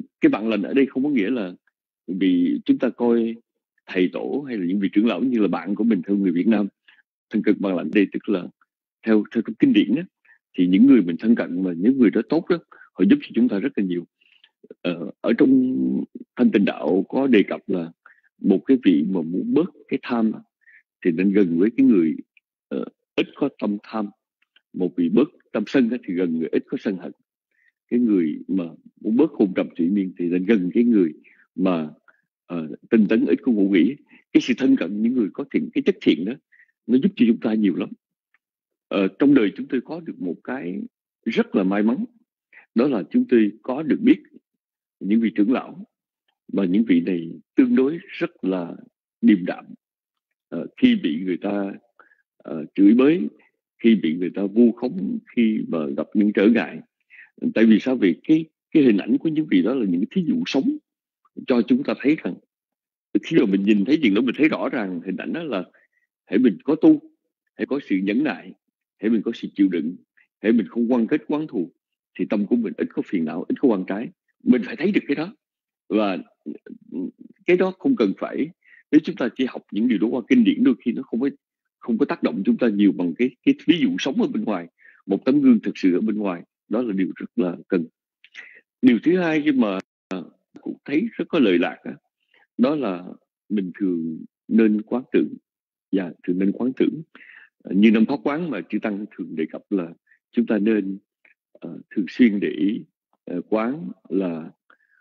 lành ở đây không có nghĩa là vì chúng ta coi thầy tổ hay là những vị trưởng lão như là bạn của mình theo người Việt Nam. Thân cận bạn lành đây tức là theo trong kinh điển đó, thì những người mình thân cận mà những người đó tốt đó, họ giúp cho chúng ta rất là nhiều. Ở trong Thanh Tịnh Đạo có đề cập là một cái vị mà muốn bớt cái tham thì nên gần với cái người ít có tâm tham. Một vị bớt tâm sân thì gần người ít có sân hận. Cái người mà muốn bớt hôn trầm thủy miên thì nên gần cái người mà tinh tấn ít có ngủ nghỉ. Cái sự thân cận những người có thiện, cái chất thiện đó nó giúp cho chúng ta nhiều lắm. Trong đời chúng tôi có được một cái rất là may mắn, đó là chúng tôi có được biết những vị trưởng lão, và những vị này tương đối rất là điềm đạm. Khi bị người ta chửi bới, khi bị người ta vu khống, khi mà gặp những trở ngại. Tại vì sao? Vì cái hình ảnh của những vị đó là những thí dụ sống cho chúng ta thấy rằng khi mà mình nhìn thấy chuyện đó, mình thấy rõ ràng hình ảnh đó là hãy mình có tu, hãy có sự nhẫn nại, hãy mình có sự chịu đựng, hãy mình không quăng kết quán thù, thì tâm của mình ít có phiền não, ít có quan trái. Mình phải thấy được cái đó. Và cái đó không cần phải, nếu chúng ta chỉ học những điều đó qua kinh điển, đôi khi nó không có tác động chúng ta nhiều bằng cái ví dụ sống ở bên ngoài, một tấm gương thực sự ở bên ngoài. Đó là điều rất là cần. Điều thứ hai nhưng mà cũng thấy rất có lợi lạc đó là mình thường nên quán tưởng. Thường nên quán tưởng. Như năm Pháp Quán mà chư Tăng thường đề cập là chúng ta nên thường xuyên để ý quán là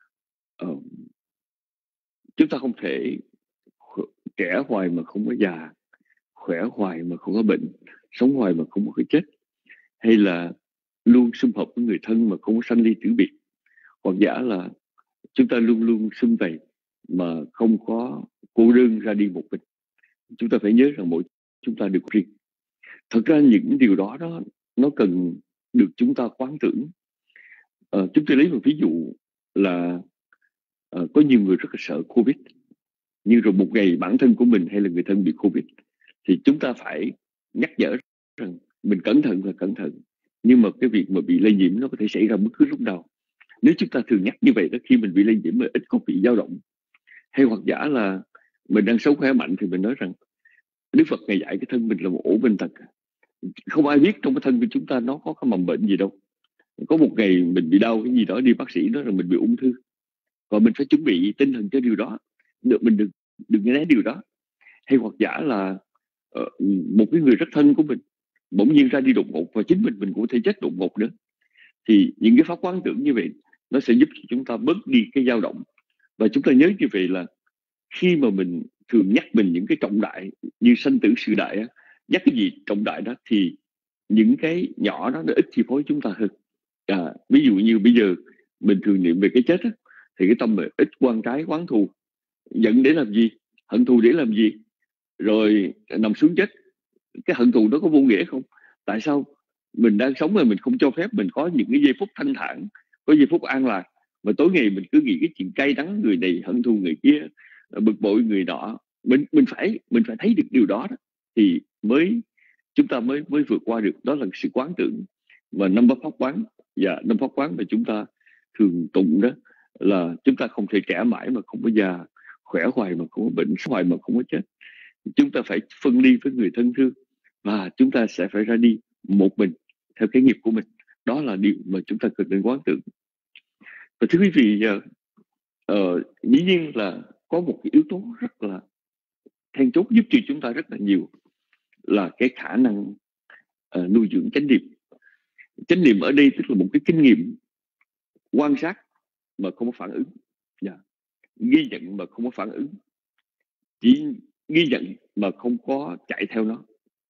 chúng ta không thể trẻ hoài mà không có già, khỏe hoài mà không có bệnh, sống hoài mà không có cái chết, hay là luôn sum họp với người thân mà không có sanh ly tử biệt, hoặc giả là chúng ta luôn luôn sum vầy mà không có cô đơn ra đi một mình. Chúng ta phải nhớ rằng mỗi chúng ta được riêng. Thật ra những điều đó nó cần được chúng ta quán tưởng. Chúng tôi lấy một ví dụ là có nhiều người rất là sợ Covid, nhưng rồi một ngày bản thân của mình hay là người thân bị Covid thì chúng ta phải nhắc nhở rằng mình cẩn thận và cẩn thận. Nhưng mà cái việc mà bị lây nhiễm nó có thể xảy ra bất cứ lúc nào. Nếu chúng ta thường nhắc như vậy đó, khi mình bị lây nhiễm mà ít có bị dao động, hay hoặc giả là mình đang sống khỏe mạnh thì mình nói rằng Đức Phật Ngài dạy cái thân mình là một ổ bệnh tật. Không ai biết trong cái thân của chúng ta nó có cái mầm bệnh gì đâu. Có một ngày mình bị đau cái gì đó, đi bác sĩ nói rằng mình bị ung thư, và mình phải chuẩn bị tinh thần cho điều đó. Mình đừng né điều đó. Hay hoặc giả là một cái người rất thân của mình bỗng nhiên ra đi đột ngột, và chính mình cũng có thể chết đột ngột nữa. Thì những cái pháp quán tưởng như vậy nó sẽ giúp chúng ta bớt đi cái dao động. Và chúng ta nhớ như vậy là khi mà mình thường nhắc mình những cái trọng đại như sanh tử sự đại, nhắc cái gì trọng đại đó thì những cái nhỏ đó nó ít chi phối chúng ta hơn. Ví dụ như bây giờ mình thường niệm về cái chết á, thì cái tâm mình ít quan trái quán thù, giận để làm gì, hận thù để làm gì, rồi nằm xuống chết. Cái hận thù đó có vô nghĩa không? Tại sao mình đang sống mà mình không cho phép mình có những cái giây phút thanh thản, có giây phút an lạc, mà tối ngày mình cứ nghĩ cái chuyện cay đắng, người này hận thù người kia, bực bội người nọ. Mình phải thấy được điều đó, thì chúng ta mới vượt qua được. Đó là sự quán tưởng. Và năm pháp quán năm pháp quán mà chúng ta thường tụng đó là chúng ta không thể trẻ mãi mà không có già, khỏe hoài mà không có bệnh, sống hoài mà không có chết. Chúng ta phải phân ly với người thân thương, và chúng ta sẽ phải ra đi một mình theo cái nghiệp của mình. Đó là điều mà chúng ta cần nên quán tưởng. Và thưa quý vị, dĩ nhiên là có một cái yếu tố rất là then chốt giúp cho chúng ta rất là nhiều, là cái khả năng nuôi dưỡng chánh niệm. Chánh niệm ở đây tức là một cái kinh nghiệm quan sát mà không có phản ứng, ghi nhận mà không có phản ứng, chỉ ghi nhận mà không có chạy theo nó.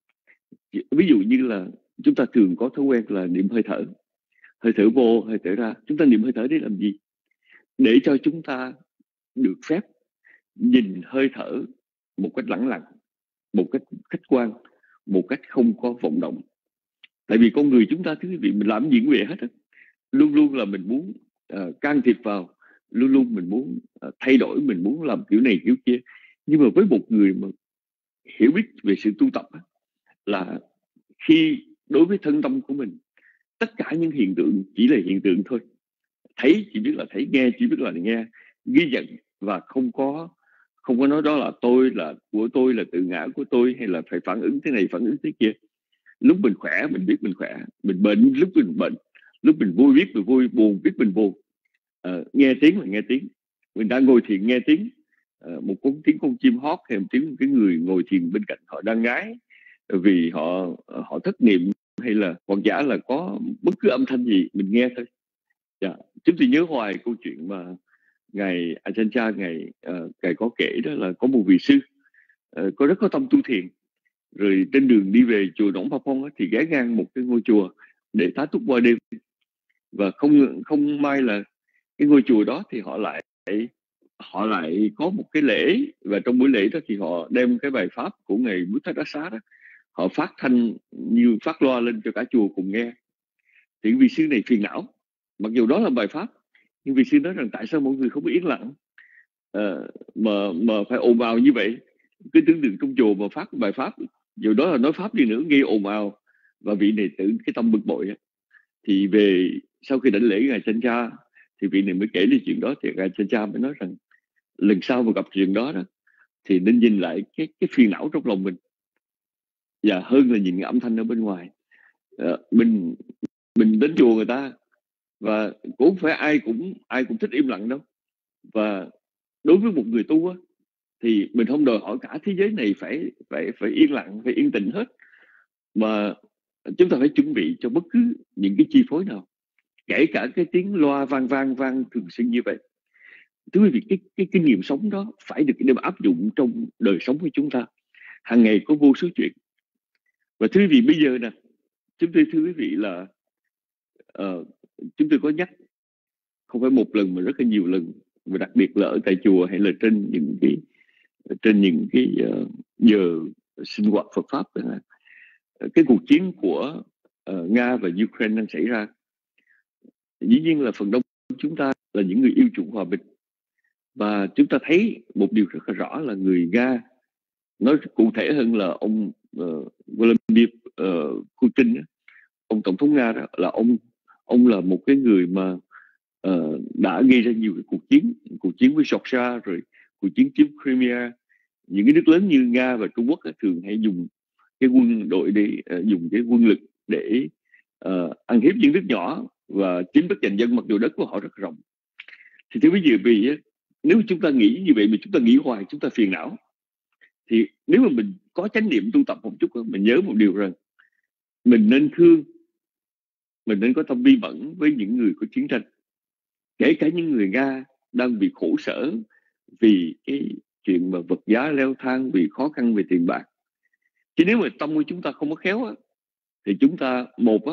Ví dụ như là chúng ta thường có thói quen là niệm hơi thở vô, hơi thở ra. Chúng ta niệm hơi thở để làm gì? Để cho chúng ta được phép nhìn hơi thở một cách lẳng lặng, một cách khách quan, một cách không có vọng động. Tại vì con người chúng ta, thưa quý vị, mình làm gì cũng vậy hết á. Luôn luôn là mình muốn can thiệp vào, luôn luôn mình muốn thay đổi, mình muốn làm kiểu này kiểu kia. Nhưng mà với một người mà hiểu biết về sự tu tập á, là khi đối với thân tâm của mình, tất cả những hiện tượng chỉ là hiện tượng thôi. thấy chỉ biết là thấy, nghe chỉ biết là nghe, ghi nhận và không có nói đó là tôi, là của tôi, là tự ngã của tôi, hay là phải phản ứng thế này phản ứng thế kia. Lúc mình khỏe mình biết mình khỏe, mình bệnh lúc mình bệnh, lúc mình vui biết mình vui, buồn biết mình buồn. Nghe tiếng là nghe tiếng, mình đang ngồi thiền nghe tiếng, một tiếng con chim hót hay một tiếng cái người ngồi thiền bên cạnh họ đang ngái vì họ thất niệm, hay là hoặc giả là có bất cứ âm thanh gì mình nghe thôi. Chúng tôi nhớ hoài câu chuyện mà ngài Ajahn Chah ngài có kể, đó là có một vị sư có rất có tâm tu thiền, rồi trên đường đi về chùa Nong Papong thì ghé ngang một cái ngôi chùa để tá túc qua đêm, và không may là cái ngôi chùa đó thì họ lại có một cái lễ, và trong buổi lễ đó thì họ đem cái bài pháp của ngài Buddhadasa đó, họ phát thanh như phát loa lên cho cả chùa cùng nghe. Thì vị sư này phiền não, mặc dù đó là bài pháp, nhưng vị sư nói rằng tại sao mọi người không yên lặng mà phải ồn ào như vậy, cứ tưởng tượng trong chùa mà phát bài pháp, dù đó là nói pháp đi nữa nghe ồn ào. Và vị này tự cái tâm bực bội. Thì về sau khi đảnh lễ ngài Ajahn Chah thì vị này mới kể đi chuyện đó, thì ngài Ajahn Chah mới nói rằng lần sau mà gặp chuyện đó thì nên nhìn lại cái phiền não trong lòng mình, và hơn là nhìn âm thanh ở bên ngoài. Mình đến chùa người ta, và cũng không phải ai cũng thích im lặng đâu. Và đối với một người tu thì mình không đòi hỏi cả thế giới này phải yên lặng, phải yên tĩnh hết, mà chúng ta phải chuẩn bị cho bất cứ những cái chi phối nào, kể cả cái tiếng loa vang thường xuyên như vậy. Thưa quý vị, cái kinh nghiệm sống đó phải được đem áp dụng trong đời sống của chúng ta. Hàng ngày có vô số chuyện. Và thưa quý vị, bây giờ nè, chúng tôi thưa quý vị là chúng tôi có nhắc không phải một lần mà rất là nhiều lần, và đặc biệt là ở tại chùa hay là trên những cái giờ sinh hoạt Phật pháp, cái cuộc chiến của Nga và Ukraine đang xảy ra. Dĩ nhiên là phần đông chúng ta là những người yêu chuộng hòa bình, và chúng ta thấy một điều rất là rõ là người Nga, nói cụ thể hơn là ông Vladimir Putin, ông tổng thống Nga đó, là ông là một cái người mà đã gây ra nhiều cái cuộc chiến với Georgia, rồi cuộc chiến chiếm Crimea. Những cái nước lớn như Nga và Trung Quốc thường hay dùng cái quân đội để dùng cái quân lực để ăn hiếp những nước nhỏ và chiếm đất giành dân, mặc dù đất của họ rất rộng. Thì thế bây giờ vì nếu chúng ta nghĩ như vậy mà chúng ta nghĩ hoài, chúng ta phiền não. Thì nếu mà mình có chánh niệm tu tập một chút, mình nhớ một điều rằng mình nên thương, mình nên có tâm bi mẫn với những người có chiến tranh, kể cả những người Nga đang bị khổ sở vì cái chuyện mà vật giá leo thang, vì khó khăn về tiền bạc. Chứ nếu mà tâm của chúng ta không có khéo thì chúng ta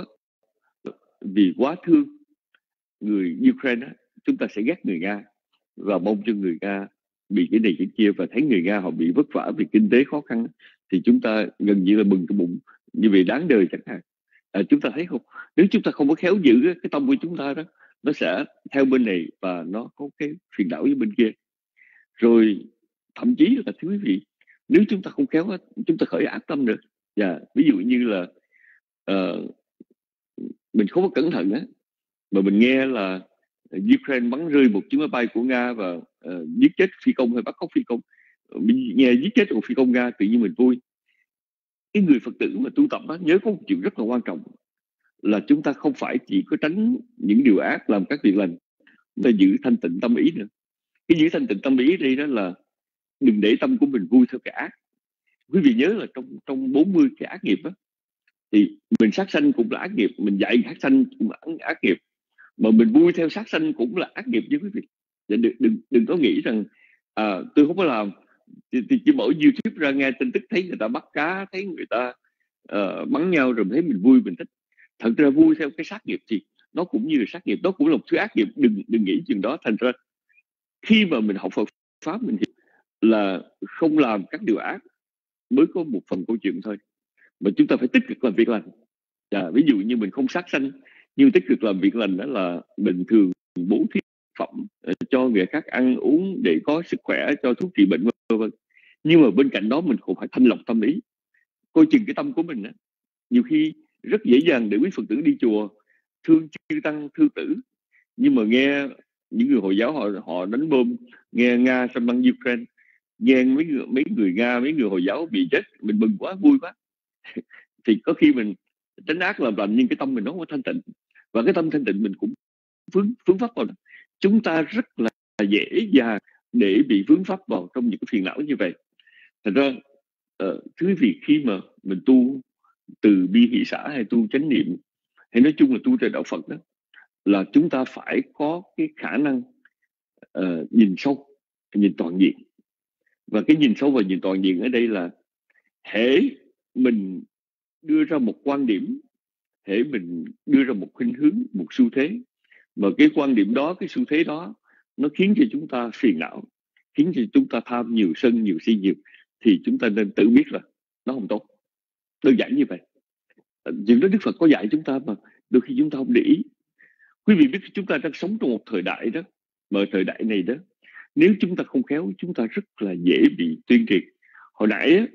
vì quá thương người Ukraine chúng ta sẽ ghét người Nga và mong cho người Nga bị cái này cái kia, và thấy người Nga họ bị vất vả vì kinh tế khó khăn thì chúng ta gần như là bừng cái bụng như vậy đáng đời chẳng hạn. Chúng ta thấy không, nếu chúng ta không có khéo giữ cái tâm của chúng ta đó, nó sẽ theo bên này và nó có cái phiền não với bên kia. Rồi thậm chí là thưa quý vị, nếu chúng ta không khéo chúng ta khởi ác tâm được. Ví dụ như là mình không có cẩn thận mà mình nghe là Ukraine bắn rơi một chiếc máy bay của Nga và giết chết phi công hay bắt cóc phi công, mình nghe giết chết một phi công Nga, tự nhiên mình vui. Cái người Phật tử mà tu tập nhớ có một chuyện rất là quan trọng là chúng ta không phải chỉ có tránh những điều ác, làm các việc lành, chúng ta giữ thanh tịnh tâm ý nữa. Cái giữ thanh tịnh tâm ý đây đó là đừng để tâm của mình vui theo cái ác. Quý vị nhớ là trong 40 cái ác nghiệp thì mình sát sanh cũng là ác nghiệp, mình dạy sát sanh cũng là ác nghiệp, mà mình vui theo sát sanh cũng là ác nghiệp chứ quý vị. Đừng có nghĩ rằng tôi không có làm, thì chỉ mở YouTube ra nghe tin tức thấy người ta bắt cá, thấy người ta bắn nhau rồi thấy mình vui, mình thích. Thật ra vui theo cái sát nghiệp thì nó cũng như là sát nghiệp, đó cũng là một thứ ác nghiệp. Đừng nghĩ chừng đó. Thành ra khi mà mình học Phật pháp, mình hiểu là không làm các điều ác mới có một phần câu chuyện thôi, mà chúng ta phải tích cực làm việc lành. Ví dụ như mình không sát sanh, nhưng tích cực làm việc lành đó là mình thường bố thí phẩm cho người khác ăn uống để có sức khỏe, cho thuốc trị bệnh v.v. Nhưng mà bên cạnh đó mình cũng phải thanh lọc tâm ý, coi chừng cái tâm của mình nhiều khi rất dễ dàng để quý Phật tử đi chùa thương chư tăng thương tử, Nhưng mà nghe những người Hồi giáo họ đánh bom, nghe Nga xâm lăng Ukraine, nghe mấy người Nga, mấy người Hồi giáo bị chết, mình mừng quá, vui quá. Thì có khi mình tránh ác làm lành, nhưng cái tâm mình nó không có thanh tịnh, và cái tâm thanh tịnh mình cũng vướng pháp vào đó. Chúng ta rất là dễ dàng để bị vướng pháp vào trong những cái phiền não như vậy. Thật ra quý vị, khi mà mình tu từ bi hỷ xã hay tu chánh niệm, hay nói chung là tu trên đạo Phật đó, là chúng ta phải có cái khả năng nhìn sâu, nhìn toàn diện. Và cái nhìn sâu và nhìn toàn diện ở đây là hễ mình đưa ra một quan điểm, hễ mình đưa ra một khuynh hướng, một xu thế, mà cái quan điểm đó, cái xu thế đó nó khiến cho chúng ta phiền não, khiến cho chúng ta tham nhiều, sân nhiều, si nhiều, thì chúng ta nên tự biết là nó không tốt. Đơn giản như vậy. Những đó Đức Phật có dạy chúng ta mà đôi khi chúng ta không để ý. Quý vị biết chúng ta đang sống trong một thời đại đó, mà thời đại này đó, nếu chúng ta không khéo, chúng ta rất là dễ bị tuyên truyền. Hồi nãy á,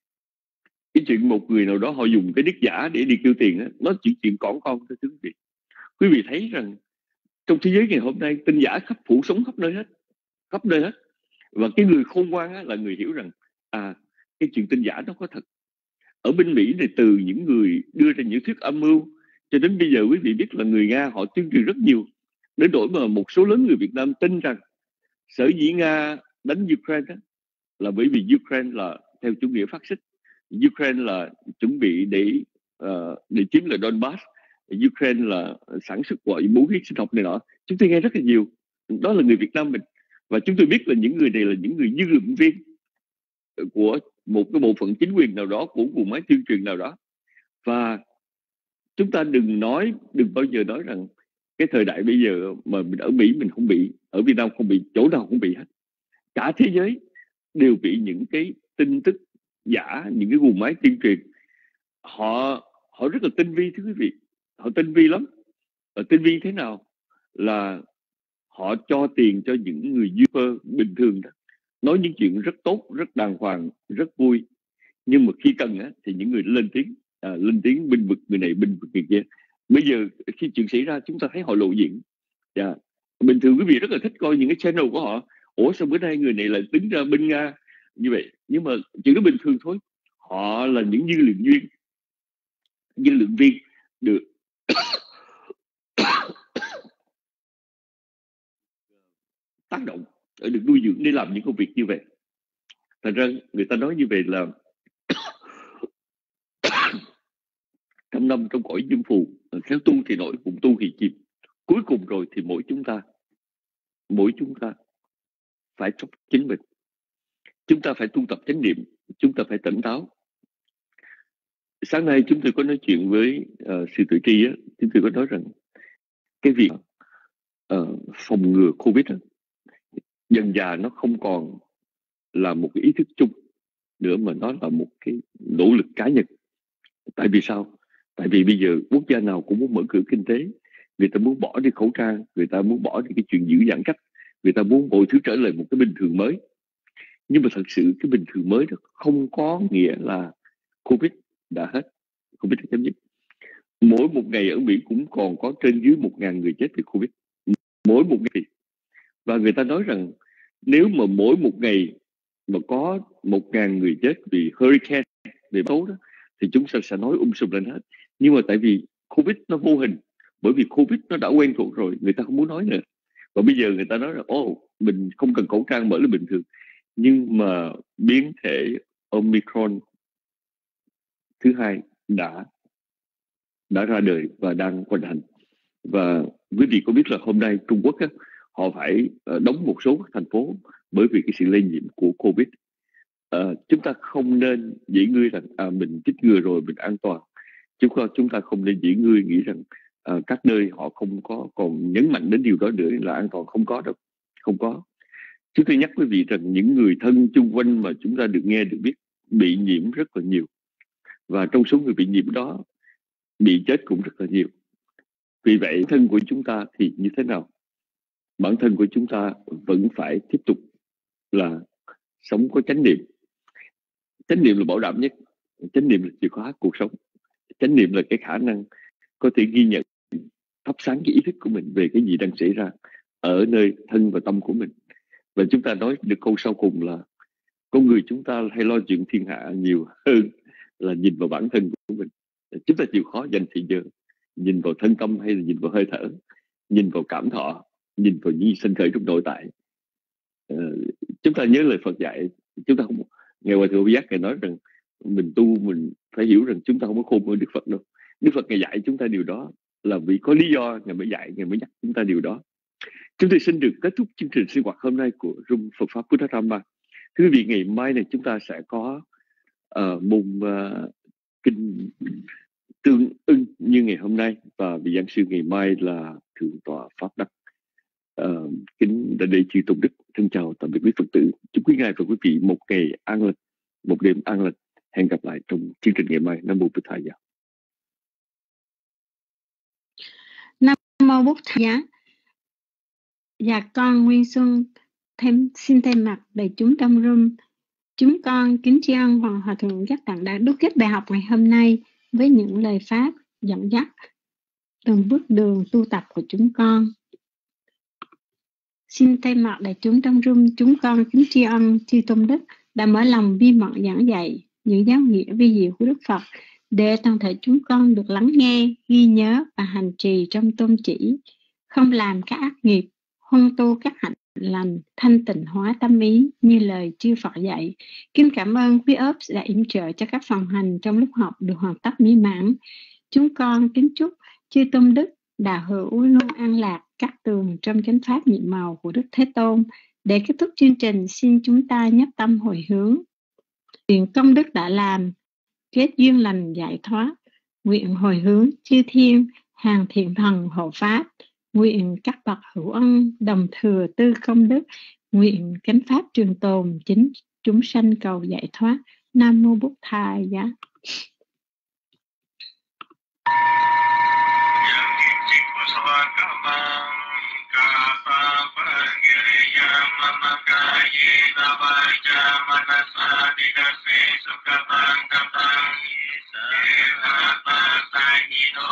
cái chuyện một người nào đó họ dùng cái nick giả để đi kêu tiền á, nó chỉ chuyện cỏn con thôi quý vị. Quý vị thấy rằng trong thế giới ngày hôm nay tin giả phủ sống khắp nơi hết. Và cái người khôn ngoan á, là người hiểu rằng cái chuyện tin giả nó có thật. Ở bên Mỹ này, từ những người đưa ra những thuyết âm mưu cho đến bây giờ, quý vị biết là người Nga họ tuyên truyền rất nhiều, đến nỗi mà một số lớn người Việt Nam tin rằng sở dĩ Nga đánh Ukraine đó, là bởi vì Ukraine là theo chủ nghĩa phát xít, Ukraine là chuẩn bị để chiếm lại Donbass, Ukraine là sản xuất gọi vũ khí sinh học này nọ. Chúng tôi nghe rất là nhiều. Đó là người Việt Nam mình. Và chúng tôi biết là những người này là những người dư luận viên của một cái bộ phận chính quyền nào đó, của vùng máy tuyên truyền nào đó. Và chúng ta đừng bao giờ nói rằng cái thời đại bây giờ mà mình ở Mỹ mình không bị, ở Việt Nam không bị, chỗ nào không bị hết. Cả thế giới đều bị những cái tin tức giả, những cái guồng máy tuyên truyền. Họ rất là tinh vi thưa quý vị. Họ tinh vi lắm. Tinh vi thế nào? Là họ cho tiền cho những người YouTuber bình thường đó, nói những chuyện rất tốt, rất đàng hoàng, rất vui. Nhưng mà khi cần á, thì những người lên tiếng binh vực người này, binh vực người kia. Bây giờ khi chuyện xảy ra, chúng ta thấy họ lộ diện. Bình thường quý vị rất là thích coi những cái channel của họ. Ủa sao bữa nay người này lại đứng ra bên Nga như vậy? Nhưng mà chuyện đó bình thường thôi. Họ là những dư luận viên được tác động, được nuôi dưỡng để làm những công việc như vậy. Thật ra người ta nói như vậy là trăm năm trong cõi dương phù, khéo tu thì nổi, cùng tu thì chìm. Cuối cùng rồi thì mỗi chúng ta phải trong chính mình. Chúng ta phải tu tập chánh niệm, chúng ta phải tỉnh táo. Sáng nay chúng tôi có nói chuyện với sư Tử Tri á, chúng tôi có nói rằng cái việc phòng ngừa Covid á, dần dà nó không còn là một cái ý thức chung nữa, mà nó là một cái nỗ lực cá nhân. Tại vì sao? Tại vì bây giờ quốc gia nào cũng muốn mở cửa kinh tế, người ta muốn bỏ đi khẩu trang, người ta muốn bỏ đi cái chuyện giữ giãn cách, người ta muốn mọi thứ trở lại một cái bình thường mới. Nhưng mà thật sự cái bình thường mới đó không có nghĩa là Covid đã hết, Covid đã chấm dứt. Mỗi một ngày ở Mỹ cũng còn có trên dưới 1.000 người chết vì Covid, mỗi một ngày. Và người ta nói rằng nếu mà mỗi một ngày mà có 1.000 người chết vì hurricane, vì bão đó, thì chúng ta sẽ nói sùm lên hết. Nhưng mà tại vì Covid nó vô hình, bởi vì Covid nó đã quen thuộc rồi, người ta không muốn nói nữa. Và bây giờ người ta nói là mình không cần khẩu trang, mở là bình thường. Nhưng mà biến thể Omicron thứ hai đã ra đời và đang hoành hành. Và quý vị có biết là hôm nay Trung Quốc á, họ phải đóng một số thành phố bởi vì cái sự lây nhiễm của Covid. Chúng ta không nên dĩ ngươi rằng mình chích ngừa rồi mình an toàn. Chúng ta không nên dĩ ngươi nghĩ rằng các nơi họ không có còn nhấn mạnh đến điều đó nữa là an toàn. Không có đâu, không có. Chúng tôi nhắc quý vị rằng những người thân chung quanh mà chúng ta được nghe được biết bị nhiễm rất là nhiều, và trong số người bị nhiễm đó bị chết cũng rất là nhiều. Vì vậy thân của chúng ta thì như thế nào? Bản thân của chúng ta vẫn phải tiếp tục là sống có chánh niệm. Chánh niệm là bảo đảm nhất. Chánh niệm là chìa khóa cuộc sống. Chánh niệm là cái khả năng có thể ghi nhận thắp sáng cái ý thức của mình về cái gì đang xảy ra ở nơi thân và tâm của mình. Và chúng ta nói được câu sau cùng là con người chúng ta hay lo chuyện thiên hạ nhiều hơn là nhìn vào bản thân của mình. Chúng ta chịu khó dành thời giờ nhìn vào thân tâm hay là nhìn vào hơi thở, nhìn vào cảm thọ, nhìn vào những sinh khởi trong nội tại. Chúng ta nhớ lời Phật dạy, chúng ta không, Ngài Hòa Thượng Giác Ngài nói rằng mình tu mình phải hiểu rằng chúng ta không có khôn hơn Đức Phật đâu. Đức Phật Ngài dạy chúng ta điều đó là vì có lý do Ngài mới dạy, Ngài mới nhắc chúng ta điều đó. Chúng tôi xin được kết thúc chương trình sinh hoạt hôm nay của Room Phật Pháp Buddha Dhamma. Thưa quý vị, ngày mai này chúng ta sẽ có môn kinh tương ưng như ngày hôm nay, và vị giảng sư ngày mai là Thượng tọa Pháp Đắc. Kính đại đệ chư tôn đức thân chào tạm biệt quý Phật tử. Chúc quý ngài và quý vị một ngày an lành, một đêm an lành. Hẹn gặp lại trong chương trình ngày mai. Nam mô Bụt Thầy. Nam mô Bụt Thầy. Dạ con Nguyên Xuân xin thay mặt đại chúng trong room, chúng con kính tri ân Hoàng Hòa Thượng Giác Tạng đã đúc kết bài học ngày hôm nay với những lời pháp dẫn dắt từng bước đường tu tập của chúng con. Xin thay mặt đại chúng trong room, chúng con kính tri ân chư tôn đức đã mở lòng bi mật giảng dạy những giáo nghĩa vi diệu của Đức Phật để toàn thể chúng con được lắng nghe, ghi nhớ và hành trì trong tôn chỉ, không làm các ác nghiệp, huân tu các hạnh lành, thanh tịnh hóa tâm ý như lời chư Phật dạy. Kính cảm ơn quý OPS đã yểm trợ cho các phòng hành trong lúc học được hoàn tất mỹ mãn. Chúng con kính chúc chư tôn đức đạo hữu luôn an lạc các tường trong chánh pháp nhiệm màu của Đức Thế Tôn. Để kết thúc chương trình, xin chúng ta nhất tâm hồi hướng. Nguyện công đức đã làm, kết duyên lành giải thoát. Nguyện hồi hướng chư thiên, hàng thiện thần hộ pháp. Nguyện các bậc hữu ân đồng thừa tư công đức. Nguyện chánh pháp trường tồn, chính chúng sanh cầu giải thoát. Nam mô Bụt Thầy. Manasa